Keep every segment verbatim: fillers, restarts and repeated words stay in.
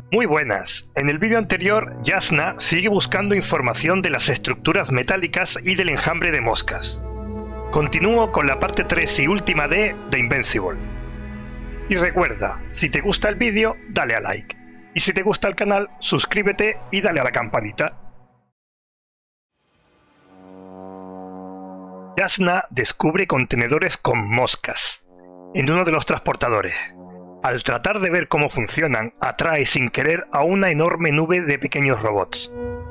Muy buenas. En el vídeo anterior, Jasna sigue buscando información de las estructuras metálicas y del enjambre de moscas. Continúo con la parte tres y última de The Invincible. Y recuerda, si te gusta el vídeo, dale a like. Y si te gusta el canal, suscríbete y dale a la campanita. Jasna descubre contenedores con moscas en uno de los transportadores. Al tratar de ver cómo funcionan, atrae sin querer a una enorme nube de pequeños robots.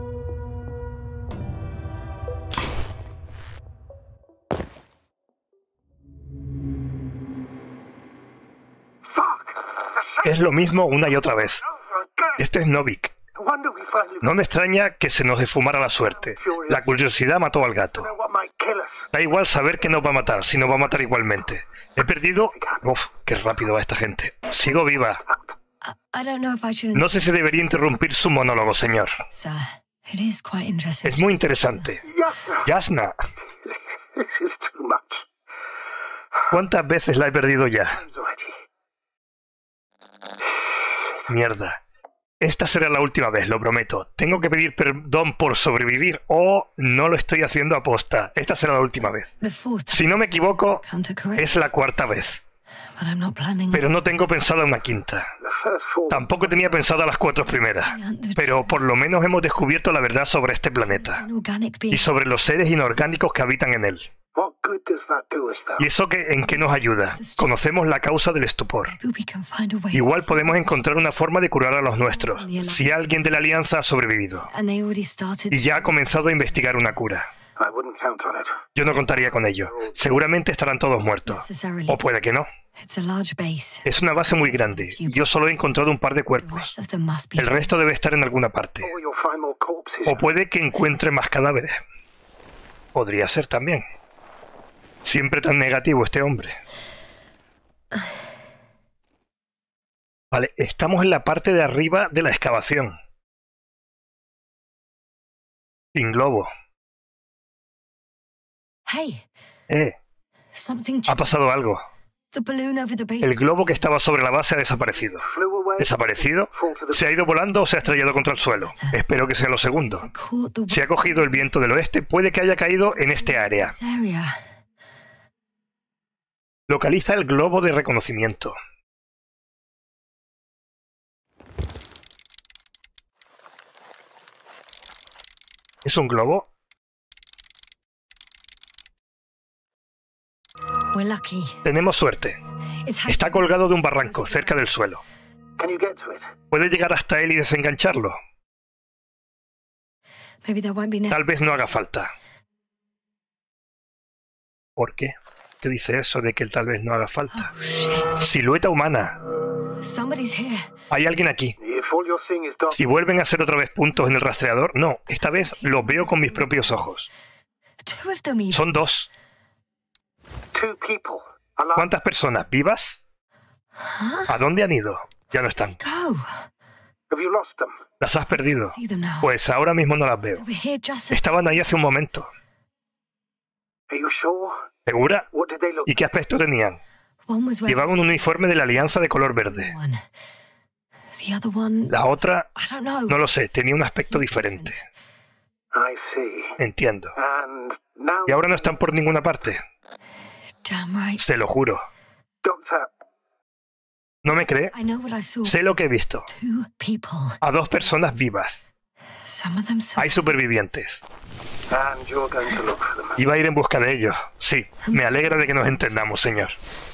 Es lo mismo una y otra vez. Este es Novik. No me extraña que se nos esfumara la suerte. La curiosidad mató al gato. Da igual saber que nos va a matar, si nos va a matar igualmente. He perdido... Uf, qué rápido va esta gente. Sigo viva. No sé si debería interrumpir su monólogo, señor. Es muy interesante. Jasna. ¿Cuántas veces la he perdido ya? Mierda. Esta será la última vez, lo prometo. Tengo que pedir perdón por sobrevivir o no lo estoy haciendo aposta. Esta será la última vez. Si no me equivoco, es la cuarta vez. Pero no tengo pensada una quinta. Tampoco tenía pensada las cuatro primeras. Pero por lo menos hemos descubierto la verdad sobre este planeta. Y sobre los seres inorgánicos que habitan en él. ¿Y eso qué, en qué nos ayuda? Conocemos la causa del estupor. Igual podemos encontrar una forma de curar a los nuestros, si alguien de la Alianza ha sobrevivido. Y ya ha comenzado a investigar una cura. Yo no contaría con ello. Seguramente estarán todos muertos. O puede que no. Es una base muy grande. Yo solo he encontrado un par de cuerpos. El resto debe estar en alguna parte. O puede que encuentre más cadáveres. Podría ser también. Siempre tan negativo este hombre. Vale, estamos en la parte de arriba de la excavación. Sin globo. Eh, ha pasado algo. El globo que estaba sobre la base ha desaparecido. ¿Desaparecido? ¿Se ha ido volando o se ha estrellado contra el suelo? Espero que sea lo segundo. Si ha cogido el viento del oeste, puede que haya caído en este área. Localiza el globo de reconocimiento. ¿Es un globo? Tenemos suerte. Está colgado de un barranco, cerca del suelo. ¿Puede llegar hasta él y desengancharlo? Tal vez no haga falta. ¿Por qué? ¿Qué dice eso de que tal vez no haga falta? Silueta humana. Hay alguien aquí. Si vuelven a hacer otra vez puntos en el rastreador, no, esta vez los veo con mis propios ojos. Son dos. ¿Cuántas personas? ¿Vivas? ¿A dónde han ido? Ya no están. ¿Las has perdido? Pues ahora mismo no las veo. Estaban ahí hace un momento. ¿Segura? ¿Y qué aspecto tenían? Llevaban un uniforme de la Alianza de color verde. La otra, no lo sé, tenía un aspecto diferente. Entiendo. ¿Y ahora no están por ninguna parte? Se lo juro. ¿No me cree? Sé lo que he visto. A dos personas vivas. Hay supervivientes. Iba a ir en busca de ellos. Sí, me alegra de que nos entendamos, señor.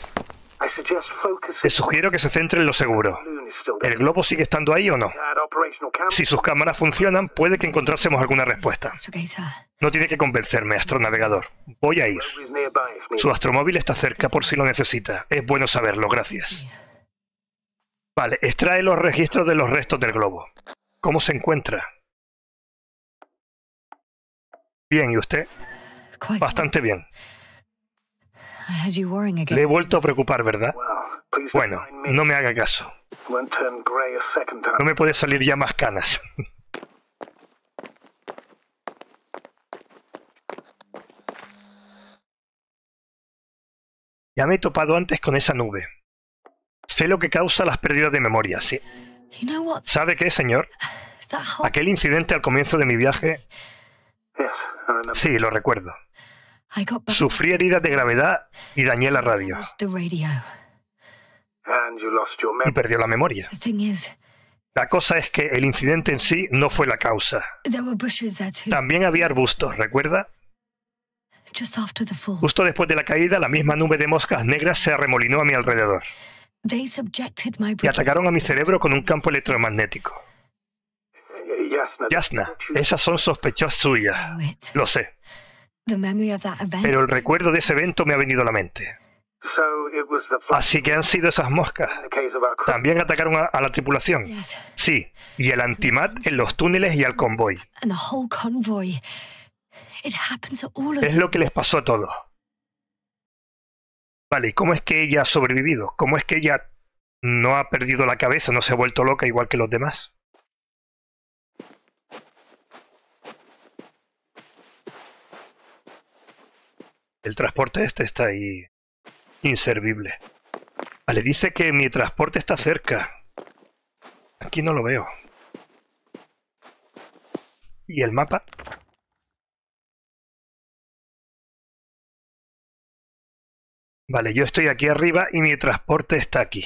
Le sugiero que se centre en lo seguro. ¿El globo sigue estando ahí o no? Si sus cámaras funcionan, puede que encontrásemos alguna respuesta. No tiene que convencerme, astronavegador. Voy a ir. Su astromóvil está cerca por si lo necesita. Es bueno saberlo, gracias. Vale, extrae los registros de los restos del globo. ¿Cómo se encuentra? Bien, ¿y usted? Bastante bien. Le he vuelto a preocupar, ¿verdad? Bueno, no me haga caso. No me puede salir ya más canas. Ya me he topado antes con esa nube. Sé lo que causa las pérdidas de memoria, sí. ¿Sabe qué, señor? Aquel incidente al comienzo de mi viaje... Sí, lo recuerdo. Sufrí heridas de gravedad y dañé la radio. Y perdió la memoria. La cosa es que el incidente en sí no fue la causa. También había arbustos, ¿recuerda? Justo después de la caída, la misma nube de moscas negras se arremolinó a mi alrededor. Y atacaron a mi cerebro con un campo electromagnético. Yasna, esas son sospechas suyas. Lo sé. Pero el recuerdo de ese evento me ha venido a la mente. Así que han sido esas moscas. ¿También atacaron a, a la tripulación? Sí, y el antimat en los túneles y al convoy. Es lo que les pasó a todos. Vale, ¿y cómo es que ella ha sobrevivido? ¿Cómo es que ella no ha perdido la cabeza, no se ha vuelto loca igual que los demás? El transporte este está ahí inservible. Vale, dice que mi transporte está cerca. Aquí no lo veo. ¿Y el mapa? Vale, yo estoy aquí arriba y mi transporte está aquí.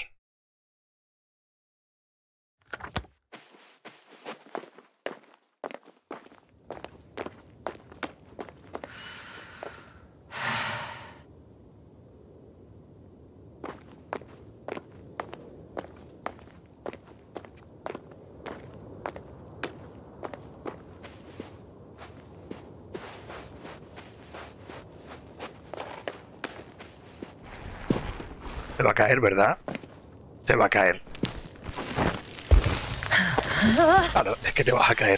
Se va a caer, ¿verdad? Se va a caer. Claro, es que te vas a caer.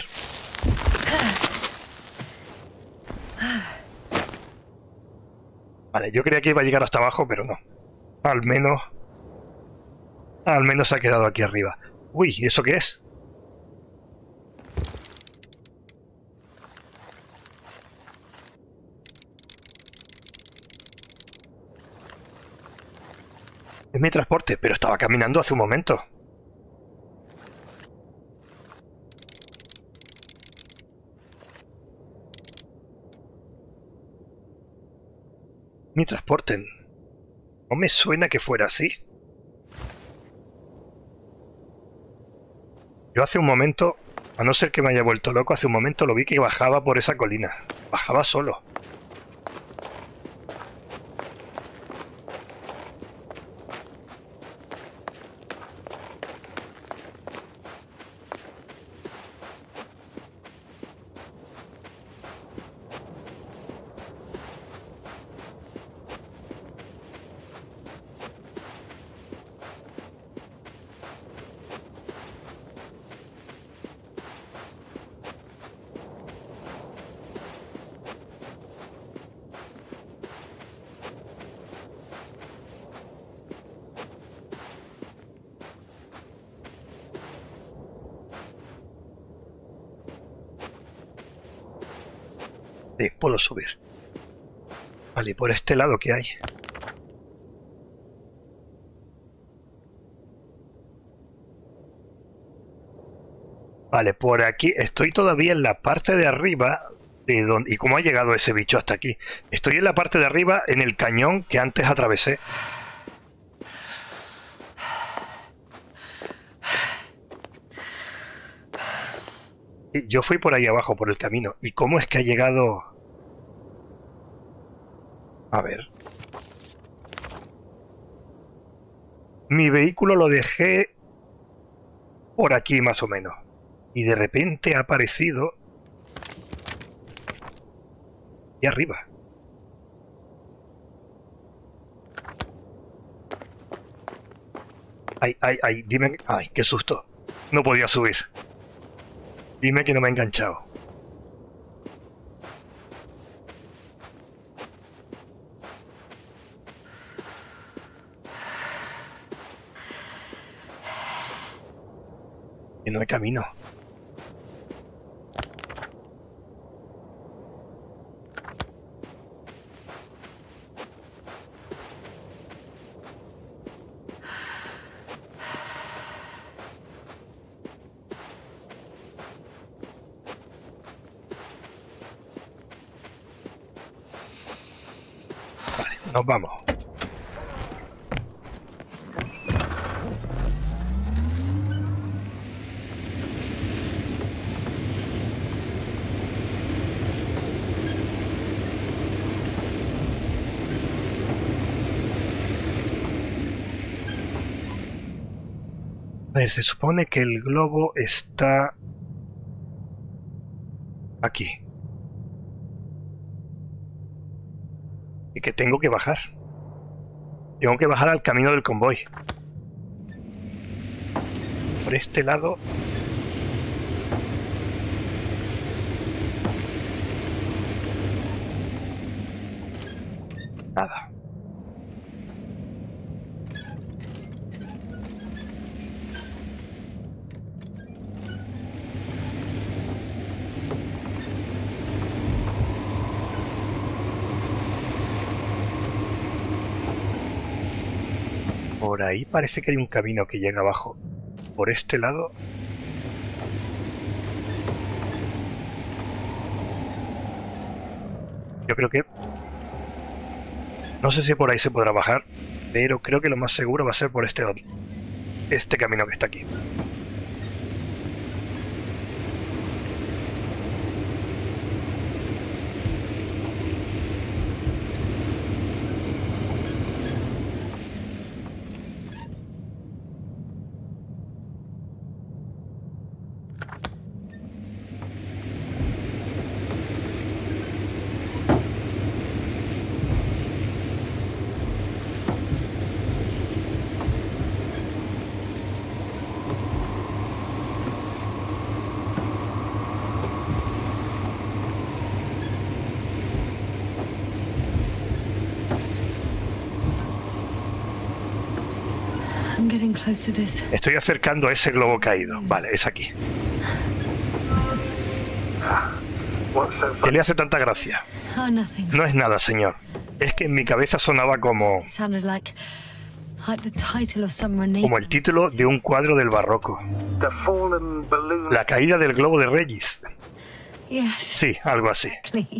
Vale, yo creía que iba a llegar hasta abajo, pero no. Al menos... Al menos se ha quedado aquí arriba. Uy, ¿y eso qué es? Es mi transporte, pero estaba caminando hace un momento. Mi transporte. No me suena que fuera así. Yo hace un momento, a no ser que me haya vuelto loco, hace un momento lo vi que bajaba por esa colina. Bajaba solo. Sí, puedo subir. Vale, ¿y por este lado qué hay? Vale, por aquí estoy todavía en la parte de arriba de donde... ¿Y cómo ha llegado ese bicho hasta aquí? Estoy en la parte de arriba, en el cañón que antes atravesé. Yo fui por ahí abajo, por el camino. ¿Y cómo es que ha llegado...? A ver. Mi vehículo lo dejé por aquí más o menos. Y de repente ha aparecido... Y arriba. Ay, ay, ay, dime... Ay, qué susto. No podía subir. Dime que no me ha enganchado. Que no hay camino. nos vamos. A ver, se supone que el globo está aquí. Y que tengo que bajar. Tengo que bajar al camino del convoy. Por este lado. Nada. Por ahí parece que hay un camino que llega abajo. Por este lado. Yo creo que... No sé si por ahí se podrá bajar, pero creo que lo más seguro va a ser por este otro. Este camino que está aquí. Estoy acercando a ese globo caído. Vale, es aquí. ¿Qué le hace tanta gracia? No es nada, señor. Es que en mi cabeza sonaba como... como el título de un cuadro del barroco. La caída del globo de Regis. Sí, algo así.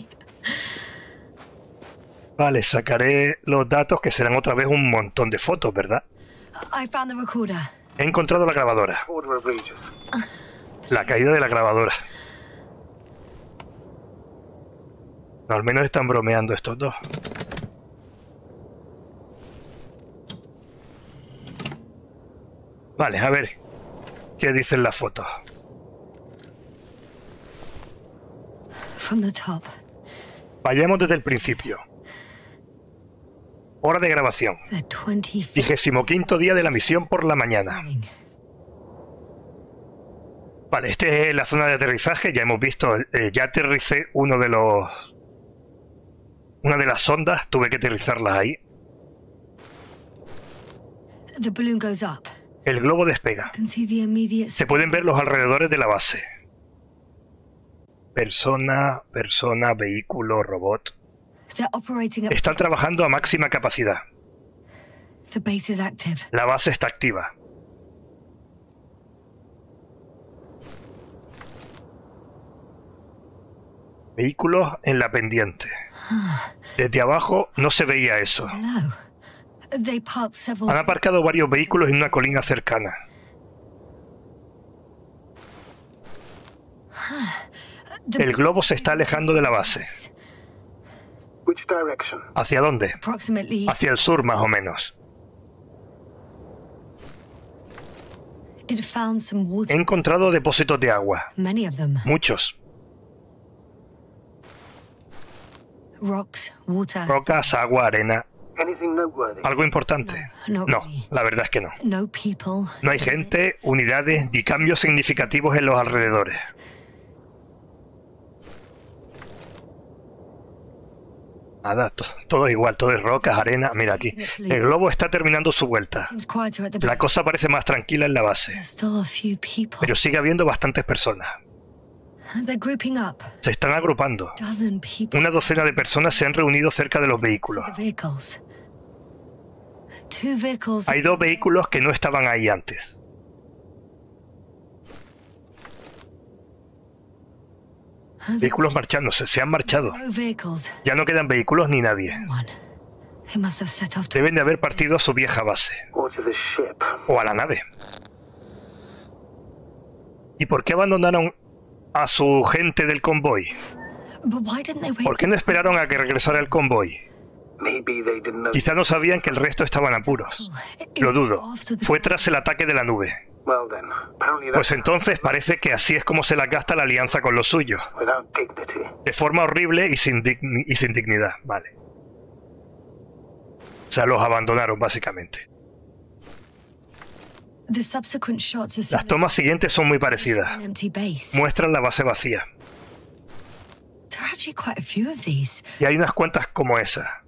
Vale, sacaré los datos que serán otra vez un montón de fotos, ¿verdad? He encontrado la grabadora. La caída de la grabadora. No, al menos están bromeando estos dos. Vale, a ver qué dicen las fotos. Vayamos desde el principio. Hora de grabación. Vigésimo quinto día de la misión por la mañana. Vale, esta es la zona de aterrizaje. Ya hemos visto, eh, ya aterricé uno de los... Una de las sondas, tuve que aterrizarlas ahí. El globo despega. Se pueden ver los alrededores de la base. Persona, persona, vehículo, robot. Están trabajando a máxima capacidad. La base está activa. Vehículos en la pendiente. Desde abajo no se veía eso. Han aparcado varios vehículos en una colina cercana. El globo se está alejando de la base. ¿Hacia dónde? Hacia el sur, más o menos. He encontrado depósitos de agua. Muchos. Rocas, agua, arena. ¿Algo importante? No, la verdad es que no. No hay gente, unidades ni cambios significativos en los alrededores. Nada, to todo igual, todo es rocas, arena. Mira aquí. El globo está terminando su vuelta. La cosa parece más tranquila en la base. Pero sigue habiendo bastantes personas. Se están agrupando. Una docena de personas se han reunido cerca de los vehículos. Hay dos vehículos que no estaban ahí antes. Vehículos marchándose, se han marchado. Ya no quedan vehículos ni nadie. Deben de haber partido a su vieja base. O a la nave. ¿Y por qué abandonaron a su gente del convoy? ¿Por qué no esperaron a que regresara el convoy? Quizá no sabían que el resto estaban en apuros. Lo dudo. Fue tras el ataque de la nube. Pues entonces parece que así es como se la gasta la alianza con los suyos. De forma horrible y sin, digni- y sin dignidad. Vale. O sea, los abandonaron básicamente. Las tomas siguientes son muy parecidas. Muestran la base vacía. Y hay unas cuantas como esa.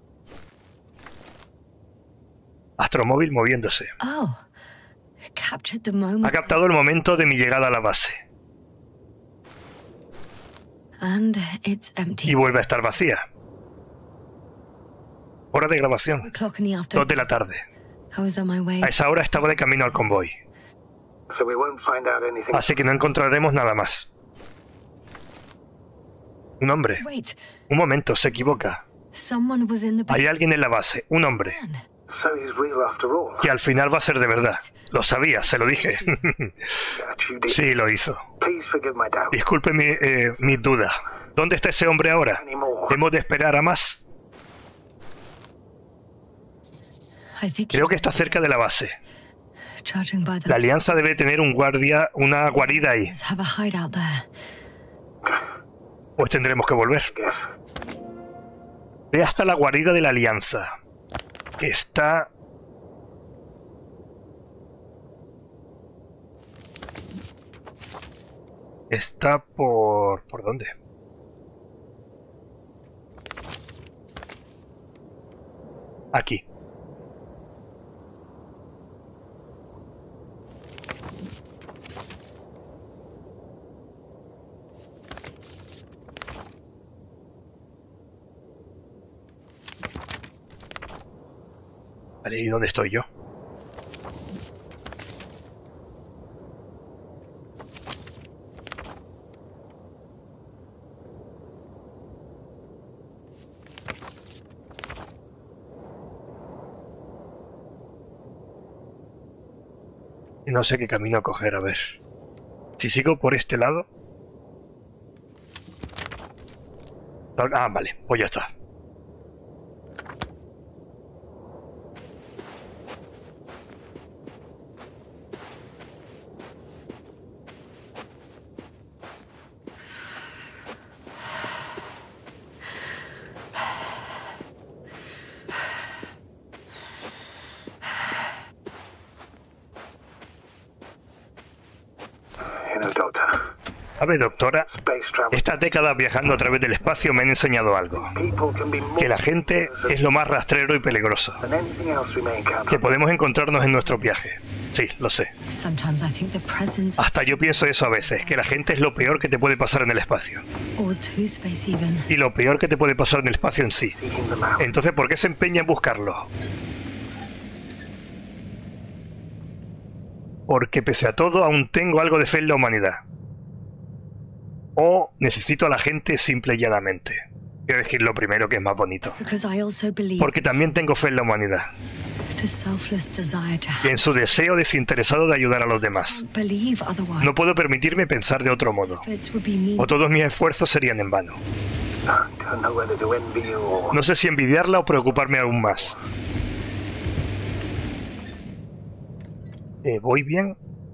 Astromóvil moviéndose. Ha captado el momento de mi llegada a la base. Y vuelve a estar vacía. Hora de grabación. Dos de la tarde. A esa hora estaba de camino al convoy. Así que no encontraremos nada más. Un hombre. Un momento, se equivoca. Hay alguien en la base, un hombre. Que al final va a ser de verdad. Lo sabía, se lo dije. Sí, lo hizo. Disculpe mi, eh, mis dudas. ¿Dónde está ese hombre ahora? ¿Hemos de esperar a más? Creo que está cerca de la base. La alianza debe tener un guardia, una guarida ahí. Pues tendremos que volver. Ve hasta la guarida de la alianza. Que está... Está por... ¿Por dónde? Aquí. Vale, ¿y dónde estoy yo? Y no sé qué camino coger, a ver. Si sigo por este lado... Ah, vale, pues ya está. ¿Sabe, doctora? Estas décadas viajando a través del espacio me han enseñado algo. Que la gente es lo más rastrero y peligroso que podemos encontrarnos en nuestro viaje. Sí, lo sé. Hasta yo pienso eso a veces, que la gente es lo peor que te puede pasar en el espacio. Y lo peor que te puede pasar en el espacio en sí. Entonces, ¿por qué se empeña en buscarlo? Porque pese a todo, aún tengo algo de fe en la humanidad. O necesito a la gente simple y llanamente. Quiero decir lo primero, que es más bonito. Porque también tengo fe en la humanidad. Y en su deseo desinteresado de ayudar a los demás. No puedo permitirme pensar de otro modo. O todos mis esfuerzos serían en vano. No sé si envidiarla o preocuparme aún más. Eh, ¿Voy bien?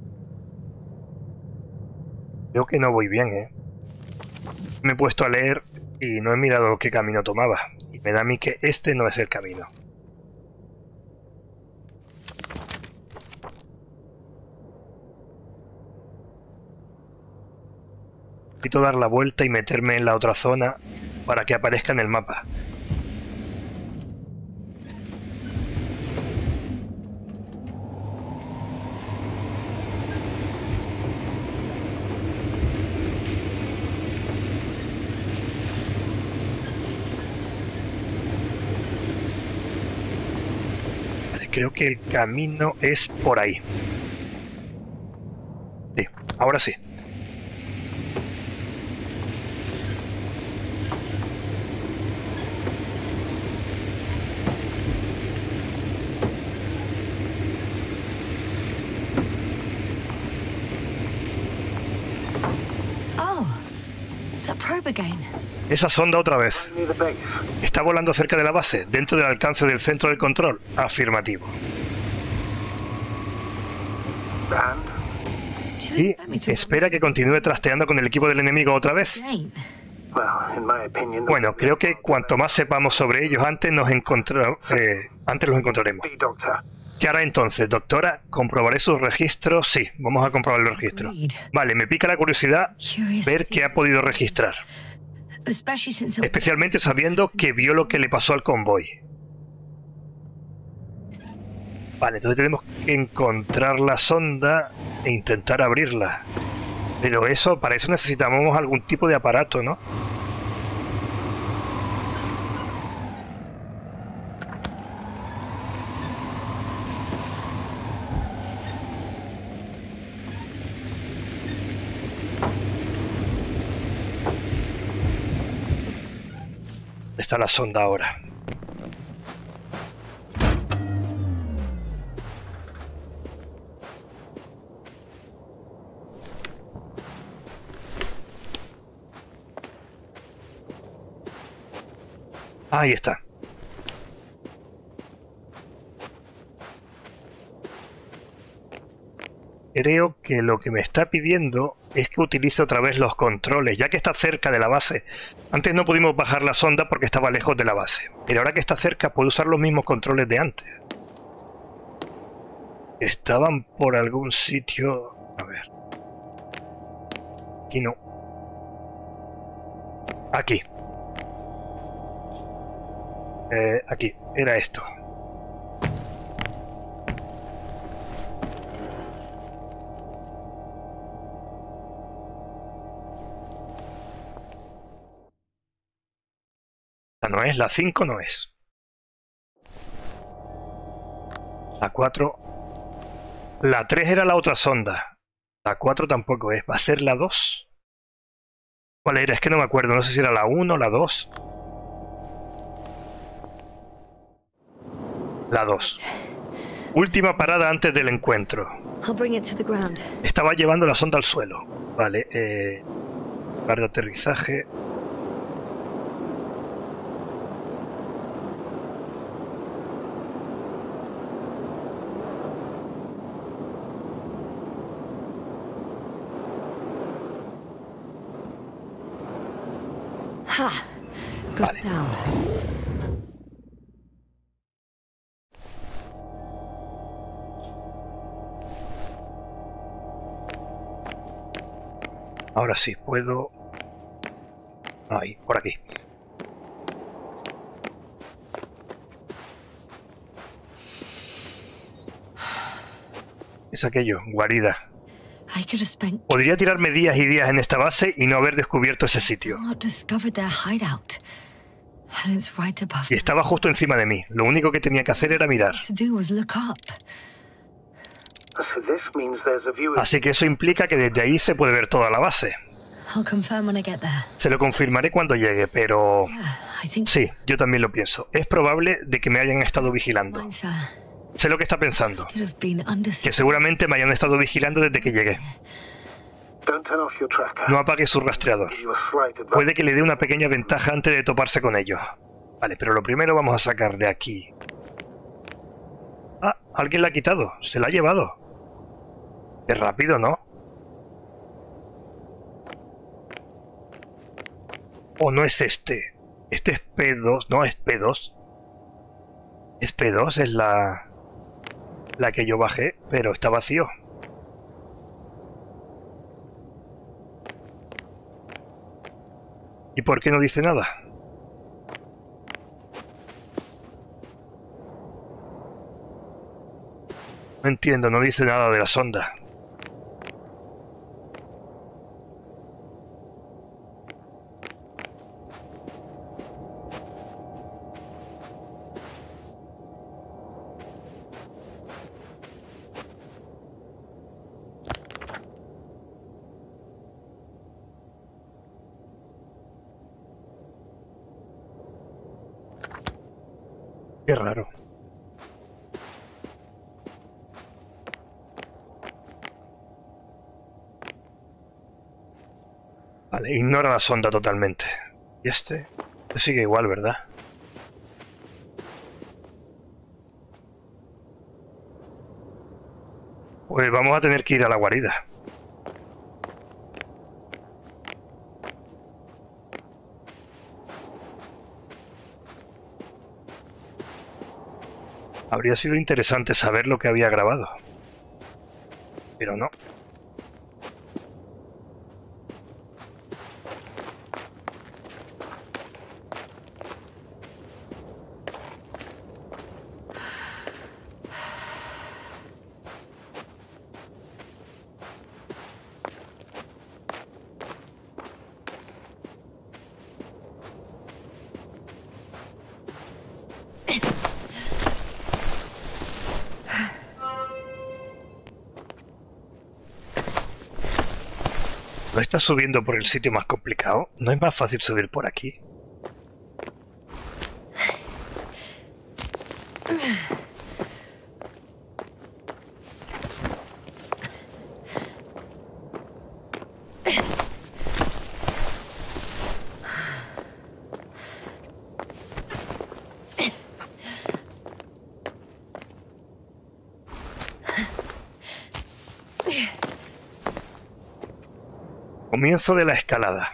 Creo que no voy bien, ¿eh? Me he puesto a leer y no he mirado qué camino tomaba. Y me da a mí que este no es el camino. Necesito dar la vuelta y meterme en la otra zona para que aparezca en el mapa. Creo que el camino es por ahí. Sí, ahora sí. Esa sonda otra vez. Está volando cerca de la base, dentro del alcance del centro de control. Afirmativo. Y espera que continúe trasteando con el equipo del enemigo otra vez. Bueno, creo que cuanto más sepamos sobre ellos, antes nos encontra- eh, antes los encontraremos. ¿Qué hará entonces, doctora? ¿Comprobaré sus registros? Sí, vamos a comprobar los registros. Vale, me pica la curiosidad ver qué ha podido registrar. Especialmente sabiendo que vio lo que le pasó al convoy. Vale, entonces tenemos que encontrar la sonda e intentar abrirla. Pero eso, para eso necesitamos algún tipo de aparato, ¿no? Está la sonda ahora. Ahí está. Creo que lo que me está pidiendo es que utilice otra vez los controles, ya que está cerca de la base. Antes no pudimos bajar la sonda porque estaba lejos de la base, pero ahora que está cerca puedo usar los mismos controles de antes. Estaban por algún sitio... A ver... Aquí no. Aquí. Eh, aquí, era esto. La no es, la cinco no es. La cuatro. La tres era la otra sonda. La cuatro tampoco es. ¿Va a ser la dos? ¿Cuál era? Es que no me acuerdo. No sé si era la uno o la dos. La dos. Última parada antes del encuentro. Estaba llevando la sonda al suelo. Vale. Eh, lugar de aterrizaje. Vale. Ahora sí, puedo... Ahí, por aquí. Es aquello, guarida. Podría tirarme días y días en esta base y no haber descubierto ese sitio. Y estaba justo encima de mí. Lo único que tenía que hacer era mirar. Así que eso implica que desde ahí se puede ver toda la base. Se lo confirmaré cuando llegue, pero... Sí, yo también lo pienso. Es probable de que me hayan estado vigilando. Sé lo que está pensando. Que seguramente me hayan estado vigilando desde que llegué. No apague su rastreador. Puede que le dé una pequeña ventaja antes de toparse con ellos. Vale, pero lo primero vamos a sacar de aquí. Ah, alguien la ha quitado. Se la ha llevado. Qué rápido, ¿no? ¿O no es este? Este es P dos. No, es P dos. Es P dos, es la... La que yo bajé, pero está vacío. ¿Y por qué no dice nada? No entiendo, no dice nada de la sonda. Qué raro. Vale, ignora la sonda totalmente. Y este, este sigue igual, ¿verdad? Pues vamos a tener que ir a la guarida. Habría sido interesante saber lo que había grabado. Pero no. ¿No estás subiendo por el sitio más complicado? ¿No es más fácil subir por aquí? Comienzo de la escalada.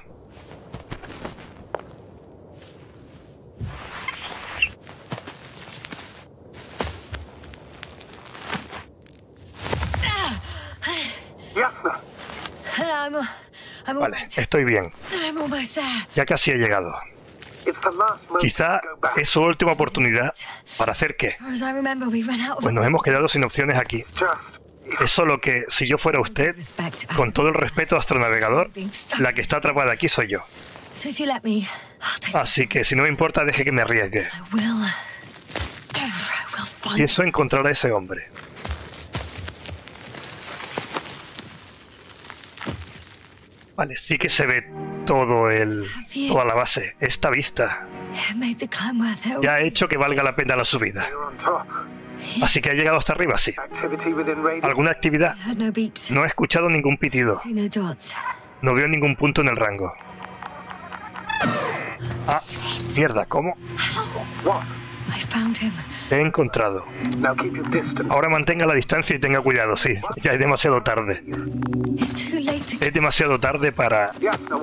Vale, estoy bien. Ya casi he llegado. Quizá es su última oportunidad. ¿Para hacer qué? Pues nos hemos quedado sin opciones aquí. Es solo que, si yo fuera usted, con todo el respeto astronavegador, la que está atrapada aquí soy yo. Así que, si no me importa, deje que me arriesgue. Pienso encontrar a ese hombre. Vale, sí que se ve todo el... toda la base, esta vista. Ya ha hecho que valga la pena la subida. Así que ha llegado hasta arriba, sí. ¿Alguna actividad? No he escuchado ningún pitido. No veo ningún punto en el rango. Ah, mierda, ¿cómo? Te he encontrado. Ahora mantenga la distancia y tenga cuidado, sí. Ya es demasiado tarde. Es demasiado tarde para...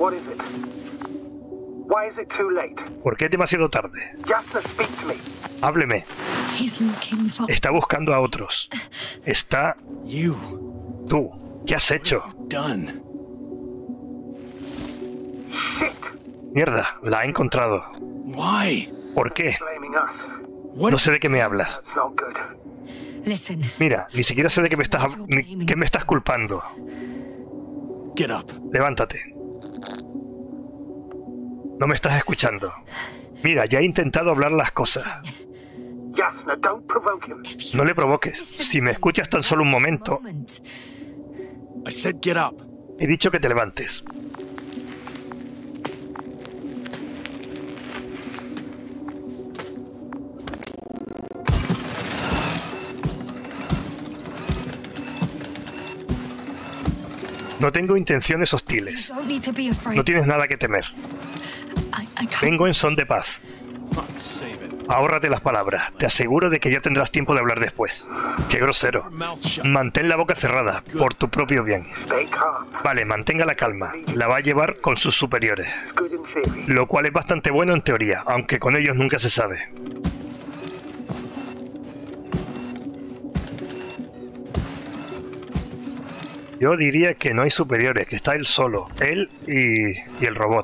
¿Por qué es demasiado tarde? Hábleme. Está buscando a otros. Está... Tú. ¿Qué has hecho? Mierda, la ha encontrado. ¿Por qué? No sé de qué me hablas. Mira, ni siquiera sé de qué me estás, ni, qué me estás culpando. Levántate. No me estás escuchando. Mira, ya he intentado hablar las cosas. No le provoques. Si me escuchas tan solo un momento... He dicho que te levantes. No tengo intenciones hostiles. No tienes nada que temer. Vengo en son de paz. Ahórrate las palabras. Te aseguro de que ya tendrás tiempo de hablar después. ¡Qué grosero! Mantén la boca cerrada, por tu propio bien. Vale, mantenga la calma. La va a llevar con sus superiores. Lo cual es bastante bueno en teoría, aunque con ellos nunca se sabe. Yo diría que no hay superiores, que está él solo. Él y, y el robot.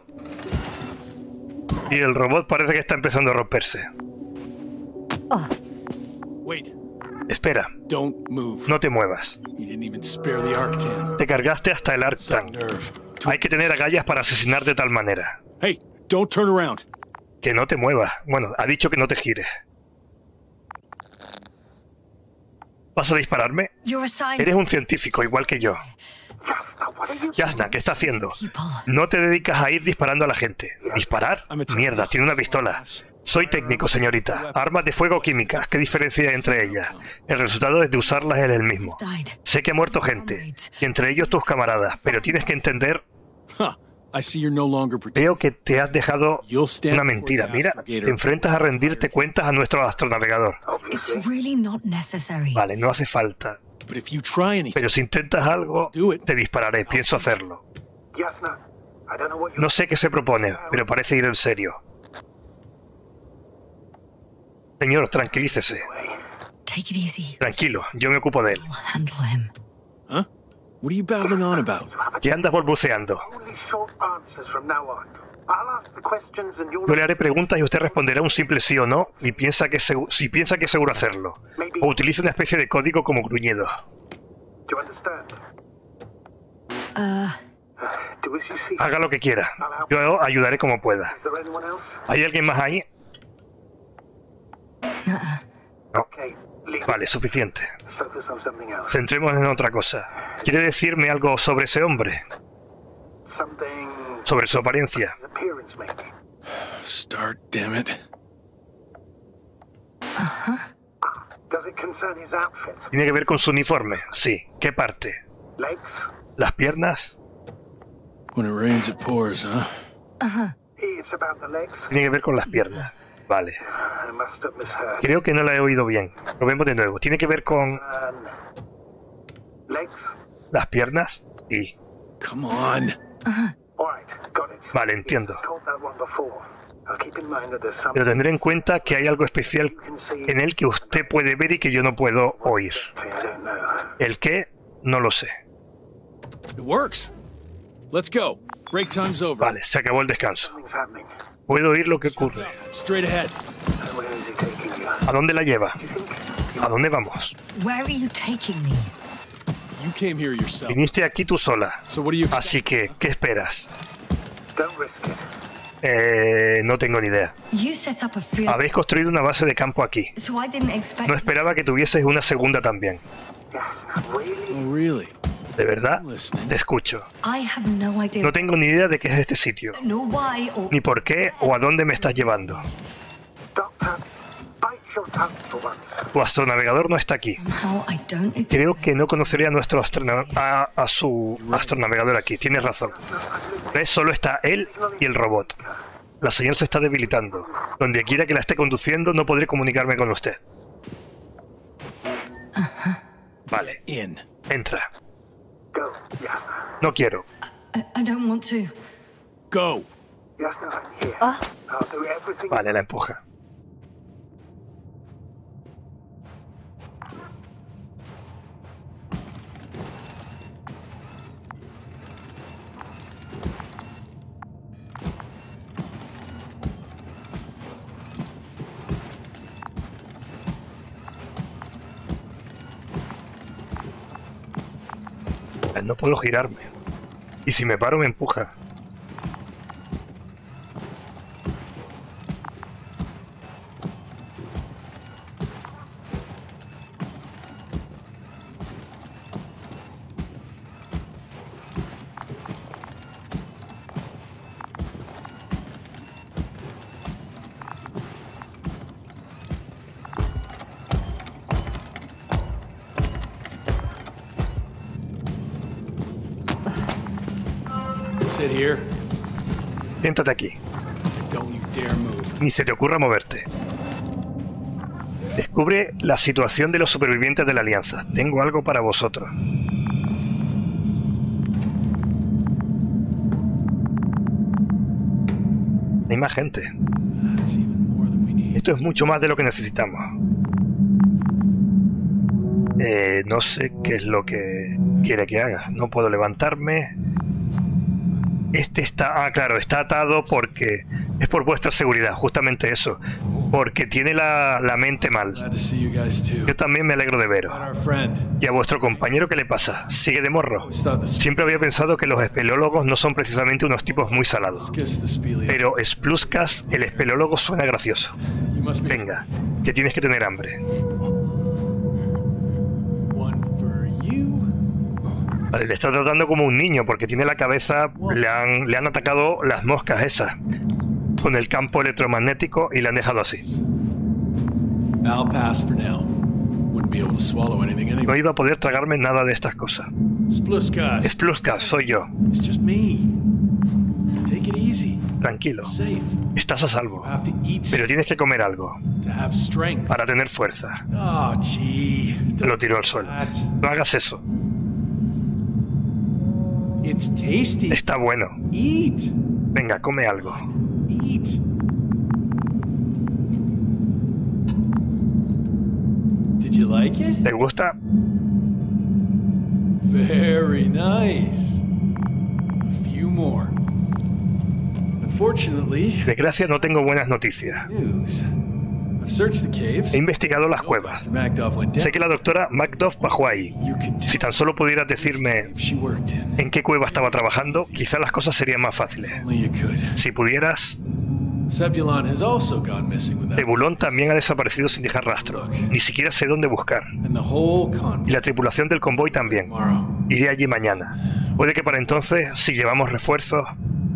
Y el robot parece que está empezando a romperse. Oh. Espera. No te muevas. Te cargaste hasta el Arctan. Hay que tener agallas para asesinar de tal manera. Hey, don't turn around. Que no te muevas. Bueno, ha dicho que no te gires. ¿Vas a dispararme? Eres un científico, igual que yo. Yasna, ¿qué está haciendo? No te dedicas a ir disparando a la gente. ¿Disparar? Mierda, tiene una pistola. Soy técnico, señorita. Armas de fuego o químicas. ¿Qué diferencia hay entre ellas? El resultado es de usarlas es el mismo. Sé que ha muerto gente, y entre ellos tus camaradas, pero tienes que entender... Veo que te has dejado una mentira. Mira, te enfrentas a rendirte cuentas a nuestro astronavegador. Vale, no hace falta. Pero si intentas algo, te dispararé. Pienso hacerlo. No sé qué se propone, pero parece ir en serio. Señor, tranquilícese. Tranquilo, yo me ocupo de él. ¿Qué andas balbuceando? Yo le haré preguntas y usted responderá un simple sí o no, y piensa que si piensa que es seguro hacerlo. O utilice una especie de código como gruñido. Haga lo que quiera. Yo ayudaré como pueda. ¿Hay alguien más ahí? No. Vale, suficiente. Centrémonos en otra cosa. ¿Quiere decirme algo sobre ese hombre? Sobre su apariencia. Start, damn it. ¿Tiene que ver con su uniforme? Sí. ¿Qué parte? ¿Las piernas? When it rains, it pours, huh? Tiene que ver con las piernas. Vale. Creo que no la he oído bien. Lo vemos de nuevo. ¿Tiene que ver con las piernas? Sí. Come on. Vale, entiendo. Pero tendré en cuenta que hay algo especial en él que usted puede ver y que yo no puedo oír. ¿El qué? No lo sé. Vale, se acabó el descanso. Puedo oír lo que ocurre. ¿A dónde la lleva? ¿A dónde vamos? Viniste aquí tú sola. Así que, ¿qué esperas? Eh, no tengo ni idea. Habéis construido una base de campo aquí. No esperaba que tuvieseis una segunda también. ¿De verdad? Te escucho. No tengo ni idea de qué es este sitio. Ni por qué o a dónde me estás llevando. Tu astronavegador no está aquí. Creo que no conoceré a nuestro astrona a, a su astronavegador aquí. Tienes razón. ¿Ves? Solo está él y el robot. La señal se está debilitando. Donde quiera que la esté conduciendo, no podré comunicarme con usted. Vale. Entra. No quiero. Vale, la empuja. No puedo girarme. Y si me paro me empuja. Siéntate aquí. Ni se te ocurra moverte. Descubre la situación de los supervivientes de la Alianza. Tengo algo para vosotros. Hay más gente. Esto es mucho más de lo que necesitamos. Eh, no sé qué es lo que quiere que haga. No puedo levantarme. Este está... Ah, claro, está atado porque... Es por vuestra seguridad, justamente eso. Porque tiene la, la mente mal. Yo también me alegro de veros. ¿Y a vuestro compañero qué le pasa? ¿Sigue de morro? Siempre había pensado que los espeleólogos no son precisamente unos tipos muy salados. Pero Spluskas, el espeleólogo, suena gracioso. Venga, que tienes que tener hambre. Vale, le está tratando como un niño porque tiene la cabeza... Le han, le han atacado las moscas esas con el campo electromagnético y le han dejado así. No iba a poder tragarme nada de estas cosas. Spluskas, soy yo. Take it easy. Tranquilo. Safe. Estás a salvo. You have to eat Pero tienes que comer algo to have strength. para tener fuerza. Oh, gee. Lo tiró al suelo. That. No hagas eso. It's tasty. Está bueno. Eat. Venga, come algo. Eat. Did you like it? ¿Te gusta? Very nice. A few more. Unfortunately, Desgracia, no tengo buenas noticias. news. I've searched the caves. He investigado las cuevas. Doctor Macduff went down. Sé que la doctora Macduff bajó ahí. You could Si tell tan solo pudieras decirme if she worked in. en qué cueva estaba trabajando, quizás las cosas serían más fáciles. Only you could. Si pudieras, Zebulon has also gone missing without. Zebulón también ha desaparecido sin dejar rastro. Ni siquiera sé dónde buscar. And the whole Y convoy la tripulación del convoy también. tomorrow. Iré allí mañana. Puede que para entonces, si llevamos refuerzos,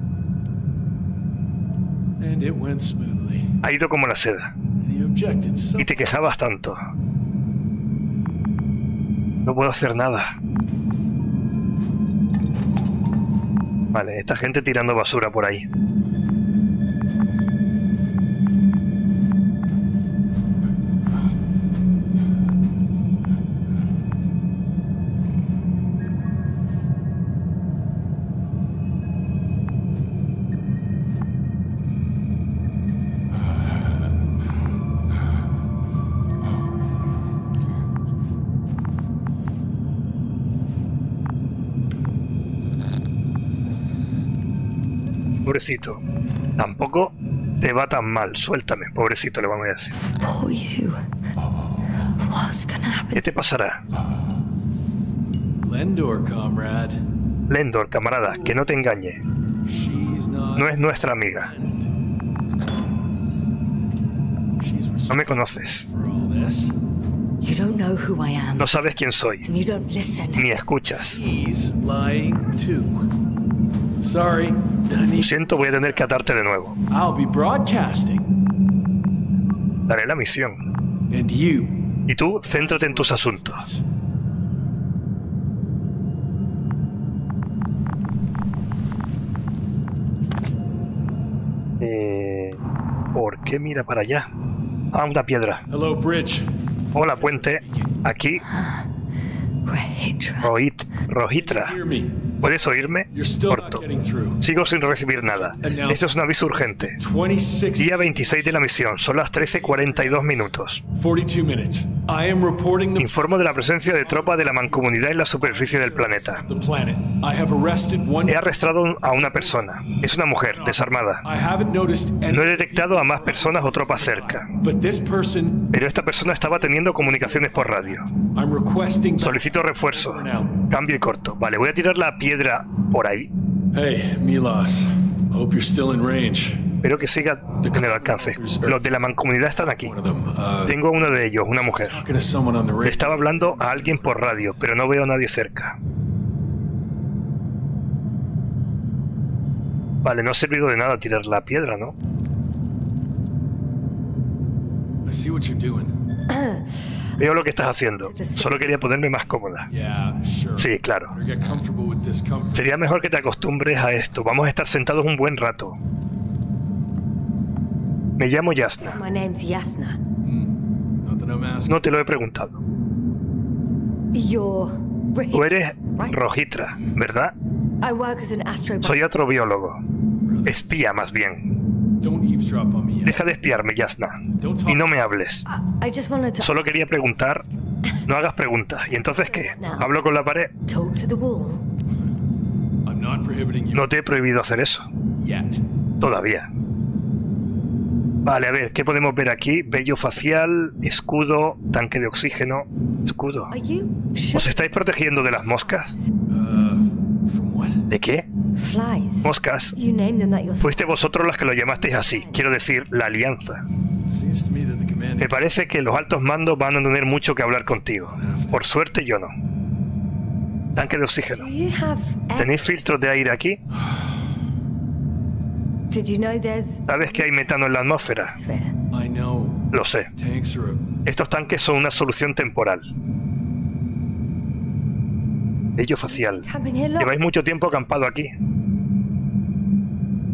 And it went smoothly. ha ido como la seda. And you objected so. Y te quejabas tanto. No puedo hacer nada. Vale, esta gente tirando basura por ahí. Pobrecito. Tampoco te va tan mal. Suéltame, pobrecito, le vamos a decir. Poor you. What's gonna happen? ¿Qué te pasará? Lendor, comrade. Lendor, camarada, que no te engañe. She's not. No es nuestra amiga. She's No me conoces. for all this. You don't know who I am, No sabes quién soy. and you don't listen. Ni escuchas. He's lying too. Sorry, I Lo need. siento, voy a tener que atarte de nuevo. I'll be broadcasting. Daré la misión. And you. Y tú, céntrate en tus asuntos. Eh, ¿Por qué mira para allá? Ah, una piedra. Hello, Bridge. Hola, puente. Aquí, Rahitra. Rohit, Rohitra. Hear me. ¿Puedes oírme? You're still not Corto. getting through. Sigo sin recibir nada. Esto es un aviso urgente. twenty-six. Día veintiséis de la misión. Son las trece cuarenta y dos minutos. forty-two minutes. I am reporting the Informo de la presencia de tropas de la mancomunidad en la superficie del planeta. the planet. I have arrested one. He arrestado a una persona. Es una mujer, desarmada. I haven't noticed any. No he detectado a más personas o tropas cerca. But this person, Pero esta persona estaba teniendo comunicaciones por radio. I'm requesting. Solicito refuerzo. Cambio y corto. Vale, voy a tirar la piedra por ahí. Hey, Milos. Hope you're still in range. Espero que siga en el alcance. Los de la mancomunidad están aquí. One of them. Uh, Tengo a uno de ellos, una mujer. talking to someone on the Le radio. estaba hablando a alguien por radio, pero no veo a nadie cerca. Vale, no ha servido de nada tirar la piedra, ¿no? I see what you're doing. Veo lo que estás haciendo. Solo quería ponerme más cómoda. Yeah, sure. Sí, claro. Better get comfortable with discomfort. Sería mejor que te acostumbres a esto. Vamos a estar sentados un buen rato. Me llamo Yasna. My name's Yasna. Not that I'm asking. No te lo he preguntado. You're Rahitra. Tú eres Rohitra, ¿verdad? I work as an astrobiologist. Soy astrobiólogo. Espía, más bien. Don't eavesdrop on me yet. Deja de espiarme, Yasna. Y no me hables. I, I just wanted to Solo quería preguntar. No hagas preguntas. ¿Y entonces qué? ¿Hablo con la pared? talk to the wall. I'm not prohibiting you No te he prohibido hacer eso. yet. Todavía. Vale, a ver, ¿qué podemos ver aquí? Vello facial, escudo, tanque de oxígeno. Escudo. Are you sure? ¿Os estáis protegiendo de las moscas? Uh, from what? ¿De qué? Flies. Moscas. You named them that yourself. Fuiste vosotros las que lo llamasteis así. Quiero decir, la alianza. Seems to me that the command. Me parece que los altos mandos van a tener mucho que hablar contigo. Por suerte yo no. Tanque de oxígeno. Do you have air? ¿Tenéis filtros de aire aquí? Did you know there's ¿Sabes que hay metano en la atmósfera? atmosphere? I know. Lo sé. Tanks are a. Estos tanques son una solución temporal. Vello facial. Camping here long? Lleváis mucho tiempo acampado aquí.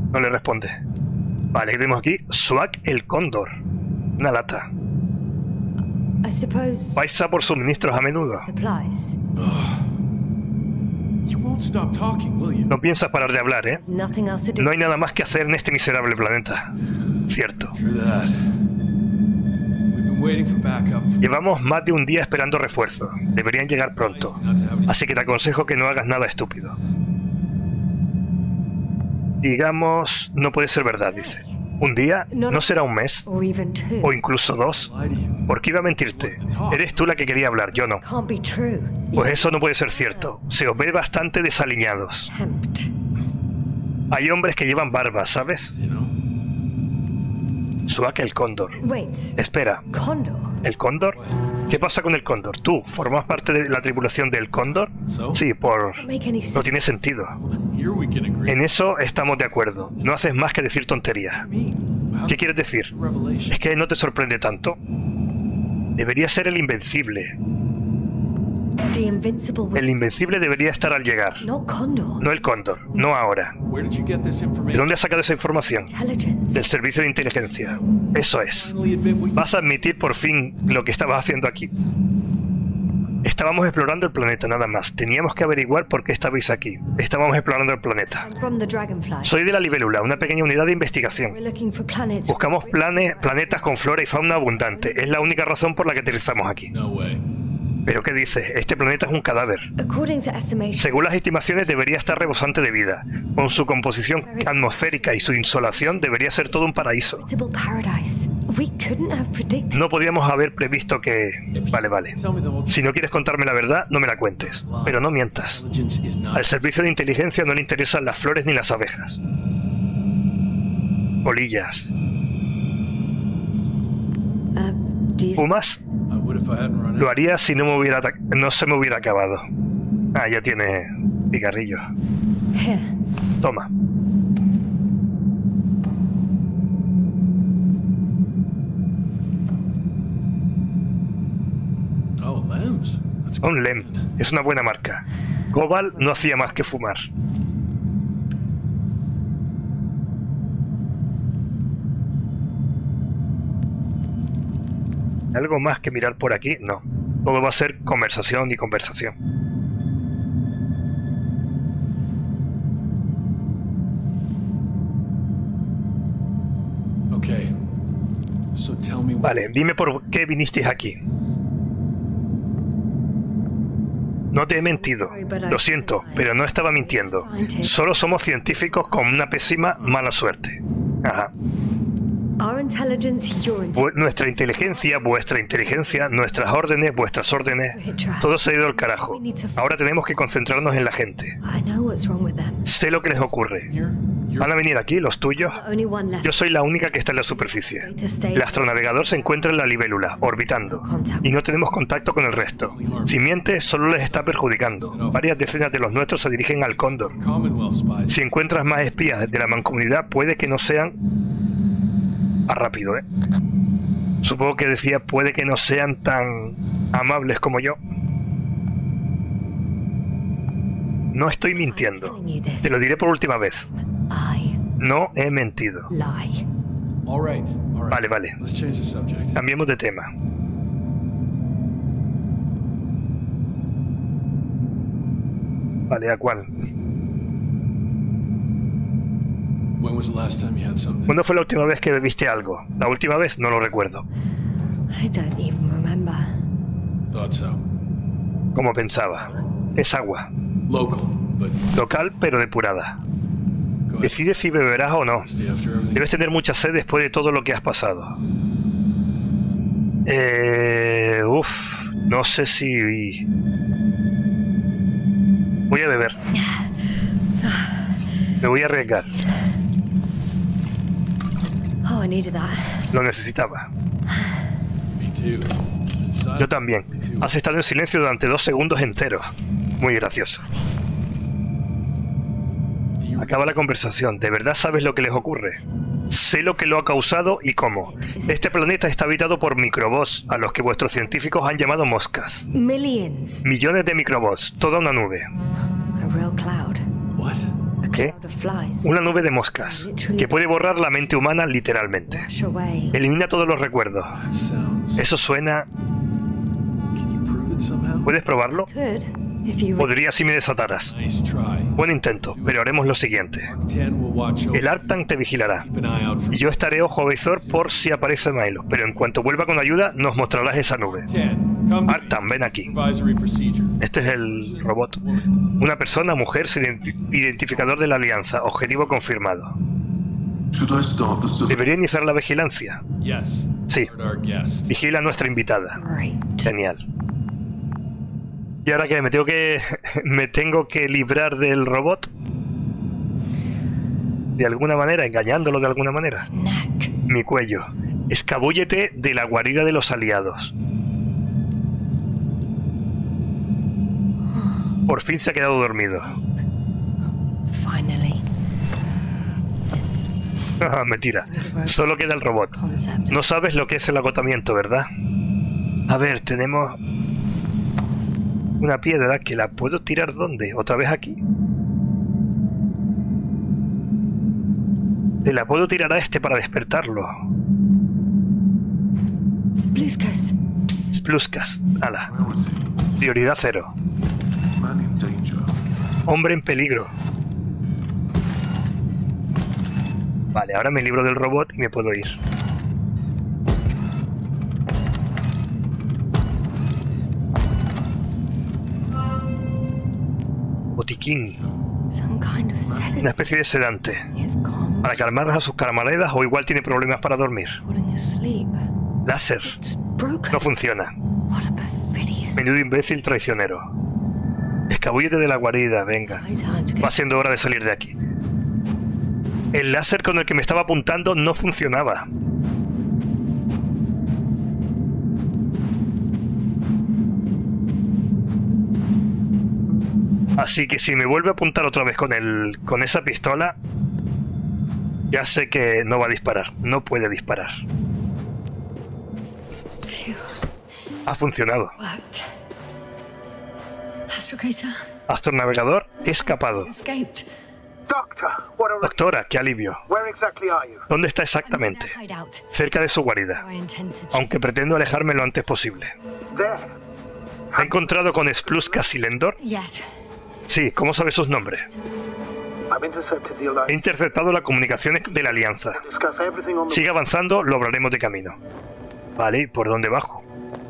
No le responde. Vale, ¿qué tenemos aquí? Swag el cóndor. Una lata. Vais a por suministros a menudo. No piensas parar de hablar, ¿eh? No hay nada más que hacer en este miserable planeta. Cierto. Llevamos más de un día esperando refuerzos. Deberían llegar pronto. Así que te aconsejo que no hagas nada estúpido. Digamos, no puede ser verdad, dice. ¿Un día? ¿No será un mes? ¿O incluso dos? ¿Por qué iba a mentirte? Eres tú la que quería hablar, yo no. Pues eso no puede ser cierto. Se os ve bastante desaliñados. Hay hombres que llevan barba, ¿sabes? Swag el cóndor. Espera. ¿El cóndor? ¿Qué pasa con el cóndor? ¿Tú formas parte de la tripulación del cóndor? Sí, por... No tiene sentido. En eso estamos de acuerdo. No haces más que decir tonterías. ¿Qué quieres decir? ¿Es que no te sorprende tanto? Debería ser el invencible. El invencible debería estar al llegar. No el cóndor. No ahora. ¿De dónde has sacado esa información? Del servicio de inteligencia. Eso es. Vas a admitir por fin lo que estabas haciendo aquí. Estábamos explorando el planeta, nada más. Teníamos que averiguar por qué estabais aquí. Estábamos explorando el planeta. Soy de la Libélula, una pequeña unidad de investigación. Buscamos plane planetas con flora y fauna abundante. Es la única razón por la que aterrizamos aquí. ¿Pero qué dices? Este planeta es un cadáver. Según las estimaciones, debería estar rebosante de vida. Con su composición atmosférica y su insolación, debería ser todo un paraíso. No podíamos haber previsto que... Vale, vale. Si no quieres contarme la verdad, no me la cuentes. Pero no mientas. Al servicio de inteligencia no le interesan las flores ni las abejas. Polillas. ¿Fumas? Lo haría si no me hubiera no se me hubiera acabado. Ah, ya tiene cigarrillo. Toma. Un Lem. Es una buena marca. Cobal no hacía más que fumar. ¿Algo más que mirar por aquí? No. Todo va a ser conversación y conversación. Vale, dime por qué vinisteis aquí. No te he mentido. Lo siento, pero no estaba mintiendo. Solo somos científicos con una pésima mala suerte. Ajá. Nuestra inteligencia, vuestra inteligencia, nuestras órdenes, vuestras órdenes, todo se ha ido al carajo. Ahora tenemos que concentrarnos en la gente. Sé lo que les ocurre. ¿Van a venir aquí, los tuyos? Yo soy la única que está en la superficie. El astronavegador se encuentra en la libélula, orbitando, y no tenemos contacto con el resto. Si miente, solo les está perjudicando. Varias decenas de los nuestros se dirigen al cóndor. Si encuentras más espías de la mancomunidad, puede que no sean... Más rápido, ¿eh? Supongo que decía, puede que no sean tan amables como yo. No estoy mintiendo. Te lo diré por última vez. No he mentido. Vale, vale. Cambiemos de tema. Vale, ¿a cuál? ¿Cuándo fue la última vez que bebiste algo? La última vez no lo recuerdo. Como pensaba. Es agua. Local, pero depurada. Decide si beberás o no. Debes tener mucha sed después de todo lo que has pasado. Eh... Uf... No sé si... Voy a beber. Me voy a arriesgar. Lo necesitaba. Yo también. Has estado en silencio durante dos segundos enteros. Muy gracioso. Acaba la conversación. ¿De verdad sabes lo que les ocurre? Sé lo que lo ha causado y cómo. Este planeta está habitado por microbots, a los que vuestros científicos han llamado moscas. Millones de microbots, toda una nube. ¿Qué? Una nube de moscas, que puede borrar la mente humana literalmente. Elimina todos los recuerdos. Eso suena... ¿Puedes probarlo? Podría si me desataras. Buen intento, pero haremos lo siguiente. El Arctan te vigilará. Y yo estaré ojo visor por si aparece Milo. Pero en cuanto vuelva con ayuda, nos mostrarás esa nube. Arctan, ven aquí. Este es el robot. Una persona, mujer, sin identificador de la alianza. Objetivo confirmado. ¿Debería iniciar la vigilancia? Sí. Vigila a nuestra invitada. Genial. Y ahora que me tengo que me tengo que librar del robot de alguna manera, engañándolo de alguna manera. Mi cuello. Escabúllete de la guarida de los aliados. Por fin se ha quedado dormido. Ah, mentira. Solo queda el robot. No sabes lo que es el agotamiento, ¿verdad? A ver, tenemos... una piedra que la puedo tirar ¿dónde? ¿Otra vez aquí? Te la puedo tirar a este para despertarlo. Spluskas. Spluskas. Ala. Prioridad cero. Hombre en peligro. Vale, ahora me libro del robot y me puedo ir. Botiquín. Una especie de sedante. Para calmar a sus camaradas o igual tiene problemas para dormir. Láser. No funciona. Menudo imbécil traicionero. Escabúllete de la guarida, venga. Va siendo hora de salir de aquí. El láser con el que me estaba apuntando no funcionaba. Así que si me vuelve a apuntar otra vez con el con esa pistola, ya sé que no va a disparar. No puede disparar. Ha funcionado. Astronavegador escapado. Doctora, qué alivio. ¿Dónde está exactamente? Cerca de su guarida. Aunque pretendo alejarme lo antes posible. ¿Ha encontrado con Spluskas y Lendor? Sí, ¿cómo sabe sus nombres? He interceptado las comunicaciones de la Alianza. Sigue avanzando, lo hablaremos de camino. Vale, ¿y por dónde bajo?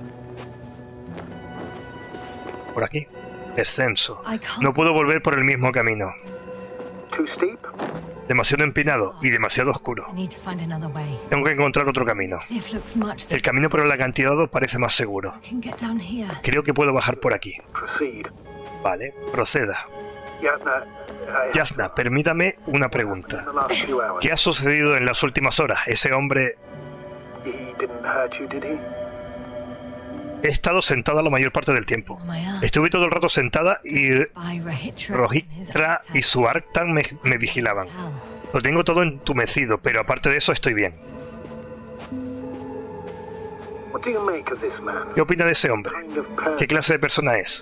Por aquí. Descenso. No puedo volver por el mismo camino. Demasiado empinado y demasiado oscuro. Tengo que encontrar otro camino. El camino por el acantilado parece más seguro. Creo que puedo bajar por aquí. Vale, proceda. Yasna, permítame una pregunta. ¿Qué ha sucedido en las últimas horas? Ese hombre... He estado sentada la mayor parte del tiempo. Estuve todo el rato sentada y Rohitra y su Arctan me, me vigilaban. Lo tengo todo entumecido, pero aparte de eso estoy bien. ¿Qué opina de ese hombre? ¿Qué clase de persona es?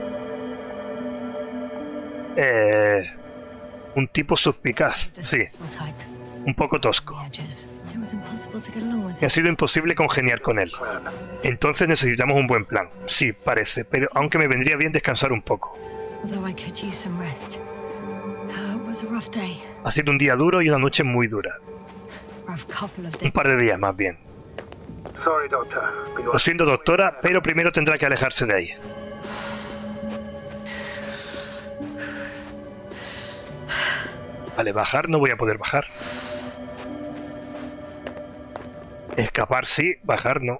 Eh, un tipo suspicaz, sí. Un poco tosco. Me ha sido imposible congeniar con él. Entonces necesitamos un buen plan. Sí, parece, pero aunque me vendría bien descansar un poco. Ha sido un día duro y una noche muy dura. Un par de días, más bien. Lo siento, doctora, pero primero tendrá que alejarse de ahí. Vale, bajar no voy a poder bajar. Escapar sí, bajar no.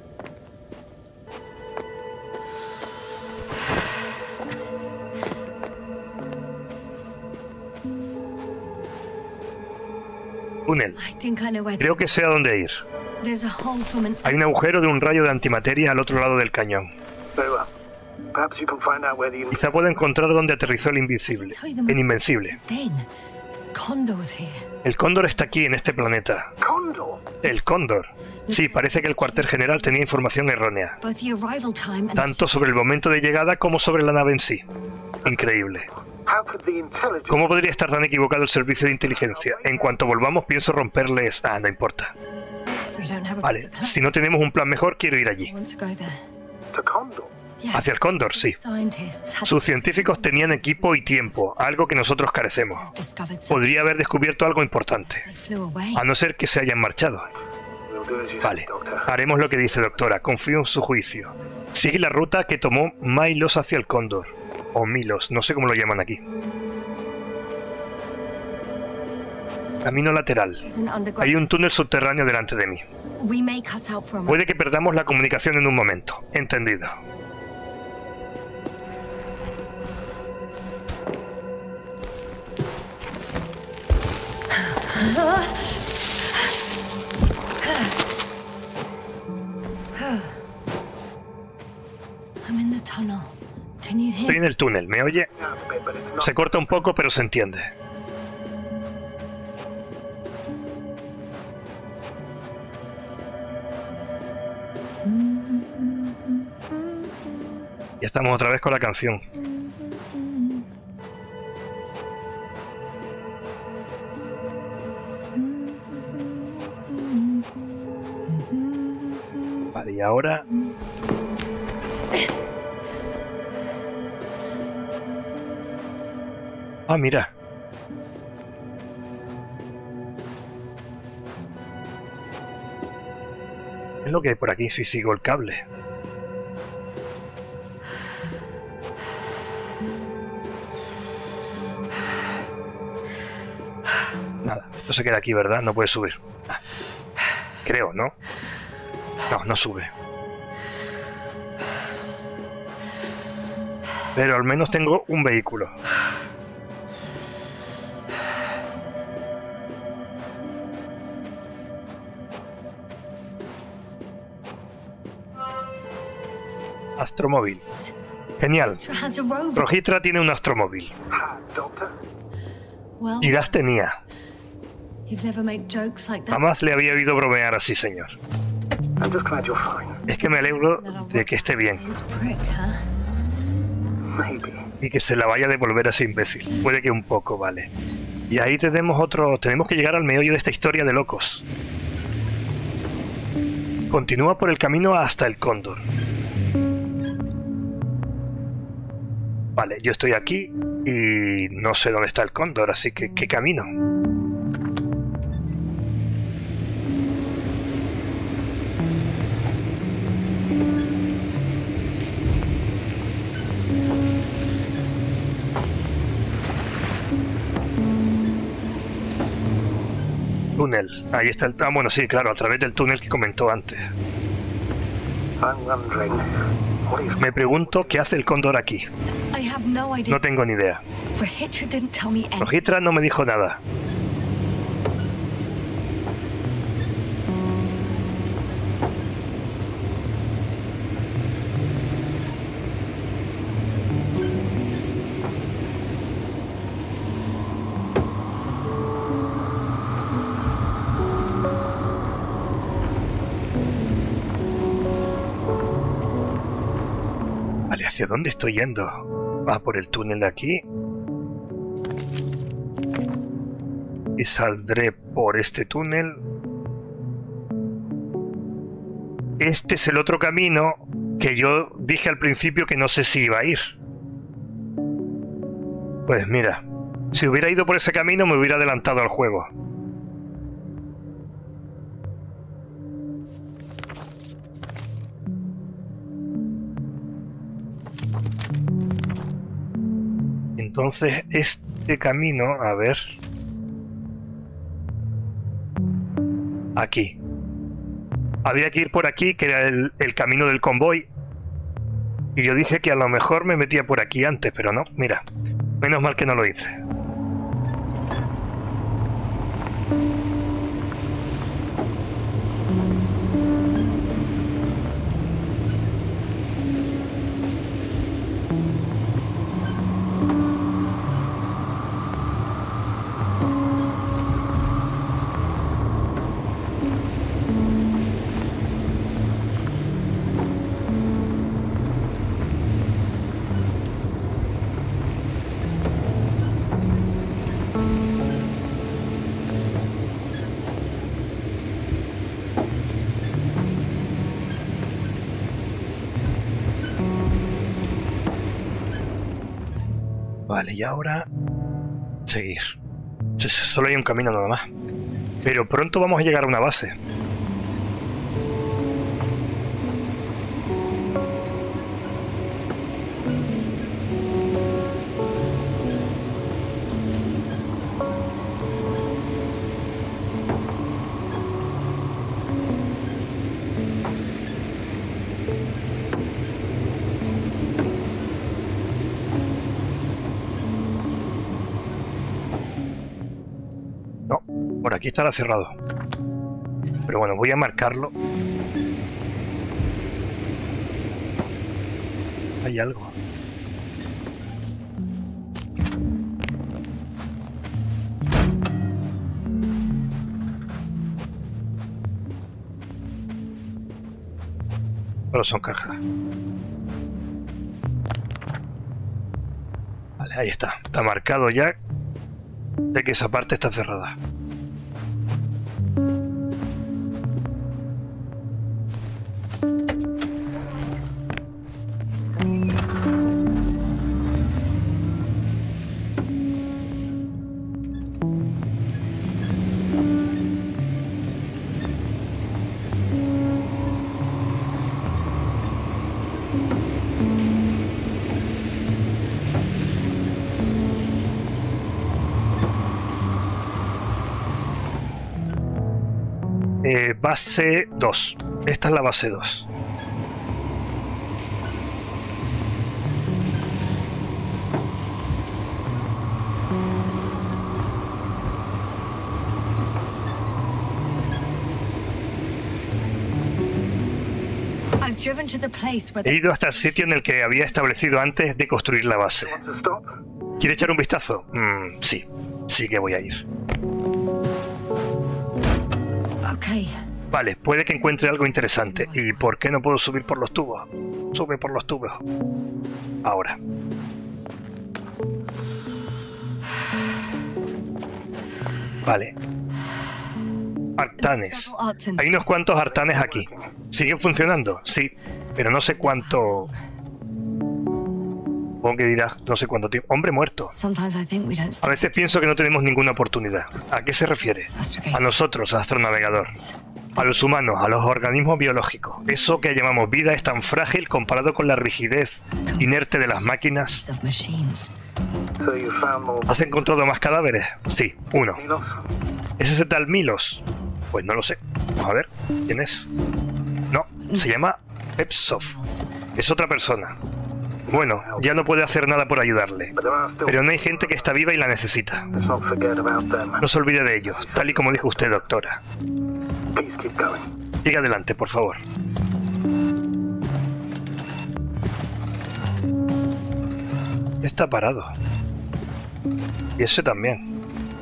Túnel. Creo que sé a dónde ir. Hay un agujero de un rayo de antimateria al otro lado del cañón. Quizá pueda encontrar dónde aterrizó el Invencible. El Invencible. El Cóndor está aquí, en este planeta. El Cóndor. Sí, parece que el cuartel general tenía información errónea. Tanto sobre el momento de llegada como sobre la nave en sí. Increíble. ¿Cómo podría estar tan equivocado el servicio de inteligencia? En cuanto volvamos pienso romperles... Ah, no importa. Vale, si no tenemos un plan mejor, quiero ir allí. Hacia el Cóndor, sí. Sus científicos tenían equipo y tiempo, algo que nosotros carecemos. Podría haber descubierto algo importante, a no ser que se hayan marchado. Vale, haremos lo que dice, doctora. Confío en su juicio. Sigue la ruta que tomó Milos hacia el Cóndor. O Milos, no sé cómo lo llaman aquí. Camino lateral. Hay un túnel subterráneo delante de mí. Puede que perdamos la comunicación en un momento. Entendido. Estoy en el túnel, ¿me oye? Se corta un poco, pero se entiende. Ya estamos otra vez con la canción. Vale, y ahora... Ah, mira. ¿Qué es lo que hay por aquí si sigo el cable? Nada, esto se queda aquí, ¿verdad? No puede subir. Creo, ¿no? No, no sube. Pero al menos tengo un vehículo. Astromóvil. Genial. Rojitra tiene un astromóvil. Y las tenía. Jamás le había oído bromear así, señor. Es que me alegro de que esté bien. Y que se la vaya a devolver a ese imbécil. Puede que un poco, vale. Y ahí tenemos otro... Tenemos que llegar al meollo de esta historia de locos. Continúa por el camino hasta el Cóndor. Vale, yo estoy aquí y no sé dónde está el Cóndor, así que ¿qué camino? Túnel, ahí está el... Ah, bueno, sí, claro, a través del túnel que comentó antes. Me pregunto qué hace el Cóndor aquí. No tengo ni idea. Rojitra no me dijo nada. ¿Hacia dónde estoy yendo? Va por el túnel de aquí. Y saldré por este túnel. Este es el otro camino que yo dije al principio que no sé si iba a ir. Pues mira, si hubiera ido por ese camino me hubiera adelantado al juego. Entonces, este camino, a ver... Aquí. Había que ir por aquí, que era el, el camino del convoy. Y yo dije que a lo mejor me metía por aquí antes, pero no, mira. Menos mal que no lo hice. Vale, y ahora... seguir. Solo hay un camino nada más. Pero pronto vamos a llegar a una base. Por aquí estará cerrado. Pero bueno, voy a marcarlo. Hay algo. Solo son cajas. Vale, ahí está. Está marcado ya de que esa parte está cerrada. Eh, base dos. Esta es la base dos. He ido hasta el sitio en el que había establecido antes de construir la base. ¿Quiere echar un vistazo? Mm, sí, sí que voy a ir. Vale, puede que encuentre algo interesante. ¿Y por qué no puedo subir por los tubos? Sube por los tubos. Ahora. Vale. Artanes. Hay unos cuantos artanes aquí. ¿Siguen funcionando? Sí, pero no sé cuánto... Supongo que dirás, no sé cuánto tiempo. Hombre muerto. A veces pienso que no tenemos ninguna oportunidad. ¿A qué se refiere? A nosotros, astronavegador. A los humanos, a los organismos biológicos. Eso que llamamos vida es tan frágil comparado con la rigidez inerte de las máquinas. ¿Has encontrado más cadáveres? Sí, uno. ¿Es ese tal Milos? Pues no lo sé. Vamos a ver. ¿Quién es? No, se llama Pepsov. Es otra persona. Bueno, ya no puede hacer nada por ayudarle. Pero no hay gente que está viva y la necesita. No se olvide de ellos, tal y como dijo usted, doctora. Siga adelante, por favor. Está parado. Y ese también.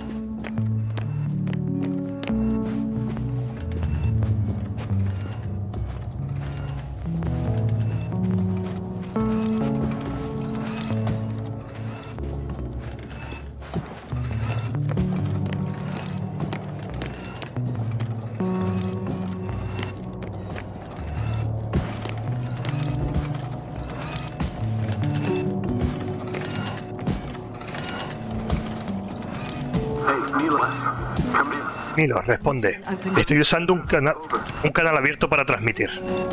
Milos, responde. Estoy usando un canal, un canal abierto para transmitir.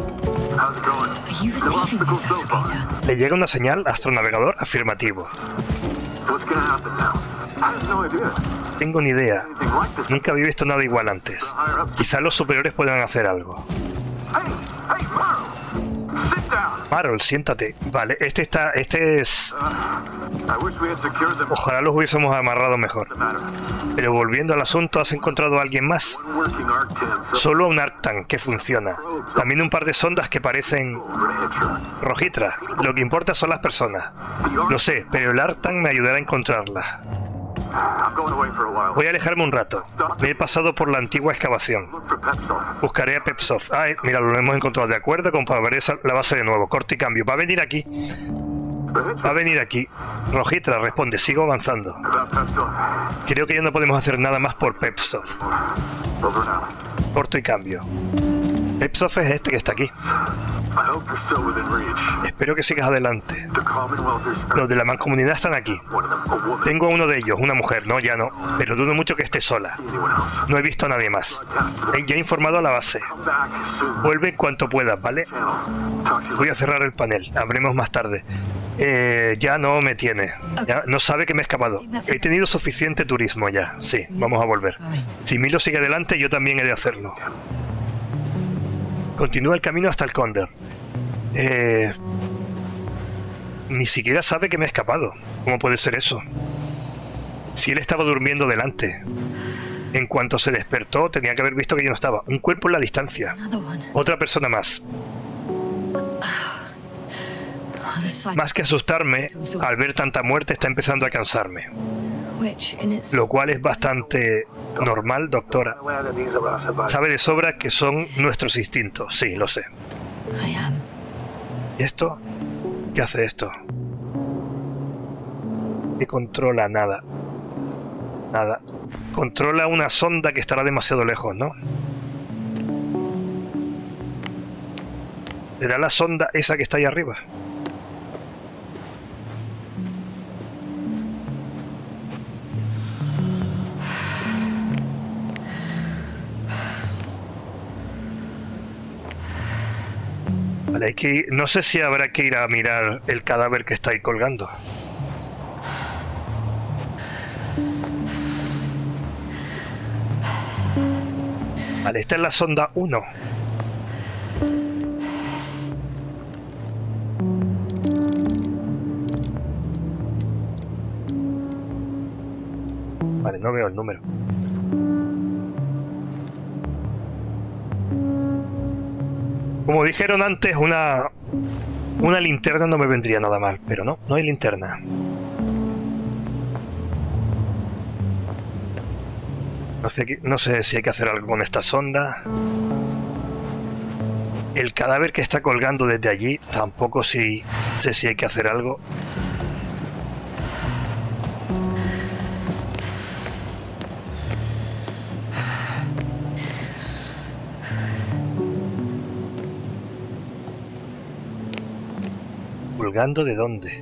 ¿Le llega una señal, astronavegador? Afirmativo. Tengo ni idea. Nunca había visto nada igual antes. Quizá los superiores puedan hacer algo. Marol, siéntate. Vale, este está... Este es... Ojalá los hubiésemos amarrado mejor. Pero volviendo al asunto, ¿has encontrado a alguien más? Solo un Arctan que funciona. También un par de sondas que parecen... Rojitra. Lo que importa son las personas. Lo sé, pero el Arctan me ayudará a encontrarlas. Voy a alejarme un rato. Me he pasado por la antigua excavación. Buscaré a Pepsov. Ah, mira, lo hemos encontrado. De acuerdo, comprobaré la base de nuevo. Corto y cambio. Va a venir aquí. Va a venir aquí. Rojitra, responde. Sigo avanzando. Creo que ya no podemos hacer nada más por Pepsov. Corto y cambio. Epsof es este que está aquí. Espero que sigas adelante. Los de la mancomunidad están aquí. Tengo a uno de ellos, una mujer, no, ya no. Pero dudo mucho que esté sola. No he visto a nadie más. Ya he informado a la base. Vuelve en cuanto puedas, ¿vale? Voy a cerrar el panel. Hablemos más tarde. Eh, ya no me tiene. Ya no sabe que me he escapado. He tenido suficiente turismo ya. Sí, vamos a volver. Si Milo sigue adelante, yo también he de hacerlo. Continúa el camino hasta el Condor. Eh, ni siquiera sabe que me he escapado. ¿Cómo puede ser eso? Si él estaba durmiendo delante. En cuanto se despertó, tenía que haber visto que yo no estaba. Un cuerpo en la distancia. Otra persona más. Más que asustarme, al ver tanta muerte está empezando a cansarme. Lo cual es bastante normal, doctora. Sabe de sobra que son nuestros instintos. Sí, lo sé. ¿Y esto? ¿Qué hace esto? ¿Qué controla? Nada. Nada. Controla una sonda que estará demasiado lejos, ¿no? ¿Será la sonda esa que está ahí arriba? Vale, hay que ir, no sé si habrá que ir a mirar el cadáver que está ahí colgando. Vale, esta es la sonda uno. Vale, no veo el número. Como dijeron antes, una, una linterna no me vendría nada mal, pero no, no hay linterna. No sé, no sé si hay que hacer algo con esta sonda. El cadáver que está colgando desde allí, tampoco si, sé si hay que hacer algo. ¿Colgando de dónde?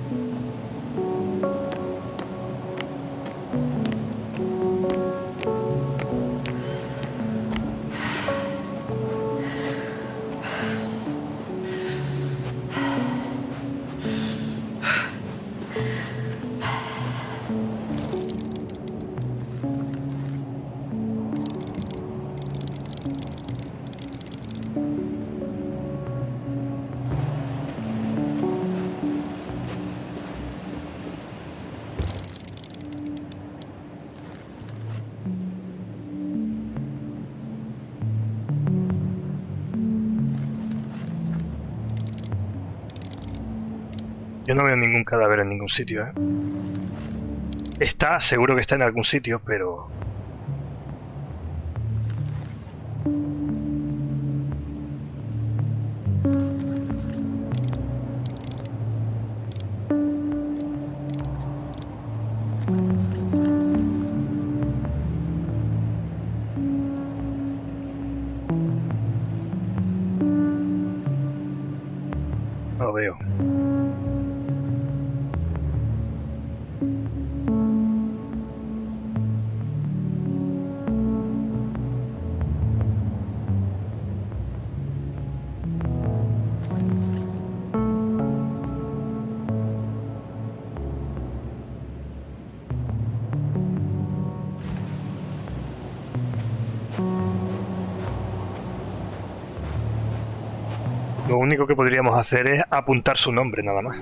Yo no veo ningún cadáver en ningún sitio, ¿eh? Está, seguro que está en algún sitio, pero... no lo veo. Lo único que podríamos hacer es apuntar su nombre, nada más.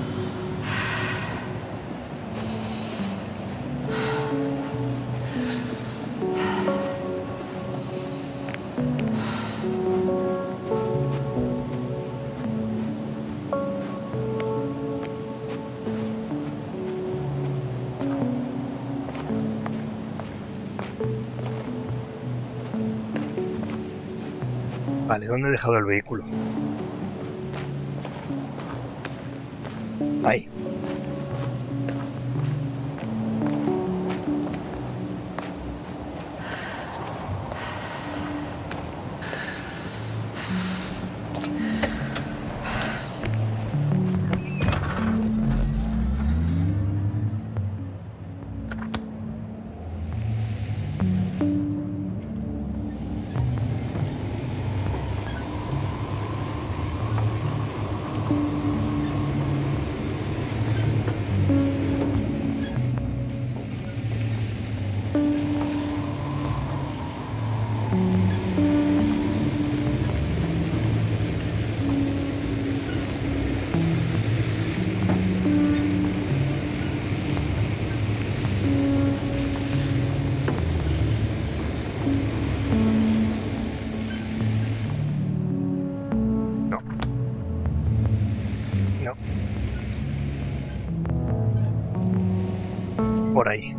Vale, ¿dónde he dejado el vehículo? Ahí. por ahí.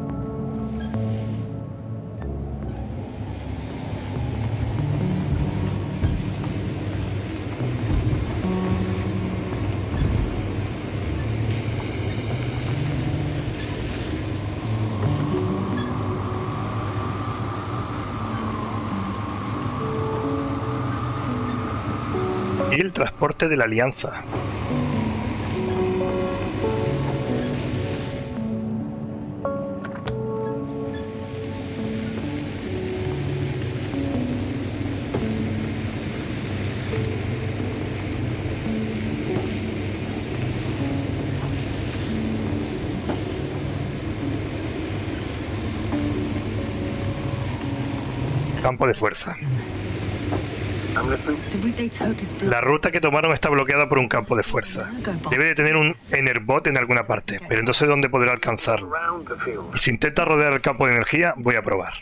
Y el transporte de la Alianza. Campo de fuerza. La ruta que tomaron está bloqueada por un campo de fuerza. Debe de tener un Enerbot en alguna parte, pero no sé dónde podrá alcanzarlo. Y si intenta rodear el campo de energía, voy a probar.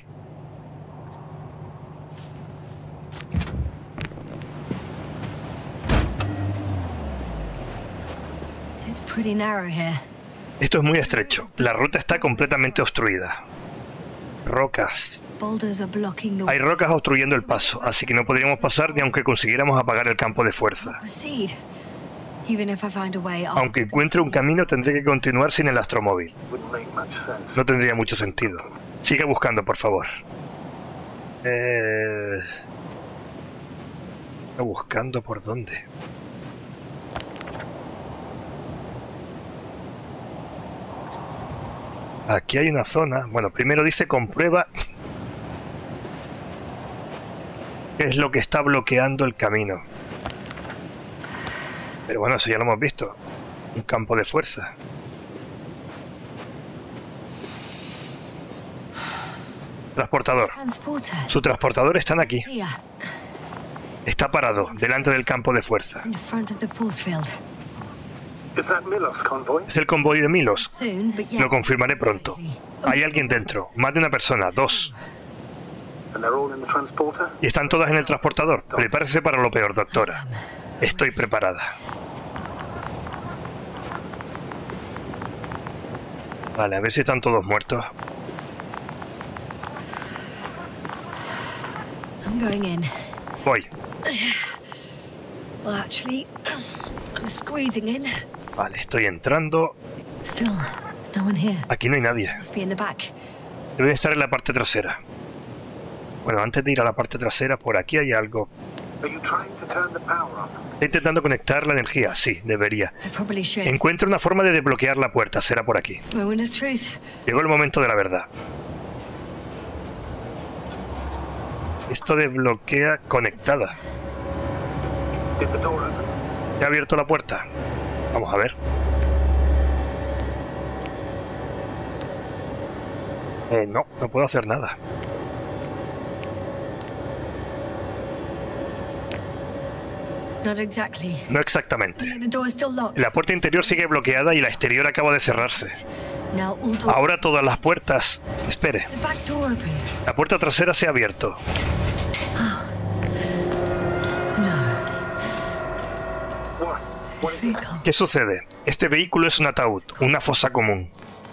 Esto es muy estrecho. La ruta está completamente obstruida. Rocas. Hay rocas obstruyendo el paso, así que no podríamos pasar ni aunque consiguiéramos apagar el campo de fuerza. Aunque encuentre un camino, tendré que continuar sin el astromóvil. No tendría mucho sentido. Siga buscando, por favor. Eh... ¿Está buscando por dónde? Aquí hay una zona... Bueno, primero dice comprueba... ¿Qué es lo que está bloqueando el camino? Pero bueno, eso ya lo hemos visto. Un campo de fuerza. Transportador. Su transportador está aquí. Está parado, delante del campo de fuerza. Es el convoy de Milos. Lo confirmaré pronto. Hay alguien dentro. Más de una persona. Dos. Y están todas en el transportador. Prepárese para lo peor, doctora. Estoy preparada. Vale, a ver si están todos muertos. Voy. Vale, estoy entrando. Aquí no hay nadie. Debe estar en la parte trasera. Bueno, antes de ir a la parte trasera, por aquí hay algo. Estoy intentando conectar la energía. Sí, debería. Encuentro una forma de desbloquear la puerta. Será por aquí. Llegó el momento de la verdad. Esto desbloquea conectada. ¿Ya ha abierto la puerta? Vamos a ver. Eh, no, no puedo hacer nada. No exactamente. La puerta interior sigue bloqueada y la exterior acaba de cerrarse. Ahora todas las puertas... Espere. La puerta trasera se ha abierto. ¿Qué sucede? Este vehículo es un ataúd, una fosa común.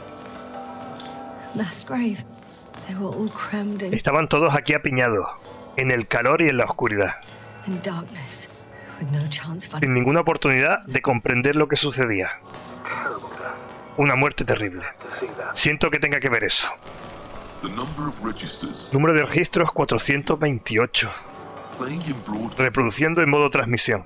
Estaban todos aquí apiñados, en el calor y en la oscuridad, sin ninguna oportunidad de comprender lo que sucedía. Una muerte terrible. Siento que tenga que ver eso. Número de registros cuatrocientos veintiocho. Reproduciendo en modo transmisión.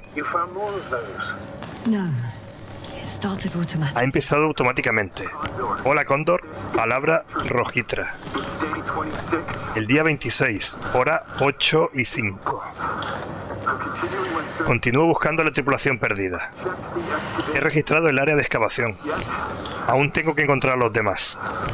Ha empezado automáticamente. Hola Cóndor, palabra Rojitra. El día veintiséis, hora ocho y cinco. Continúo buscando a la tripulación perdida. He registrado el área de excavación. Aún tengo que encontrar a los demás.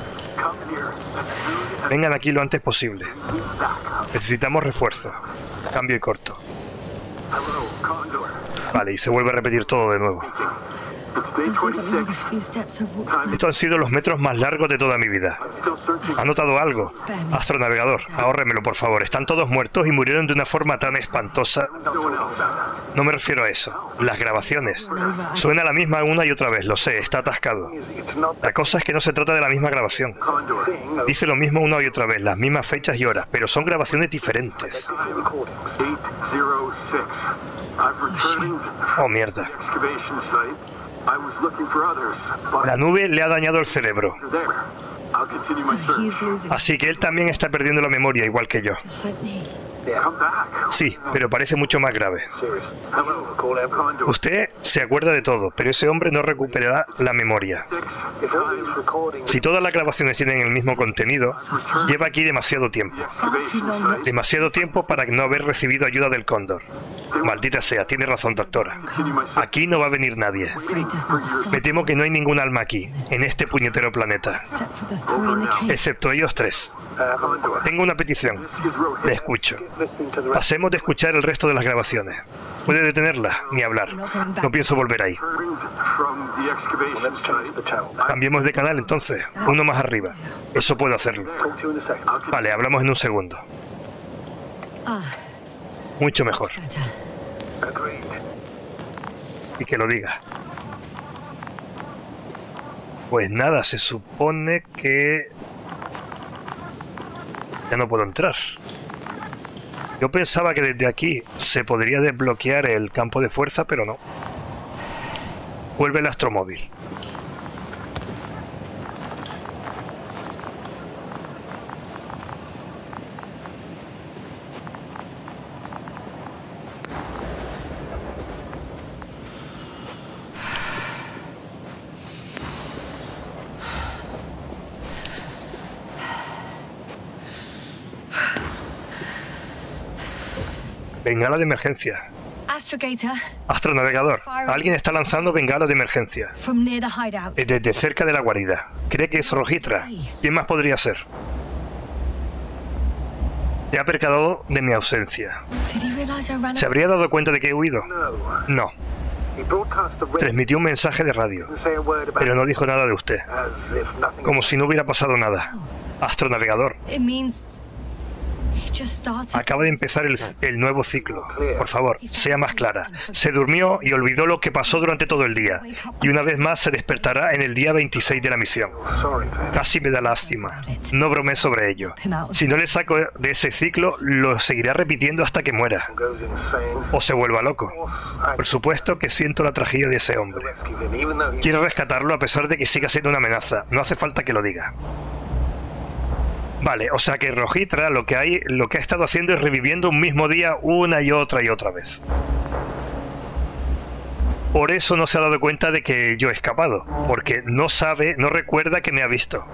Vengan aquí lo antes posible. Necesitamos refuerzo. Cambio y corto. Vale, y se vuelve a repetir todo de nuevo. Estos han sido los metros más largos de toda mi vida. ¿Ha notado algo? Astronavegador, ahórremelo por favor. Están todos muertos y murieron de una forma tan espantosa. No me refiero a eso. Las grabaciones. Suena la misma una y otra vez, lo sé, está atascado. La cosa es que no se trata de la misma grabación. Dice lo mismo una y otra vez, las mismas fechas y horas, pero son grabaciones diferentes. Oh, mierda. La nube le ha dañado el cerebro. Así que él también está perdiendo la memoria, igual que yo. Sí, pero parece mucho más grave. Usted se acuerda de todo, pero ese hombre no recuperará la memoria. Si todas las grabaciones tienen el mismo contenido, lleva aquí demasiado tiempo. Demasiado tiempo para no haber recibido ayuda del Cóndor. Maldita sea, tiene razón, doctora. Aquí no va a venir nadie. Me temo que no hay ningún alma aquí, en este puñetero planeta. Excepto ellos tres. Tengo una petición. Le escucho. Pasemos de escuchar el resto de las grabaciones. ¿Puede detenerla? Ni hablar. No pienso volver ahí. Cambiemos de canal entonces. Uno más arriba. Eso puedo hacerlo. Vale, hablamos en un segundo. Mucho mejor. Y que lo diga. Pues nada, se supone que... ya no puedo entrar. Yo pensaba que desde aquí se podría desbloquear el campo de fuerza, pero no. Vuelve el astromóvil. Bengala de emergencia. Astronavegador. Alguien está lanzando bengala de emergencia. Desde cerca de la guarida. ¿Cree que es Rojitra? ¿Quién más podría ser? Se ha percatado de mi ausencia. ¿Se habría dado cuenta de que he huido? No. Transmitió un mensaje de radio, pero no dijo nada de usted. Como si no hubiera pasado nada. Astronavegador. Acaba de empezar el, el nuevo ciclo. Por favor, sea más clara. Se durmió y olvidó lo que pasó durante todo el día. Y una vez más se despertará en el día veintiséis de la misión. Casi me da lástima. No bromé sobre ello. Si no le saco de ese ciclo, lo seguirá repitiendo hasta que muera. O se vuelva loco. Por supuesto que siento la tragedia de ese hombre. Quiero rescatarlo a pesar de que siga siendo una amenaza. No hace falta que lo diga. Vale, o sea que Rojitra lo que, hay, lo que ha estado haciendo es reviviendo un mismo día una y otra y otra vez. Por eso no se ha dado cuenta de que yo he escapado, porque no sabe, no recuerda que me ha visto.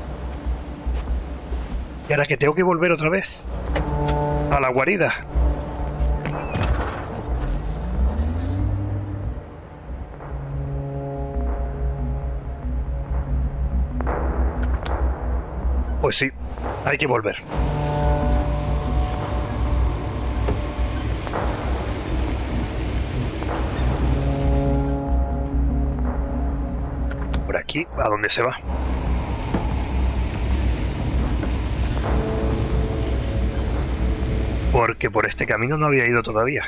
Y ahora que tengo que volver otra vez a la guarida. Pues sí, hay que volver. Por aquí, ¿a dónde se va? Porque por este camino no había ido todavía.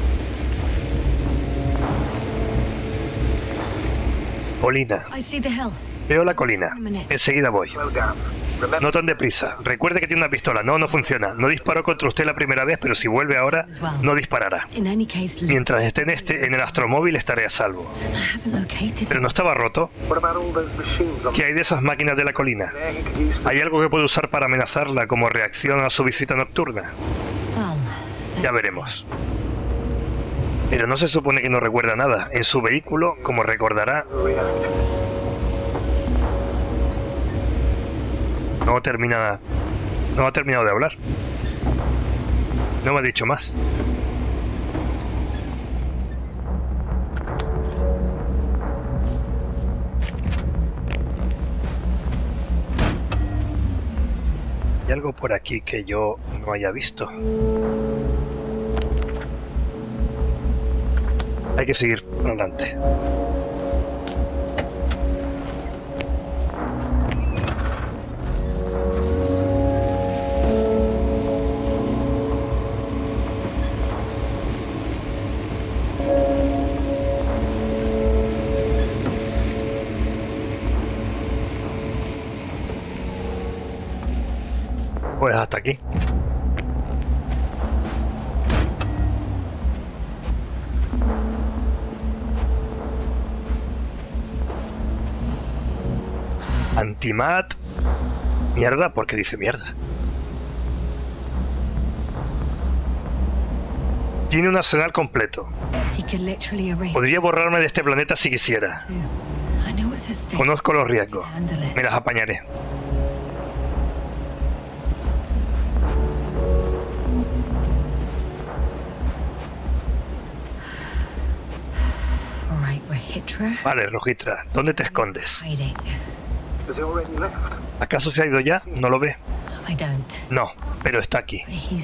Colina. Veo la colina. Enseguida voy. No tan deprisa. Recuerde que tiene una pistola. No, no funciona. No disparó contra usted la primera vez, pero si vuelve ahora, no disparará. Mientras esté en, este, en el astromóvil estaré a salvo. ¿Pero no estaba roto? ¿Qué hay de esas máquinas de la colina? ¿Hay algo que puede usar para amenazarla como reacción a su visita nocturna? Ya veremos. Pero no se supone que no recuerda nada. En su vehículo, como recordará... No termina... No ha terminado de hablar. No me ha dicho más. ¿Hay algo por aquí que yo no haya visto? Hay que seguir para adelante. Pues hasta aquí. Antimat. Mierda, ¿por qué dice mierda? Tiene un arsenal completo. Podría borrarme de este planeta si quisiera. Conozco los riesgos. Me las apañaré. Vale, Rojitra, ¿dónde te escondes? ¿Acaso se ha ido ya? ¿No lo ve? No, pero está aquí.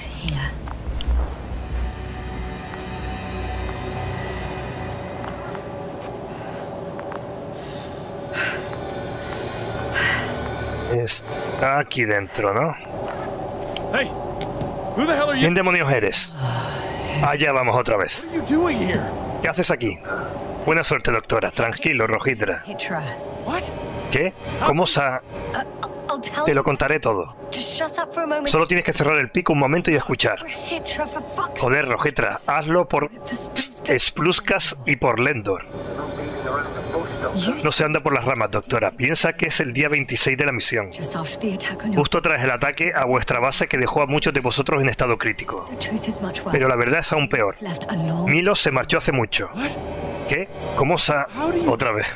Está aquí dentro, ¿no? ¿Quién demonios eres? Allá vamos otra vez. ¿Qué haces aquí? Buena suerte, doctora. Tranquilo, Rojitra. ¿Qué? ¿Cómo sa...? Te lo contaré todo. Solo tienes que cerrar el pico un momento y escuchar. Joder, Rojitra, hazlo por Spluskas y por Lendor. No se anda por las ramas, doctora. Piensa que es el día veintiséis de la misión. Justo tras el ataque a vuestra base que dejó a muchos de vosotros en estado crítico. Pero la verdad es aún peor. Milos se marchó hace mucho. ¿Qué? ¿Cómo sa...? Otra vez.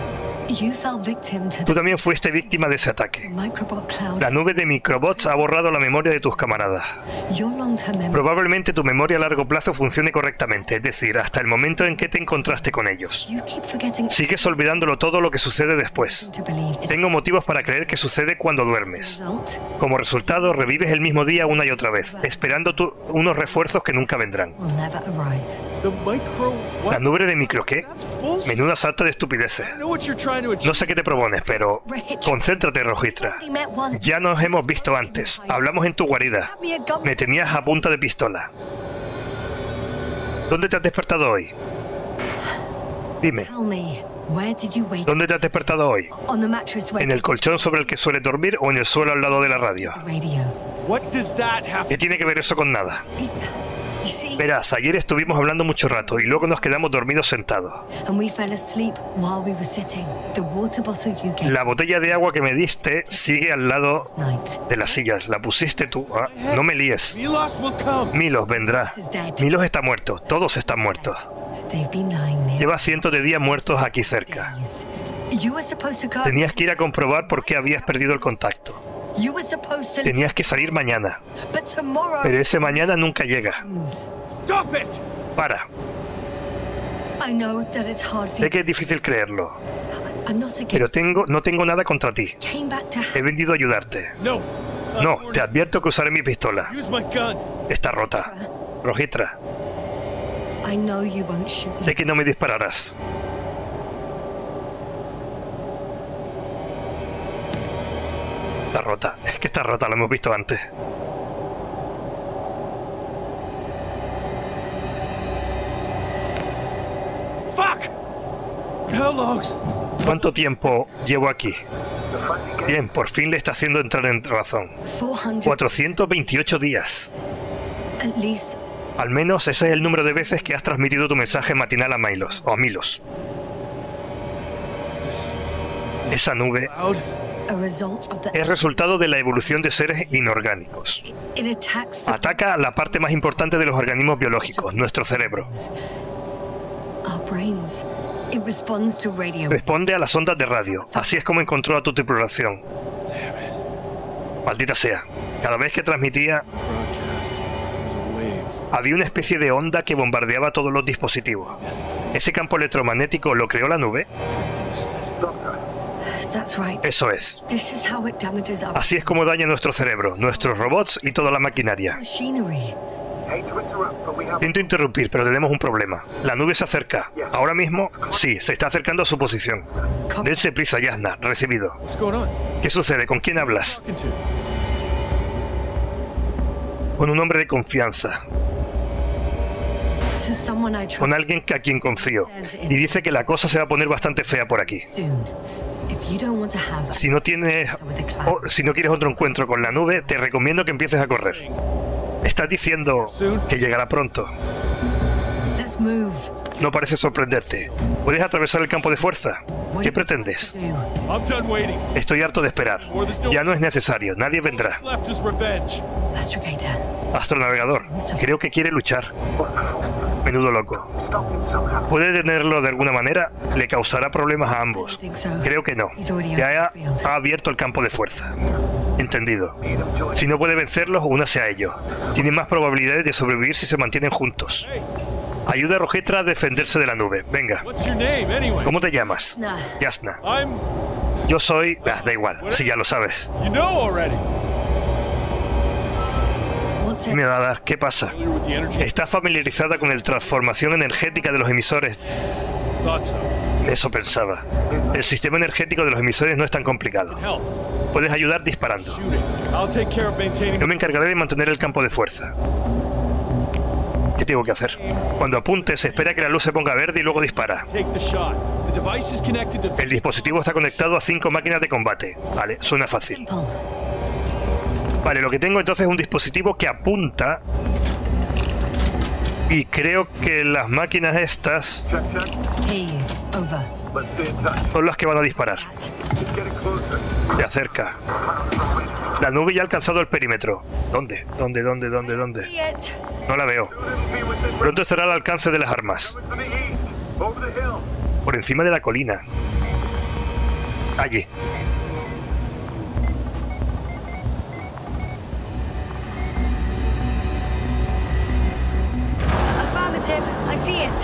Tú también fuiste víctima de ese ataque. La nube de microbots ha borrado la memoria de tus camaradas. Probablemente tu memoria a largo plazo funcione correctamente, es decir, hasta el momento en que te encontraste con ellos. Sigues olvidándolo todo lo que sucede después. Tengo motivos para creer que sucede cuando duermes. Como resultado, revives el mismo día una y otra vez, esperando tu, unos refuerzos que nunca vendrán. ¿La nube de micro qué? Menuda sarta de estupideces. No sé qué te propones, pero concéntrate, Rojitra. Ya nos hemos visto antes. Hablamos en tu guarida. Me tenías a punta de pistola. ¿Dónde te has despertado hoy? Dime. ¿Dónde te has despertado hoy? ¿En el colchón sobre el que sueles dormir o en el suelo al lado de la radio? ¿Qué tiene que ver eso con nada? Verás, ayer estuvimos hablando mucho rato y luego nos quedamos dormidos sentados. La botella de agua que me diste sigue al lado de las sillas. La pusiste tú. Ah, no me líes. Milos vendrá. Milos está muerto. Todos están muertos. Lleva cientos de días muertos aquí cerca. Tenías que ir a comprobar por qué habías perdido el contacto. Tenías que salir mañana. Pero ese mañana nunca llega. Para. Sé que es difícil creerlo. Pero tengo, no tengo nada contra ti. He venido a ayudarte. No, te advierto que usaré mi pistola. Está rota. Rojitra. Sé que no me dispararás. Está rota, es que está rota, lo hemos visto antes. ¿Cuánto tiempo llevo aquí? Bien, por fin le está haciendo entrar en razón. cuatrocientos veintiocho días. Al menos ese es el número de veces que has transmitido tu mensaje matinal a Milos, o a Milos. Esa nube es resultado de la evolución de seres inorgánicos. Ataca a la parte más importante de los organismos biológicos, nuestro cerebro. Responde a las ondas de radio. Así es como encontró a tu tripulación. Maldita sea. Cada vez que transmitía, había una especie de onda que bombardeaba todos los dispositivos. ¿Ese campo electromagnético lo creó la nube? Eso es. Así es como daña nuestro cerebro, nuestros robots y toda la maquinaria. Siento interrumpir, pero tenemos un problema. La nube se acerca. Ahora mismo, sí, se está acercando a su posición. Dense prisa, Yasna. Recibido. ¿Qué sucede? ¿Con quién hablas? Con un hombre de confianza. Con alguien a quien confío. Y dice que la cosa se va a poner bastante fea por aquí. Si no tienes, o, si no quieres otro encuentro con la nube, te recomiendo que empieces a correr. Estás diciendo que llegará pronto. No parece sorprenderte. ¿Puedes atravesar el campo de fuerza? ¿Qué pretendes? Estoy harto de esperar. Ya no es necesario. Nadie vendrá. Astronavegador. Creo que quiere luchar. Menudo loco. ¿Puede detenerlo de alguna manera? Le causará problemas a ambos. Creo que no. Ya ha, ha abierto el campo de fuerza. Entendido. Si no puede vencerlos, únase a ellos. Tiene más probabilidades de sobrevivir si se mantienen juntos. Ayuda a Rogetra a defenderse de la nube. Venga. ¿Cómo te llamas? Yasna. Yo soy... Ah, da igual, si ya lo sabes. Nada, ¿qué pasa? ¿Estás familiarizada con la transformación energética de los emisores? Eso pensaba. El sistema energético de los emisores no es tan complicado. Puedes ayudar disparando. Yo me encargaré de mantener el campo de fuerza. ¿Qué tengo que hacer? Cuando apuntes, espera que la luz se ponga verde y luego dispara. El dispositivo está conectado a cinco máquinas de combate. Vale, suena fácil. Vale, lo que tengo entonces es un dispositivo que apunta. Y creo que las máquinas estas son las que van a disparar. Se acerca. La nube ya ha alcanzado el perímetro. ¿Dónde? ¿Dónde? ¿Dónde? ¿Dónde? ¿Dónde? No la veo. Pronto estará al alcance de las armas. Por encima de la colina. Allí. Affirmative. I see it.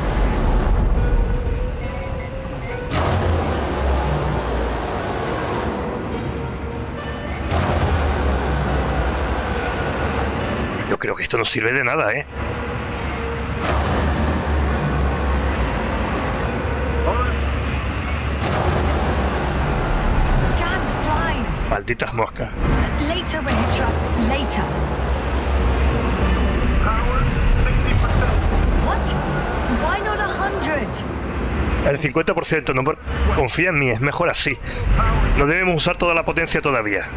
Yo creo que esto no sirve de nada, ¿eh? Malditas moscas. Later, Rogetra. Later. What? Why not a hundred? El cincuenta por ciento, no, confía en mí, es mejor así. No debemos usar toda la potencia todavía.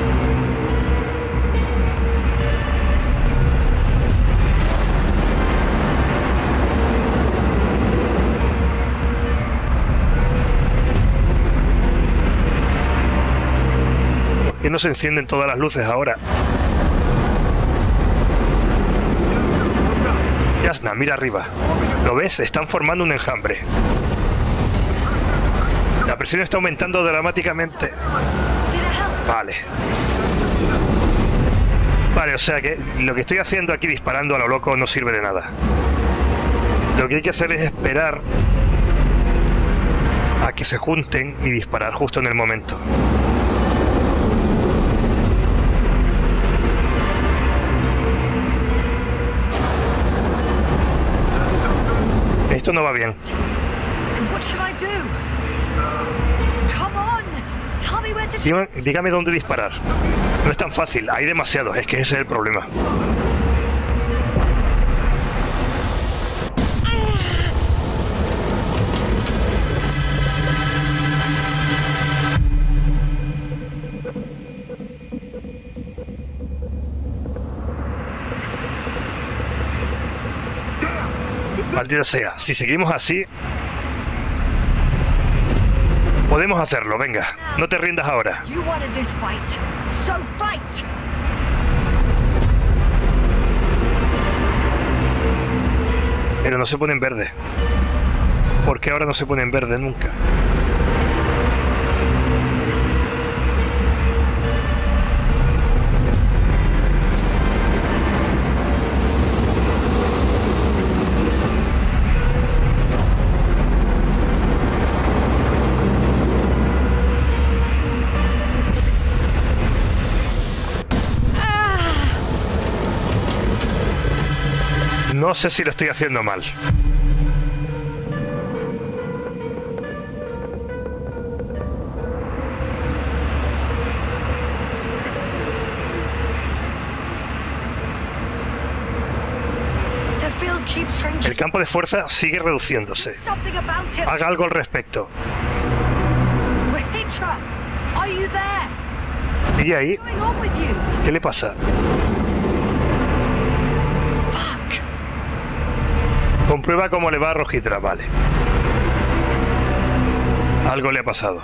¿Por qué no se encienden todas las luces ahora? Yasna, mira arriba. ¿Lo ves? Están formando un enjambre. La presión está aumentando dramáticamente. Vale. Vale, o sea que lo que estoy haciendo aquí disparando a lo loco no sirve de nada. Lo que hay que hacer es esperar a que se junten y disparar justo en el momento. Esto no va bien. Dígame, dígame dónde disparar. No es tan fácil, hay demasiados, es que ese es el problema. Maldita sea, si seguimos así... Podemos hacerlo, venga. No te rindas ahora. Pero no se pone en verde. ¿Por qué ahora no se pone en verde nunca? No sé si lo estoy haciendo mal. El campo de fuerza sigue reduciéndose. Haga algo al respecto. Rehitra, are you there? ¿Sigue ahí? What's going on with you? ¿Qué le pasa? Fuck. Comprueba cómo le va a Rehitra, vale. Algo le ha pasado.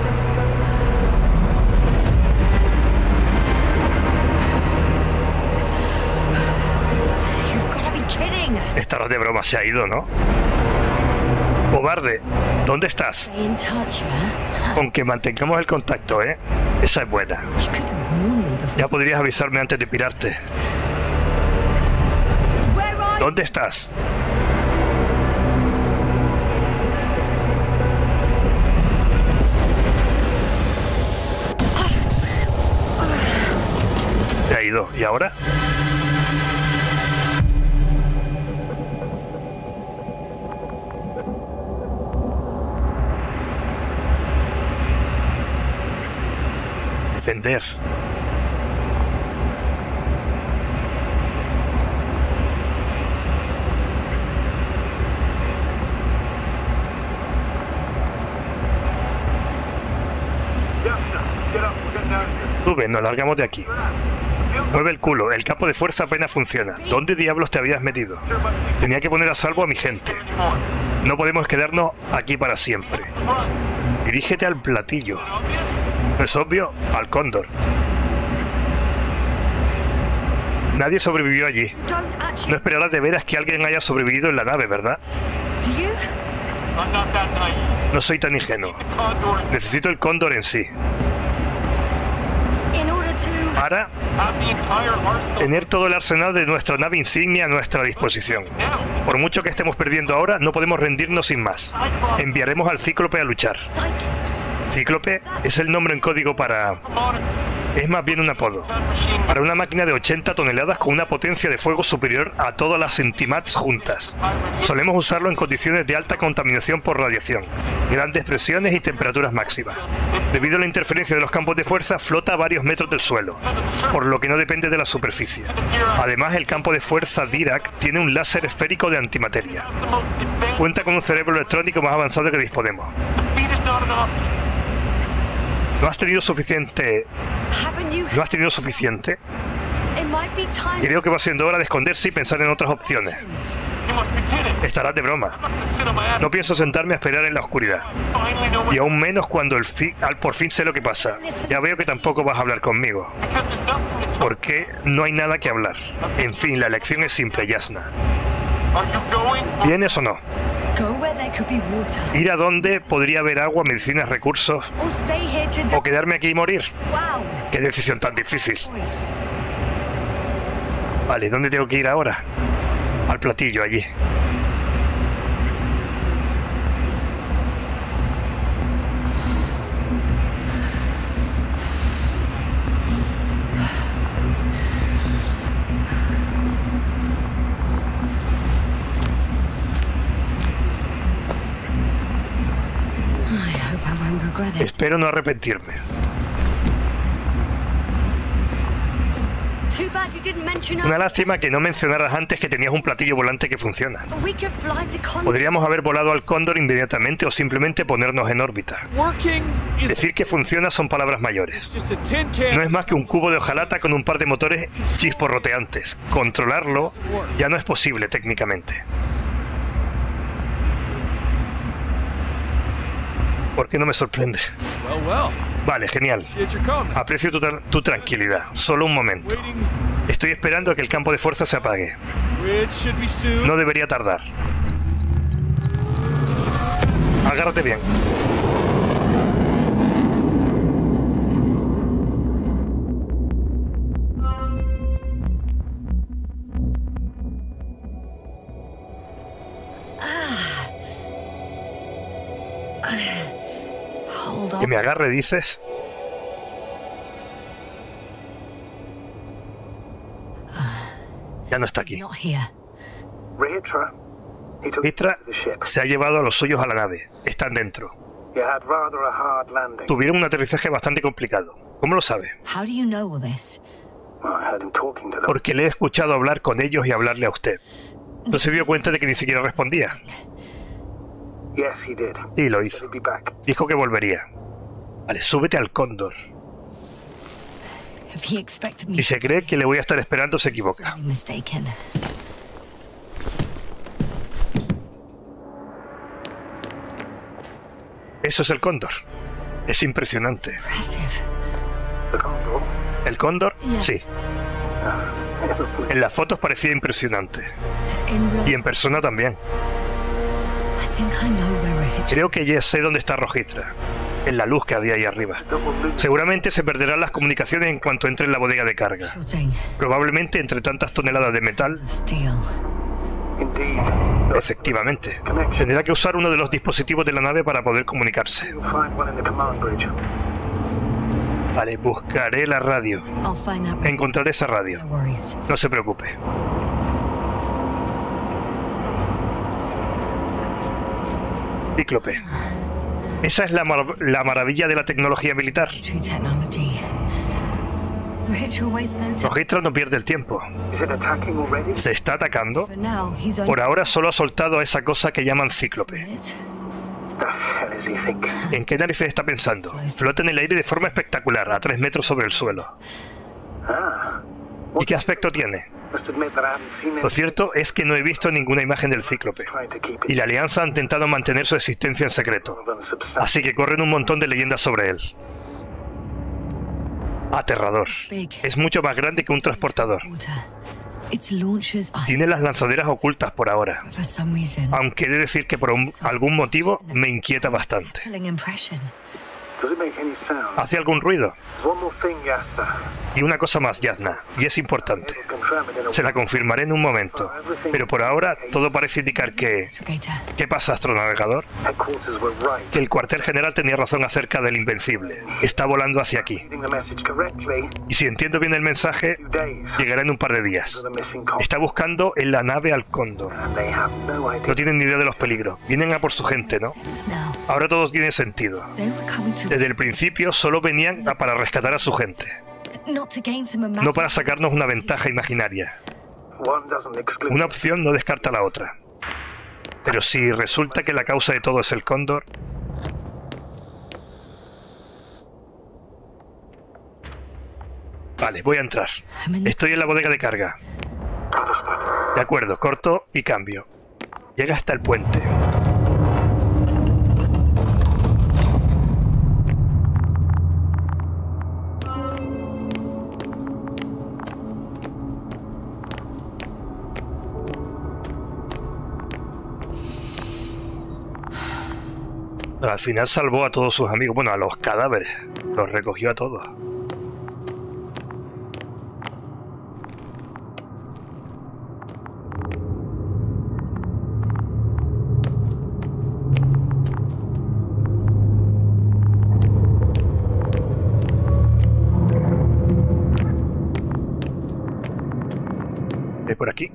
You've got to be kidding. Estarás de broma, se ha ido, ¿no? Cobarde, ¿dónde estás? Stay in touch, yeah? Con que mantengamos el contacto, ¿eh? Esa es buena. You could warn me before. Ya podrías avisarme antes de pirarte. Where are you? ¿Dónde estás? Se ha ido. ¿Y ahora? Defender. Sube, nos largamos de aquí. Mueve el culo, el campo de fuerza apenas funciona. ¿Dónde diablos te habías metido? Tenía que poner a salvo a mi gente. No podemos quedarnos aquí para siempre. Dirígete al platillo. ¿No es obvio? Al cóndor. Nadie sobrevivió allí. Don't No actually. esperarás de veras que alguien haya sobrevivido en la nave, ¿verdad? Do you? No soy tan ingenuo. Necesito el cóndor en sí. In order to. Para tener todo el arsenal de nuestra nave insignia a nuestra disposición. Por mucho que estemos perdiendo ahora, no podemos rendirnos sin más. Enviaremos al Cíclope a luchar. Cyclops. Cíclope es el nombre en código para... Es más bien un apodo. Para una máquina de ochenta toneladas con una potencia de fuego superior a todas las Sentimats juntas. Solemos usarlo en condiciones de alta contaminación por radiación, grandes presiones y temperaturas máximas. Debido a la interferencia de los campos de fuerza, flota a varios metros del suelo, por lo que no depende de la superficie. Además, el campo de fuerza Dirac tiene un láser esférico de antimateria. Cuenta con un cerebro electrónico más avanzado que disponemos. ¿No has tenido suficiente? Haven't you? ¿No has tenido suficiente? It might be time. Creo que va siendo hora de esconderse y pensar en otras opciones. Estarás de broma. No pienso sentarme a esperar en la oscuridad. Y aún menos cuando el fi- al por fin sé lo que pasa. Ya veo que tampoco vas a hablar conmigo. Porque no hay nada que hablar. En fin, la elección es simple, Yasna. ¿Vienes o no? Go where there could be water. ¿Ir a donde podría haber agua, medicinas, recursos? Or stay here to die. ¿O quedarme aquí y morir? Wow. Qué decisión tan difícil. Choice. Vale, ¿dónde tengo que ir ahora? Al platillo, allí. I hope I won't regret it. Espero no arrepentirme. Too bad you didn't mention Una our... lástima que no mencionaras antes que tenías un platillo volante que funciona. We could fly to Con... Podríamos haber volado al Cóndor inmediatamente o simplemente ponernos en órbita. Working is Decir que funciona son palabras mayores. just a tin can. No es más que un cubo de hojalata con un par de motores chisporroteantes. Controlarlo ya no es posible técnicamente. ¿Por qué no me sorprende? Well, well. Vale, genial. Appreciate your comment. Aprecio tu, tra- tu tranquilidad. Solo un momento. Waiting, Estoy esperando a que el campo de fuerza se apague. which should be soon. No debería tardar. Agárrate bien. Hold Que on. me agarre, dices. Ya no está aquí. Not here. Rehitra, he took Mitra the ship. se ha llevado a los suyos a la nave. Están dentro. You had rather a hard landing. Tuvieron un aterrizaje bastante complicado. ¿Cómo lo sabe? How do you know all this? I heard him talking to them. Porque le he escuchado hablar con ellos y hablarle a usted. ¿No se dio cuenta de que ni siquiera respondía? Yes, he did. Sí, lo Said hizo. he'd be back. Dijo que volvería. Vale, súbete al Cóndor. Si se cree que le voy a estar esperando, se equivoca. Eso es el Cóndor. Es impresionante. ¿El Cóndor? Sí. En las fotos parecía impresionante. Y en persona también. Creo que ya sé dónde está Rojitra. En la luz que había ahí arriba. Seguramente se perderán las comunicaciones en cuanto entre en la bodega de carga. Probablemente entre tantas toneladas de metal. Efectivamente. Tendrá que usar uno de los dispositivos de la nave para poder comunicarse. Vale, buscaré la radio. Encontraré esa radio. No se preocupe. Cíclope. Esa es la, mar la maravilla de la tecnología militar. Rojitra no pierde el tiempo. ¿Se está atacando? Por ahora solo ha soltado a esa cosa que llaman Cíclope. ¿En qué narices está pensando? Flota en el aire de forma espectacular, a tres metros sobre el suelo. ¿Y qué aspecto tiene? Lo cierto es que no he visto ninguna imagen del Cíclope, y la Alianza ha intentado mantener su existencia en secreto, así que corren un montón de leyendas sobre él. Aterrador. Es mucho más grande que un transportador. Tiene las lanzaderas ocultas por ahora, aunque he de decir que por un, algún motivo me inquieta bastante. ¿Hace algún ruido? Y una cosa más, Yasna, y es importante. Se la confirmaré en un momento, pero por ahora todo parece indicar que... ¿Qué pasa, astronavegador? Que el cuartel general tenía razón acerca del Invencible. Está volando hacia aquí. Y si entiendo bien el mensaje, llegará en un par de días. Está buscando en la nave al Cóndor. No tienen ni idea de los peligros. Vienen a por su gente, ¿no? Ahora todo tiene sentido. Desde el principio solo venían a para rescatar a su gente, no para sacarnos una ventaja imaginaria. Una opción no descarta la otra. Pero si resulta que la causa de todo es el Cóndor... Vale, voy a entrar. Estoy en la bodega de carga. De acuerdo, corto y cambio. Llega hasta el puente. Al final salvó a todos sus amigos, bueno, a los cadáveres, los recogió a todos. ¿Ve por aquí?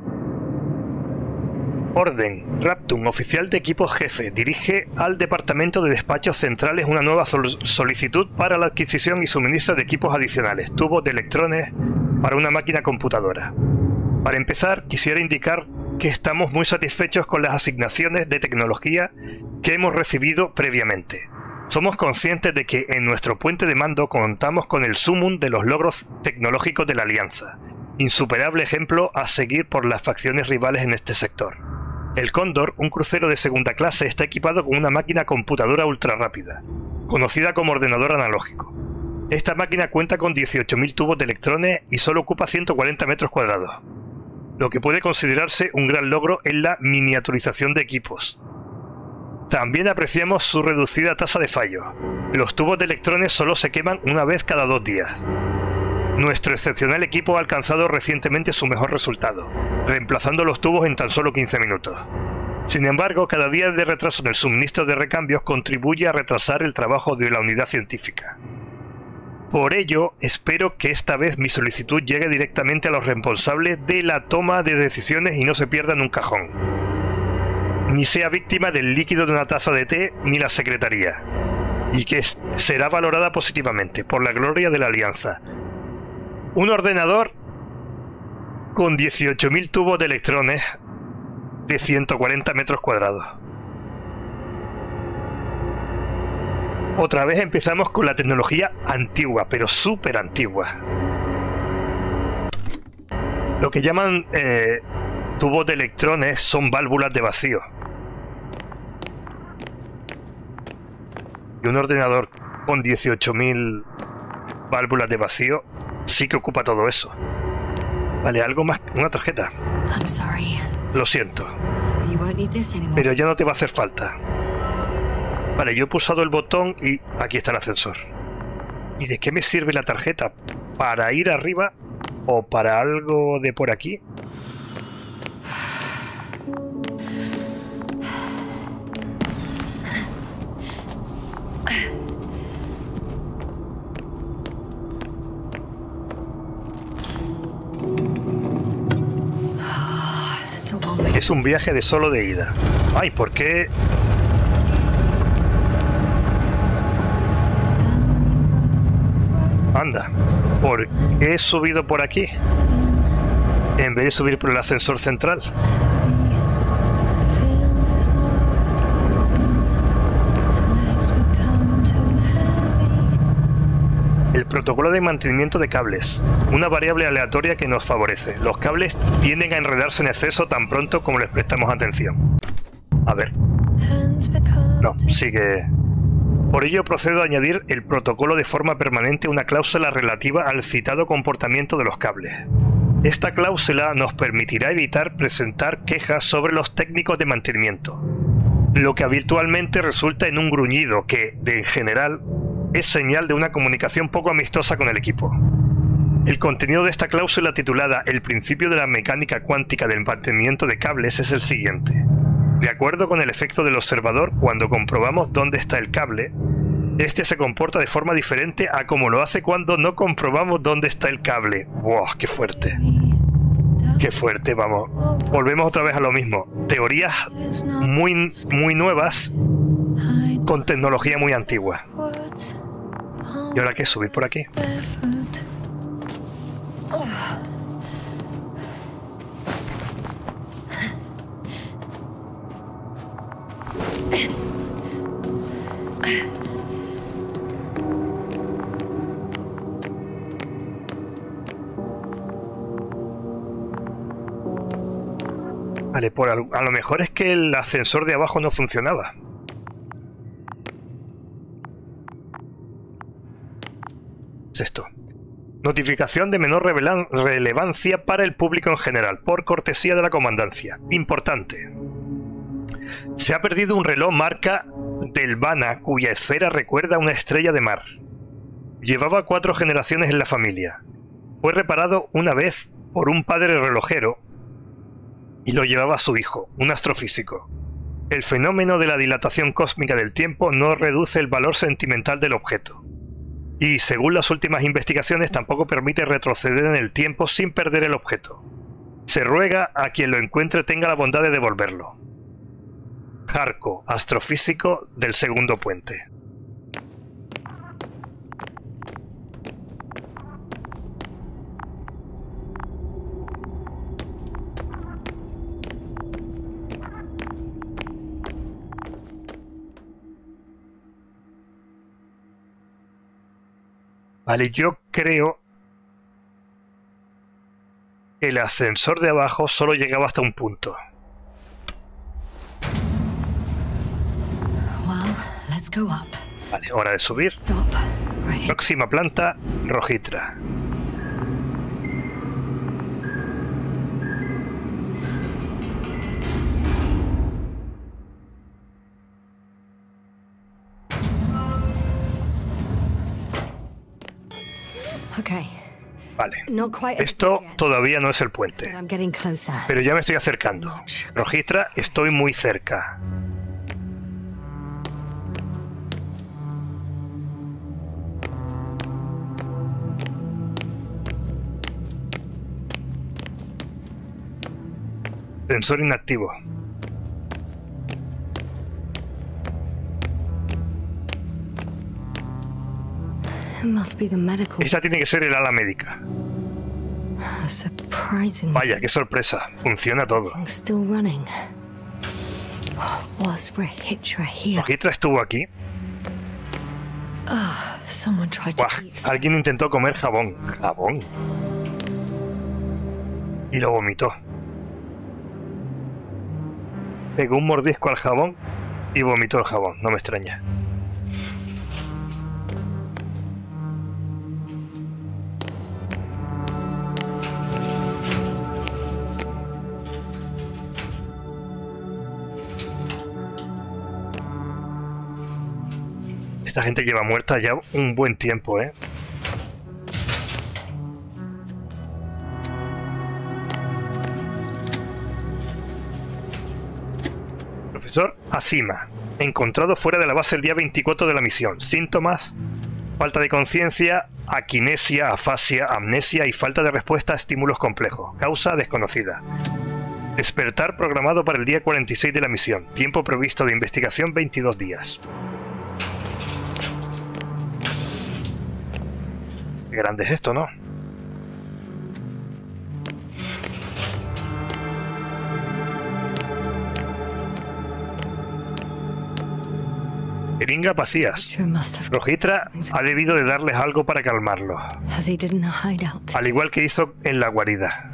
Orden. Raptum, oficial de equipos jefe, dirige al Departamento de Despachos Centrales una nueva sol solicitud para la adquisición y suministro de equipos adicionales, tubos de electrones para una máquina computadora. Para empezar, quisiera indicar que estamos muy satisfechos con las asignaciones de tecnología que hemos recibido previamente. Somos conscientes de que en nuestro puente de mando contamos con el sumum de los logros tecnológicos de la Alianza, insuperable ejemplo a seguir por las facciones rivales en este sector. El Cóndor, un crucero de segunda clase, está equipado con una máquina computadora ultra rápida, conocida como ordenador analógico. Esta máquina cuenta con dieciocho mil tubos de electrones y solo ocupa ciento cuarenta metros cuadrados, lo que puede considerarse un gran logro en la miniaturización de equipos. También apreciamos su reducida tasa de fallo. Los tubos de electrones solo se queman una vez cada dos días. Nuestro excepcional equipo ha alcanzado recientemente su mejor resultado, reemplazando los tubos en tan solo quince minutos. Sin embargo, cada día de retraso en el suministro de recambios contribuye a retrasar el trabajo de la unidad científica. Por ello, espero que esta vez mi solicitud llegue directamente a los responsables de la toma de decisiones y no se pierda en un cajón. Ni sea víctima del líquido de una taza de té ni la secretaría. Y que será valorada positivamente, por la gloria de la Alianza. Un ordenador con dieciocho mil tubos de electrones de ciento cuarenta metros cuadrados. Otra vez empezamos con la tecnología antigua, pero súper antigua. Lo que llaman eh, tubos de electrones son válvulas de vacío. Y un ordenador con dieciocho mil válvulas de vacío sí que ocupa todo eso. Vale, algo más. Una tarjeta. I'm sorry. Lo siento. You won't need this anymore. Pero ya no te va a hacer falta. Vale, yo he pulsado el botón y aquí está el ascensor. ¿Y de qué me sirve la tarjeta? ¿Para ir arriba o para algo de por aquí? Es un viaje de solo de ida. Ay, ¿por qué? Anda, ¿por qué he subido por aquí? En vez de subir por el ascensor central. El protocolo de mantenimiento de cables. Una variable aleatoria que nos favorece. Los cables tienden a enredarse en exceso tan pronto como les prestamos atención. A ver. No, sigue. Por ello procedo a añadir el protocolo de forma permanente una cláusula relativa al citado comportamiento de los cables. Esta cláusula nos permitirá evitar presentar quejas sobre los técnicos de mantenimiento, lo que habitualmente resulta en un gruñido que, de en general, es señal de una comunicación poco amistosa con el equipo. El contenido de esta cláusula titulada El principio de la mecánica cuántica del mantenimiento de cables es el siguiente. De acuerdo con el efecto del observador, cuando comprobamos dónde está el cable, este se comporta de forma diferente a como lo hace cuando no comprobamos dónde está el cable. ¡Wow! ¡Qué fuerte! ¡Qué fuerte! Vamos. Volvemos otra vez a lo mismo. Teorías muy, muy nuevas con tecnología muy antigua. ¿Y ahora qué? ¿Subir por aquí? Vale, por algo, a lo mejor es que el ascensor de abajo no funcionaba. Es esto. Notificación de menor relevancia para el público en general, por cortesía de la comandancia. Importante. Se ha perdido un reloj marca Delvana cuya esfera recuerda a una estrella de mar. Llevaba cuatro generaciones en la familia. Fue reparado una vez por un padre relojero y lo llevaba a su hijo, un astrofísico. El fenómeno de la dilatación cósmica del tiempo no reduce el valor sentimental del objeto. Y, según las últimas investigaciones, tampoco permite retroceder en el tiempo sin perder el objeto. Se ruega a quien lo encuentre tenga la bondad de devolverlo. Harco, astrofísico del segundo puente. Vale, yo creo que el ascensor de abajo solo llegaba hasta un punto. Vale, hora de subir. Próxima planta, Rojitra. Vale, esto todavía no es el puente, pero ya me estoy acercando. Rojitra, estoy muy cerca. Sensor inactivo. Esta tiene que ser el ala médica. Vaya, qué sorpresa. Funciona todo. Rojitra estuvo aquí. Oh, someone tried to Buah, eat some. alguien intentó comer jabón. Jabón. Y lo vomitó. Pegó un mordisco al jabón y vomitó el jabón. No me extraña. Esta gente lleva muerta ya un buen tiempo, ¿eh? Profesor Azima, encontrado fuera de la base el día veinticuatro de la misión. Síntomas: falta de conciencia, aquinesia, afasia, amnesia y falta de respuesta a estímulos complejos. Causa desconocida. Despertar programado para el día cuarenta y seis de la misión. Tiempo previsto de investigación veintidós días. Qué grande es esto, ¿no? Jeringa vacías. Rojitra ha debido de darles algo para calmarlo, al igual que hizo en la guarida.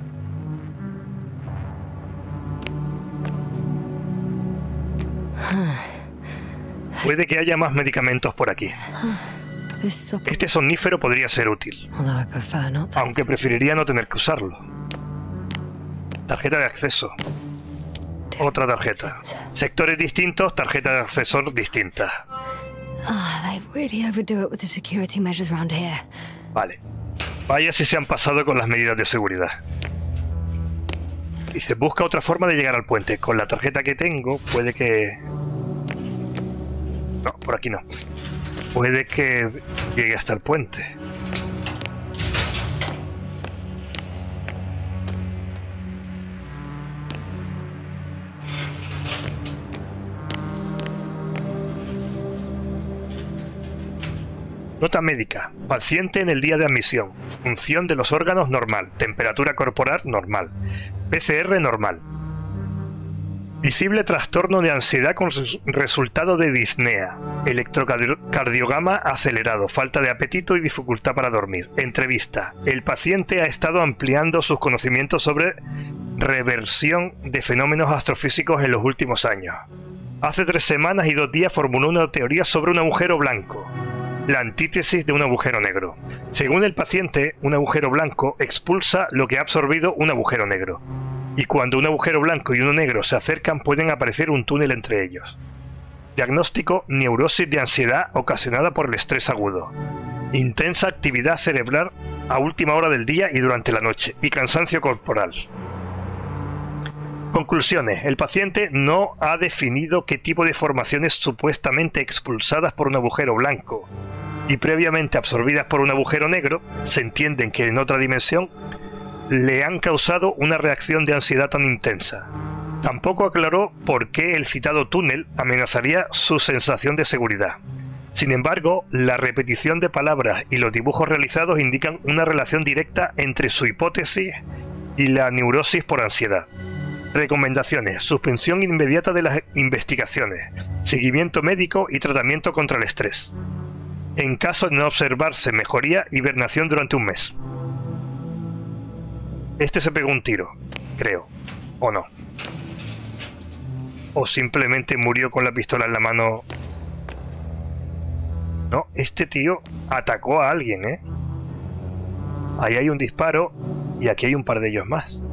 Puede que haya más medicamentos por aquí. Este somnífero podría ser útil, aunque preferiría no tener que usarlo. Tarjeta de acceso. Otra tarjeta. Sectores distintos, tarjeta de acceso distinta. Vale. Vaya si se han pasado con las medidas de seguridad. Dice, busca otra forma de llegar al puente. Con la tarjeta que tengo, puede que... No, por aquí no. Puede que llegue hasta el puente. Nota médica. Paciente en el día de admisión. Función de los órganos normal. Temperatura corporal normal. P C R normal. Visible trastorno de ansiedad con resultado de disnea. Electrocardiograma acelerado. Falta de apetito y dificultad para dormir. Entrevista. El paciente ha estado ampliando sus conocimientos sobre reversión de fenómenos astrofísicos en los últimos años. Hace tres semanas y dos días formuló una teoría sobre un agujero blanco. La antítesis de un agujero negro. Según el paciente, un agujero blanco expulsa lo que ha absorbido un agujero negro. Y cuando un agujero blanco y uno negro se acercan, pueden aparecer un túnel entre ellos. Diagnóstico: neurosis de ansiedad ocasionada por el estrés agudo. Intensa actividad cerebral a última hora del día y durante la noche. Y cansancio corporal. Conclusiones. El paciente no ha definido qué tipo de formaciones supuestamente expulsadas por un agujero blanco y previamente absorbidas por un agujero negro se entienden que en otra dimensión le han causado una reacción de ansiedad tan intensa. Tampoco aclaró por qué el citado túnel amenazaría su sensación de seguridad. Sin embargo, la repetición de palabras y los dibujos realizados indican una relación directa entre su hipótesis y la neurosis por ansiedad. Recomendaciones: suspensión inmediata de las investigaciones, seguimiento médico y tratamiento contra el estrés. En caso de no observarse mejoría, hibernación durante un mes. Este se pegó un tiro, creo, o no. O simplemente murió con la pistola en la mano. No, este tío atacó a alguien, ¿eh? Ahí hay un disparo y aquí hay un par de ellos más.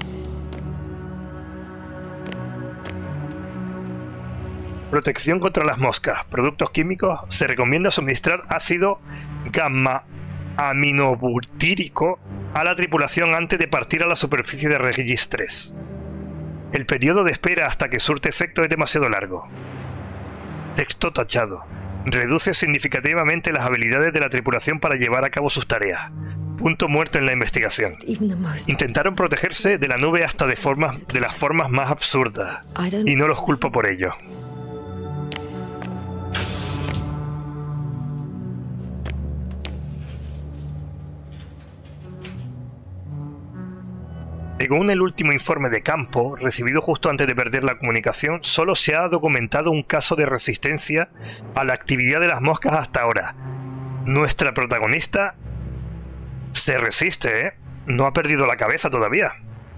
Protección contra las moscas. Productos químicos. Se recomienda suministrar ácido gamma aminobutírico a la tripulación antes de partir a la superficie de Regis tres. El periodo de espera hasta que surte efecto es demasiado largo. Texto tachado. Reduce significativamente las habilidades de la tripulación para llevar a cabo sus tareas. Punto muerto en la investigación. Intentaron protegerse de la nube hasta de, formas, de las formas más absurdas. Y no los culpo por ello. Según el último informe de campo, recibido justo antes de perder la comunicación, solo se ha documentado un caso de resistencia a la actividad de las moscas hasta ahora. Nuestra protagonista se resiste, ¿eh? No ha perdido la cabeza todavía.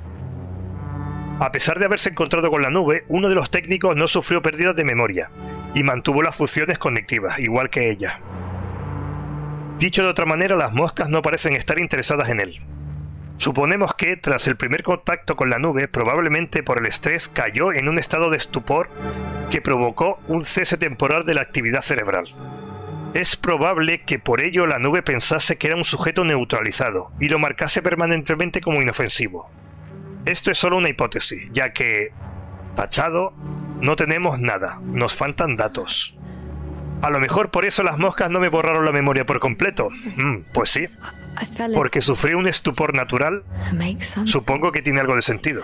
A pesar de haberse encontrado con la nube, uno de los técnicos no sufrió pérdidas de memoria y mantuvo las funciones cognitivas, igual que ella. Dicho de otra manera, las moscas no parecen estar interesadas en él. Suponemos que, tras el primer contacto con la nube, probablemente por el estrés cayó en un estado de estupor que provocó un cese temporal de la actividad cerebral. Es probable que por ello la nube pensase que era un sujeto neutralizado y lo marcase permanentemente como inofensivo. Esto es solo una hipótesis, ya que, tachado, no tenemos nada, nos faltan datos. A lo mejor por eso las moscas no me borraron la memoria por completo. Mm, pues sí, porque sufrí un estupor natural. Supongo que tiene algo de sentido.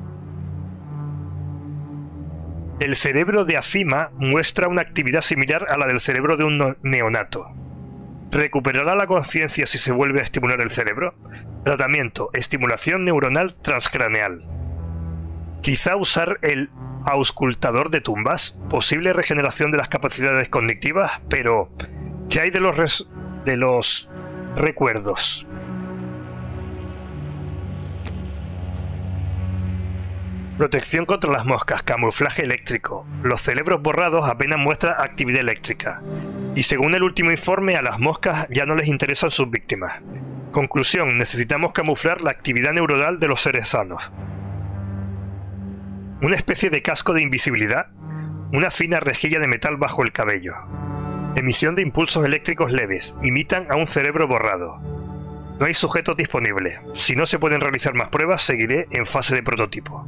El cerebro de Azima muestra una actividad similar a la del cerebro de un neonato. ¿Recuperará la conciencia si se vuelve a estimular el cerebro? Tratamiento: estimulación neuronal transcraneal. Quizá usar el auscultador de tumbas, posible regeneración de las capacidades cognitivas, pero ¿qué hay de los res de los recuerdos? Protección contra las moscas, camuflaje eléctrico. Los cerebros borrados apenas muestran actividad eléctrica. Y según el último informe, a las moscas ya no les interesan sus víctimas. Conclusión: necesitamos camuflar la actividad neuronal de los seres sanos. Una especie de casco de invisibilidad, una fina rejilla de metal bajo el cabello. Emisión de impulsos eléctricos leves, imitan a un cerebro borrado. No hay sujetos disponibles. Si no se pueden realizar más pruebas, seguiré en fase de prototipo.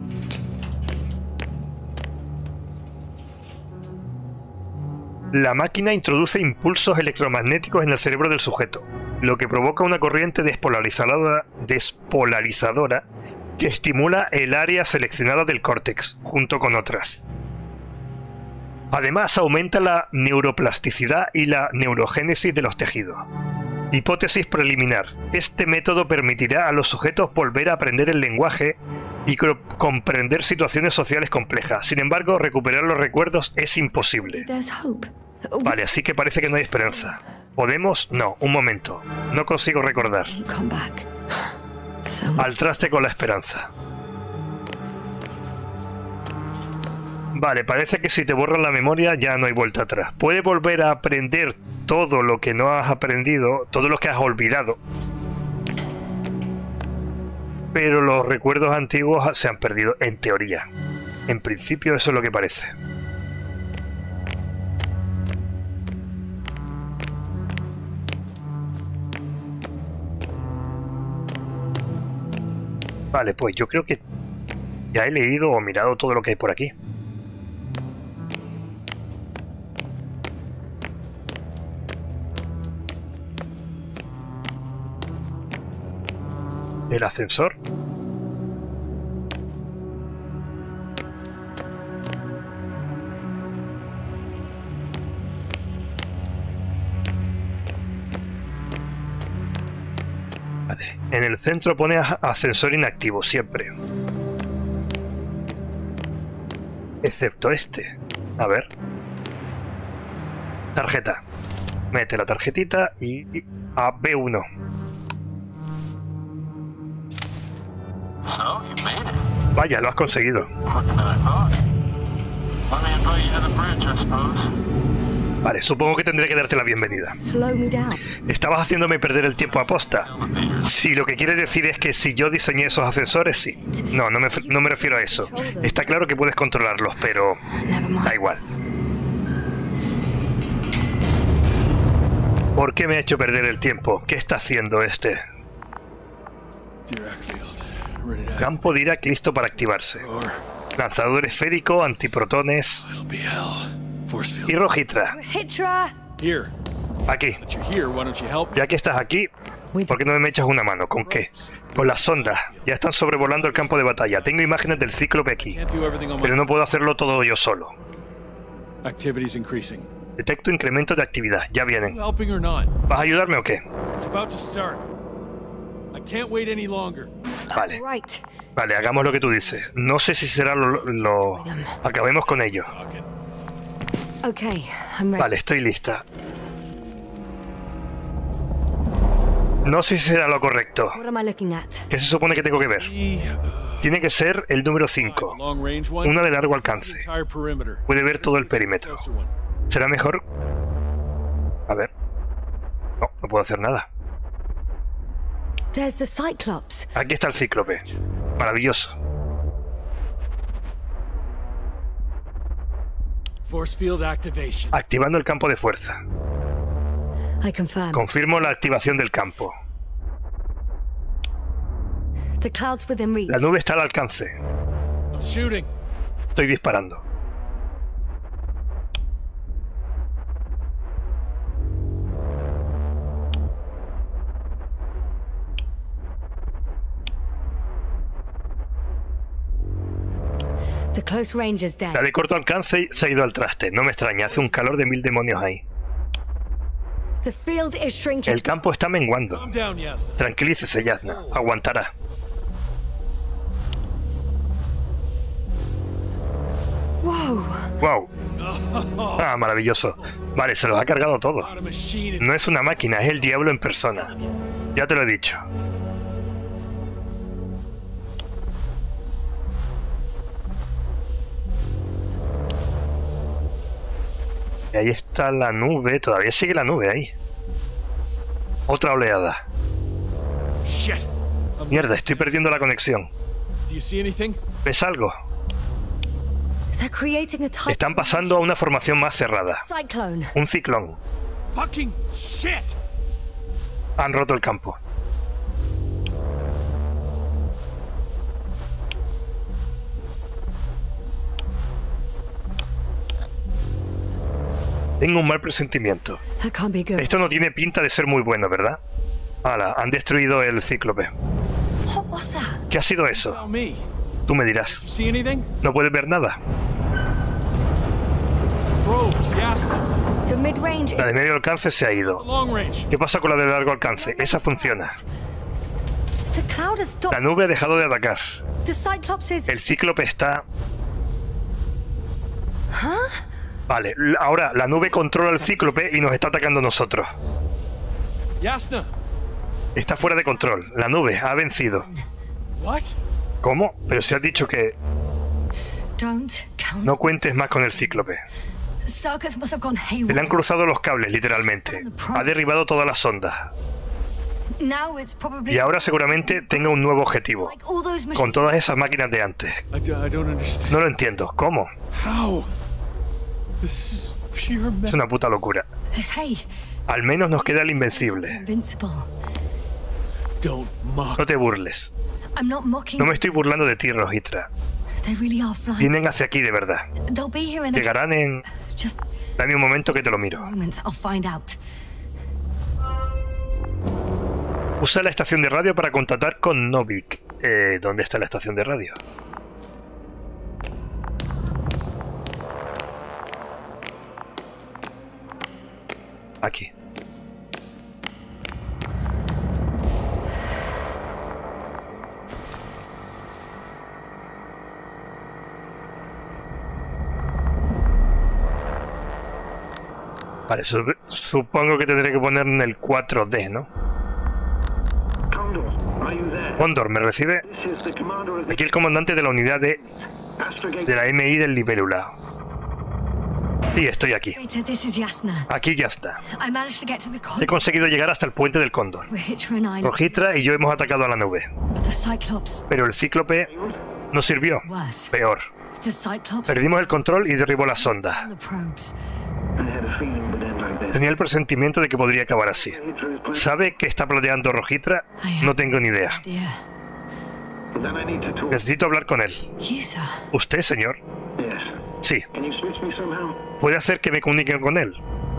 La máquina introduce impulsos electromagnéticos en el cerebro del sujeto, lo que provoca una corriente despolarizadora, despolarizadora que estimula el área seleccionada del córtex, junto con otras. Además, aumenta la neuroplasticidad y la neurogénesis de los tejidos. Hipótesis preliminar: este método permitirá a los sujetos volver a aprender el lenguaje y comprender situaciones sociales complejas. Sin embargo, recuperar los recuerdos es imposible. Vale, así que parece que no hay esperanza. ¿Podemos? No, un momento. No consigo recordar. Al traste con la esperanza. Vale, parece que si te borran la memoria ya no hay vuelta atrás. Puedes volver a aprender todo lo que no has aprendido, todo lo que has olvidado. Pero los recuerdos antiguos se han perdido, en teoría. En principio eso es lo que parece. Vale, pues yo creo que ya he leído o mirado todo lo que hay por aquí. El ascensor. Vale. En el centro pone ascensor inactivo siempre. Excepto este. A ver. Tarjeta. Mete la tarjetita y a B uno. Vaya, lo has conseguido. Vale, supongo que tendré que darte la bienvenida. Estabas haciéndome perder el tiempo a posta. Si lo que quieres decir es que si yo diseñé esos ascensores, sí. No, no me, no me refiero a eso. Está claro que puedes controlarlos, pero da igual. ¿Por qué me ha hecho perder el tiempo? ¿Qué está haciendo este? Campo Dirac listo para activarse. Lanzador esférico, antiprotones. Y Rojitra. Aquí. Ya que estás aquí, ¿por qué no me echas una mano? ¿Con qué? Con las sondas. Ya están sobrevolando el campo de batalla. Tengo imágenes del Cíclope aquí, pero no puedo hacerlo todo yo solo. Detecto incremento de actividad. Ya vienen. ¿Vas a ayudarme o qué? Vale. Vale, hagamos lo que tú dices. No sé si será lo... lo... Acabemos con ello. Vale, estoy lista. No sé si será lo correcto. What am I looking at? ¿Qué se supone que tengo que ver? Tiene que ser el número cinco. Una de largo alcance. Puede ver todo el perímetro. ¿Será mejor? A ver. No, no puedo hacer nada. There's the Cyclops. Aquí está el cíclope. Maravilloso. Force field activation. Activando el campo de fuerza. I confirm. Confirmo la activación del campo. The clouds within reach. La nube está al alcance. I'm shooting. Estoy disparando. The close range is dead. La de corto alcance se ha ido al traste. No me extraña, hace un calor de mil demonios ahí. The field is shrinking. El campo está menguando. I'm down, Yasna. Tranquilícese, Yasna. Aguantará. Whoa. Wow. Ah, maravilloso. Vale, se los ha cargado todo. Not a machine. It's No es una máquina, es el diablo en persona. Ya te lo he dicho. Y ahí está la nube, todavía sigue la nube ahí. Otra oleada. shit. I'm- Mierda, estoy perdiendo la conexión. Do you see anything? ¿Ves algo? They're creating a type Están pasando a una formación más cerrada. cyclone. Un ciclón. Fucking shit. Han roto el campo. Tengo un mal presentimiento. That can't be good. Esto no tiene pinta de ser muy bueno, ¿verdad? Hala, han destruido el cíclope. What was that? ¿Qué ha sido eso? Tell me. Tú me dirás. You see anything? No puedes ver nada. Probes, Yasna. The mid-range La is de medio alcance se ha The ido. long range. ¿Qué pasa con la de largo alcance? Esa funciona. the cloud has stopped. La nube ha dejado de atacar. The Cyclops is El cíclope está... Vale, l- ahora la nube controla el cíclope y nos está atacando a nosotros. Yasna. Está fuera de control. La nube ha vencido. What? ¿Cómo? Pero se ha dicho que Don't count. no cuentes más con el cíclope. Circus must have gone Se le han haywire. cruzado los cables, literalmente. Ha derribado todas las ondas. Now it's probably Y ahora seguramente tenga un nuevo objetivo. like all those Con machines. todas esas máquinas de antes. I, do, I don't understand. No lo entiendo. ¿Cómo? How? This is pure Es mess. una puta locura. Hey, Al menos nos queda el invencible. invincible. Don't mock. No te burles. I'm not mocking. No me estoy burlando de ti, Rojitra. They really are flying. Vienen hacia aquí de verdad. They'll be here in a Llegarán en... just Dame un momento que te lo miro. moments. I'll find out. Usa la estación de radio para contactar con Novik. Eh, ¿Dónde está la estación de radio? Aquí. Vale, su- supongo que tendré que poner en el cuatro D, ¿no? Condor, are you there? Cóndor, ¿me recibe? This is the commander of the Aquí el comandante de la unidad de, Astrogate. de la M I del Libélula. Sí, estoy aquí. Peter, this is Yasna. Aquí ya está. I managed to get to the He con. conseguido llegar hasta el puente del Cóndor. Rojitra and I. Rojitra y yo hemos atacado a la nube. But the Cyclops. Pero el cíclope no sirvió. Worse. Peor. The Cyclops Perdimos el control y derribó la sonda. and the probes. I had a feeling it would end like this. Tenía el presentimiento de que podría acabar así. Rojitra is playing- ¿Sabe qué está planeando Rojitra? No tengo ni idea. Dear. Then I need to talk. Necesito hablar con él. You, sir. ¿Usted, señor? Yes. Sí. Can you switch me somehow? ¿Puede hacer que me comuniquen con él?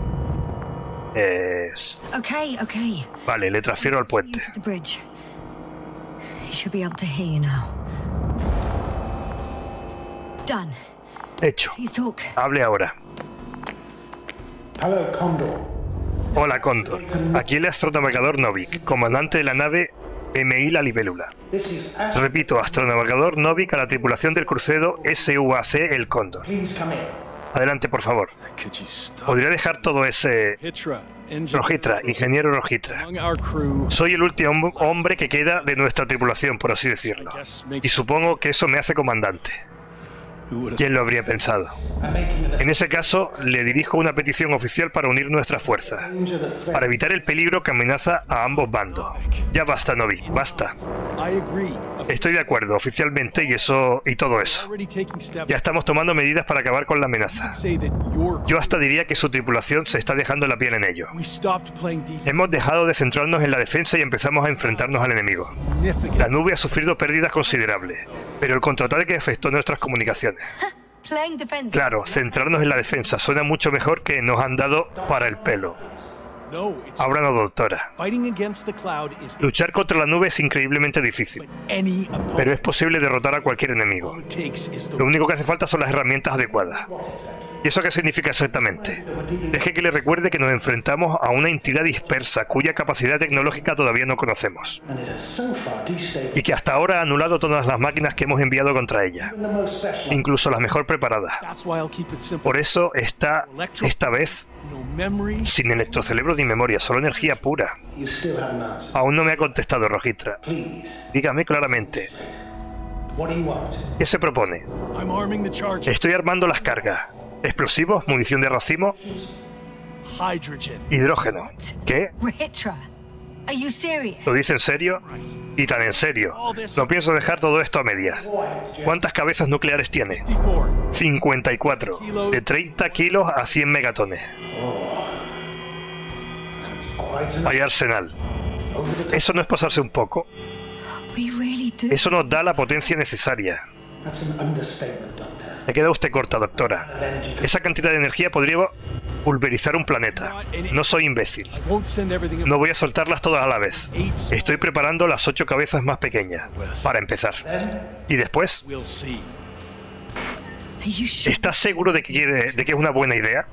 Eh, Okay, okay. vale, le transfiero al You puente. to the bridge. He should be able to hear you now. Done. Hecho. Please talk. Hable ahora. Hello, Condor. Hola, Cóndor. Aquí el astronavegador Novik, comandante de la nave M I La Libélula. This is Astro. Repito, astronavegador Novik a la tripulación del crucero S U A C El Cóndor. Please come in. Adelante, por favor. ¿Podría dejar todo ese... Rojitra, ingeniero Rojitra. Soy el último hombre que queda de nuestra tripulación, por así decirlo. Y supongo que eso me hace comandante. ¿Quién lo habría pensado? En ese caso, le dirijo una petición oficial para unir nuestras fuerzas, para evitar el peligro que amenaza a ambos bandos. Ya basta, Novi, basta. Estoy de acuerdo, oficialmente, y eso y todo eso. Ya estamos tomando medidas para acabar con la amenaza. Yo hasta diría que su tripulación se está dejando la piel en ello. Hemos dejado de centrarnos en la defensa y empezamos a enfrentarnos al enemigo. La nube ha sufrido pérdidas considerables, pero el contraataque afectó nuestras comunicaciones. Claro, centrarnos en la defensa suena mucho mejor que nos han dado para el pelo. Ahora no, doctora. Luchar contra la nube es increíblemente difícil, pero es posible derrotar a cualquier enemigo. Lo único que hace falta son las herramientas adecuadas. ¿Y eso qué significa exactamente? Deje que le recuerde que nos enfrentamos a una entidad dispersa cuya capacidad tecnológica todavía no conocemos, y que hasta ahora ha anulado todas las máquinas que hemos enviado contra ella, incluso las mejor preparadas. Por eso está, esta vez, sin electrocerebro ni memoria, solo energía pura. Aún no me ha contestado, Rojitra. Dígame claramente. ¿Qué se propone? Estoy armando las cargas. ¿Explosivos? ¿Munición de racimo? Hidrógeno. ¿Qué? ¿Lo dice en serio? Y tan en serio. No pienso dejar todo esto a medias. ¿Cuántas cabezas nucleares tiene? cincuenta y cuatro. De treinta kilos a cien megatones. Vaya arsenal. ¿Eso no es pasarse un poco? Eso nos da la potencia necesaria. Me queda usted corta, doctora. Esa cantidad de energía podría pulverizar un planeta. No soy imbécil. No voy a soltarlas todas a la vez. Estoy preparando las ocho cabezas más pequeñas, para empezar. ¿Y después? ¿Estás seguro de que, quiere, de que es una buena idea?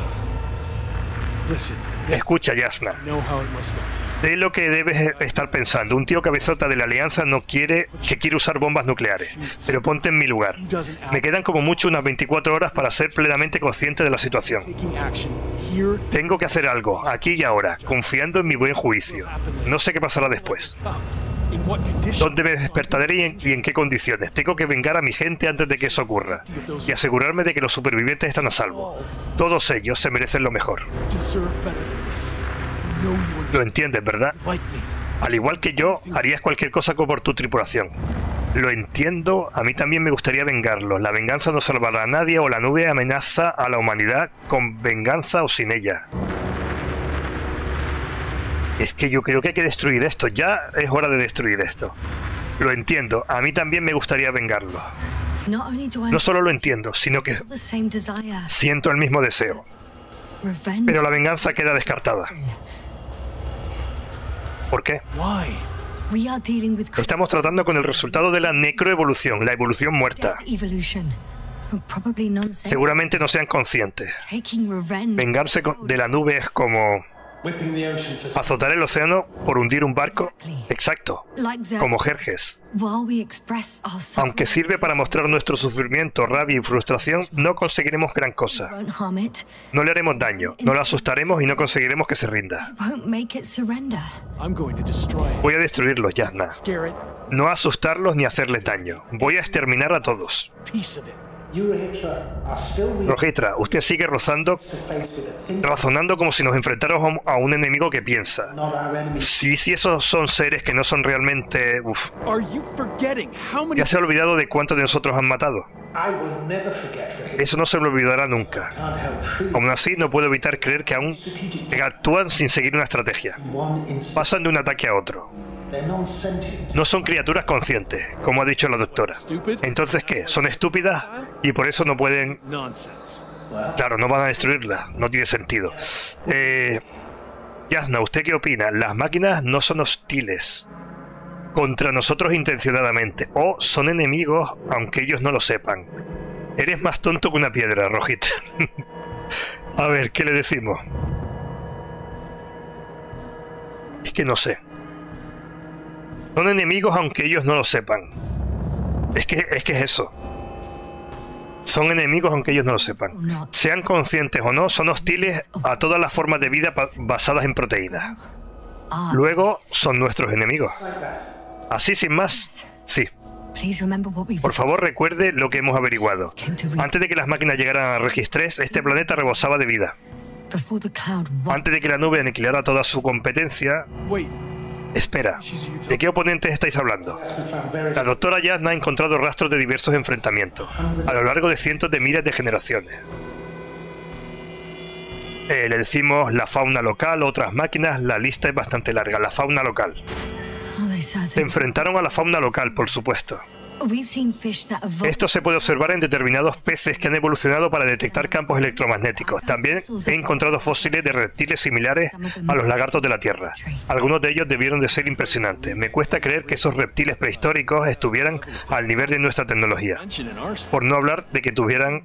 Escucha, Jasna. Sé lo que debes estar pensando. Un tío cabezota de la Alianza no quiere que quiere usar bombas nucleares. Pero ponte en mi lugar. Me quedan como mucho unas veinticuatro horas para ser plenamente consciente de la situación. Tengo que hacer algo, aquí y ahora, confiando en mi buen juicio. No sé qué pasará después. ¿Dónde me despertaré y en, y en qué condiciones? Tengo que vengar a mi gente antes de que eso ocurra y asegurarme de que los supervivientes están a salvo. Todos ellos se merecen lo mejor. Lo entiendes, ¿verdad? Al igual que yo, harías cualquier cosa por tu tripulación. Lo entiendo, a mí también me gustaría vengarlos. La venganza no salvará a nadie o la nube amenaza a la humanidad con venganza o sin ella. Es que yo creo que hay que destruir esto. Ya es hora de destruir esto. Lo entiendo. A mí también me gustaría vengarlo. No solo lo entiendo, sino que siento el mismo deseo. Pero la venganza queda descartada. ¿Por qué? Estamos tratando con el resultado de la necroevolución, la evolución muerta. Seguramente no sean conscientes. Vengarse de la nube es como... azotar el océano por hundir un barco. Exacto, como Jerjes. Aunque sirve para mostrar nuestro sufrimiento, rabia y frustración, no conseguiremos gran cosa. No le haremos daño, no la asustaremos y no conseguiremos que se rinda. Voy a destruirlos, Jasna. No asustarlos ni hacerles daño. Voy a exterminar a todos. Rojitra, usted sigue rozando, razonando como si nos enfrentáramos a un enemigo que piensa. Sí, si esos son seres que no son realmente... Uf. ¿Ya se ha olvidado de cuántos de nosotros han matado? Eso no se me olvidará nunca. Aún así, no puedo evitar creer que aún actúan sin seguir una estrategia. Pasan de un ataque a otro. No son criaturas conscientes, como ha dicho la doctora. Entonces, ¿qué? ¿Son estúpidas? Y por eso no pueden... Claro, no van a destruirla. No tiene sentido. Eh... Jasna, ¿usted qué opina? Las máquinas no son hostiles contra nosotros intencionadamente. O son enemigos, aunque ellos no lo sepan. Eres más tonto que una piedra, Rojita. A ver, ¿qué le decimos? Es que no sé. Son enemigos aunque ellos no lo sepan. Es que es que es eso. Son enemigos aunque ellos no lo sepan. Sean conscientes o no, son hostiles a todas las formas de vida basadas en proteínas. Luego, son nuestros enemigos. Así sin más, sí. Por favor, recuerde lo que hemos averiguado. Antes de que las máquinas llegaran a Regis tres, este planeta rebosaba de vida. Antes de que la nube aniquilara toda su competencia... Espera, ¿de qué oponentes estáis hablando? La doctora Yasna ha encontrado rastros de diversos enfrentamientos, a lo largo de cientos de miles de generaciones. Eh, le decimos la fauna local, otras máquinas, la lista es bastante larga. La fauna local. Se enfrentaron a la fauna local, por supuesto. Esto se puede observar en determinados peces que han evolucionado para detectar campos electromagnéticos. También he encontrado fósiles de reptiles similares a los lagartos de la Tierra. Algunos de ellos debieron de ser impresionantes. Me cuesta creer que esos reptiles prehistóricos estuvieran al nivel de nuestra tecnología. Por no hablar de que tuvieran...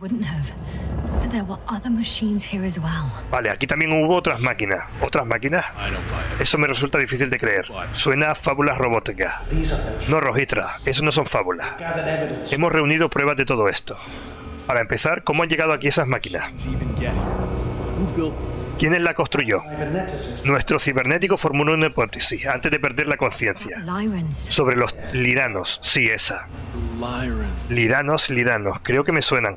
Vale, aquí también hubo otras máquinas. ¿Otras máquinas? Eso me resulta difícil de creer. Suena a fábulas robóticas. No, Rojitra, eso no son fábulas. Hemos reunido pruebas de todo esto. Para empezar, ¿cómo han llegado aquí esas máquinas? ¿Quién la construyó? Nuestro cibernético formuló una hipótesis antes de perder la conciencia. Sobre los liranos. Sí, esa. Liranos, liranos. Creo que me suenan.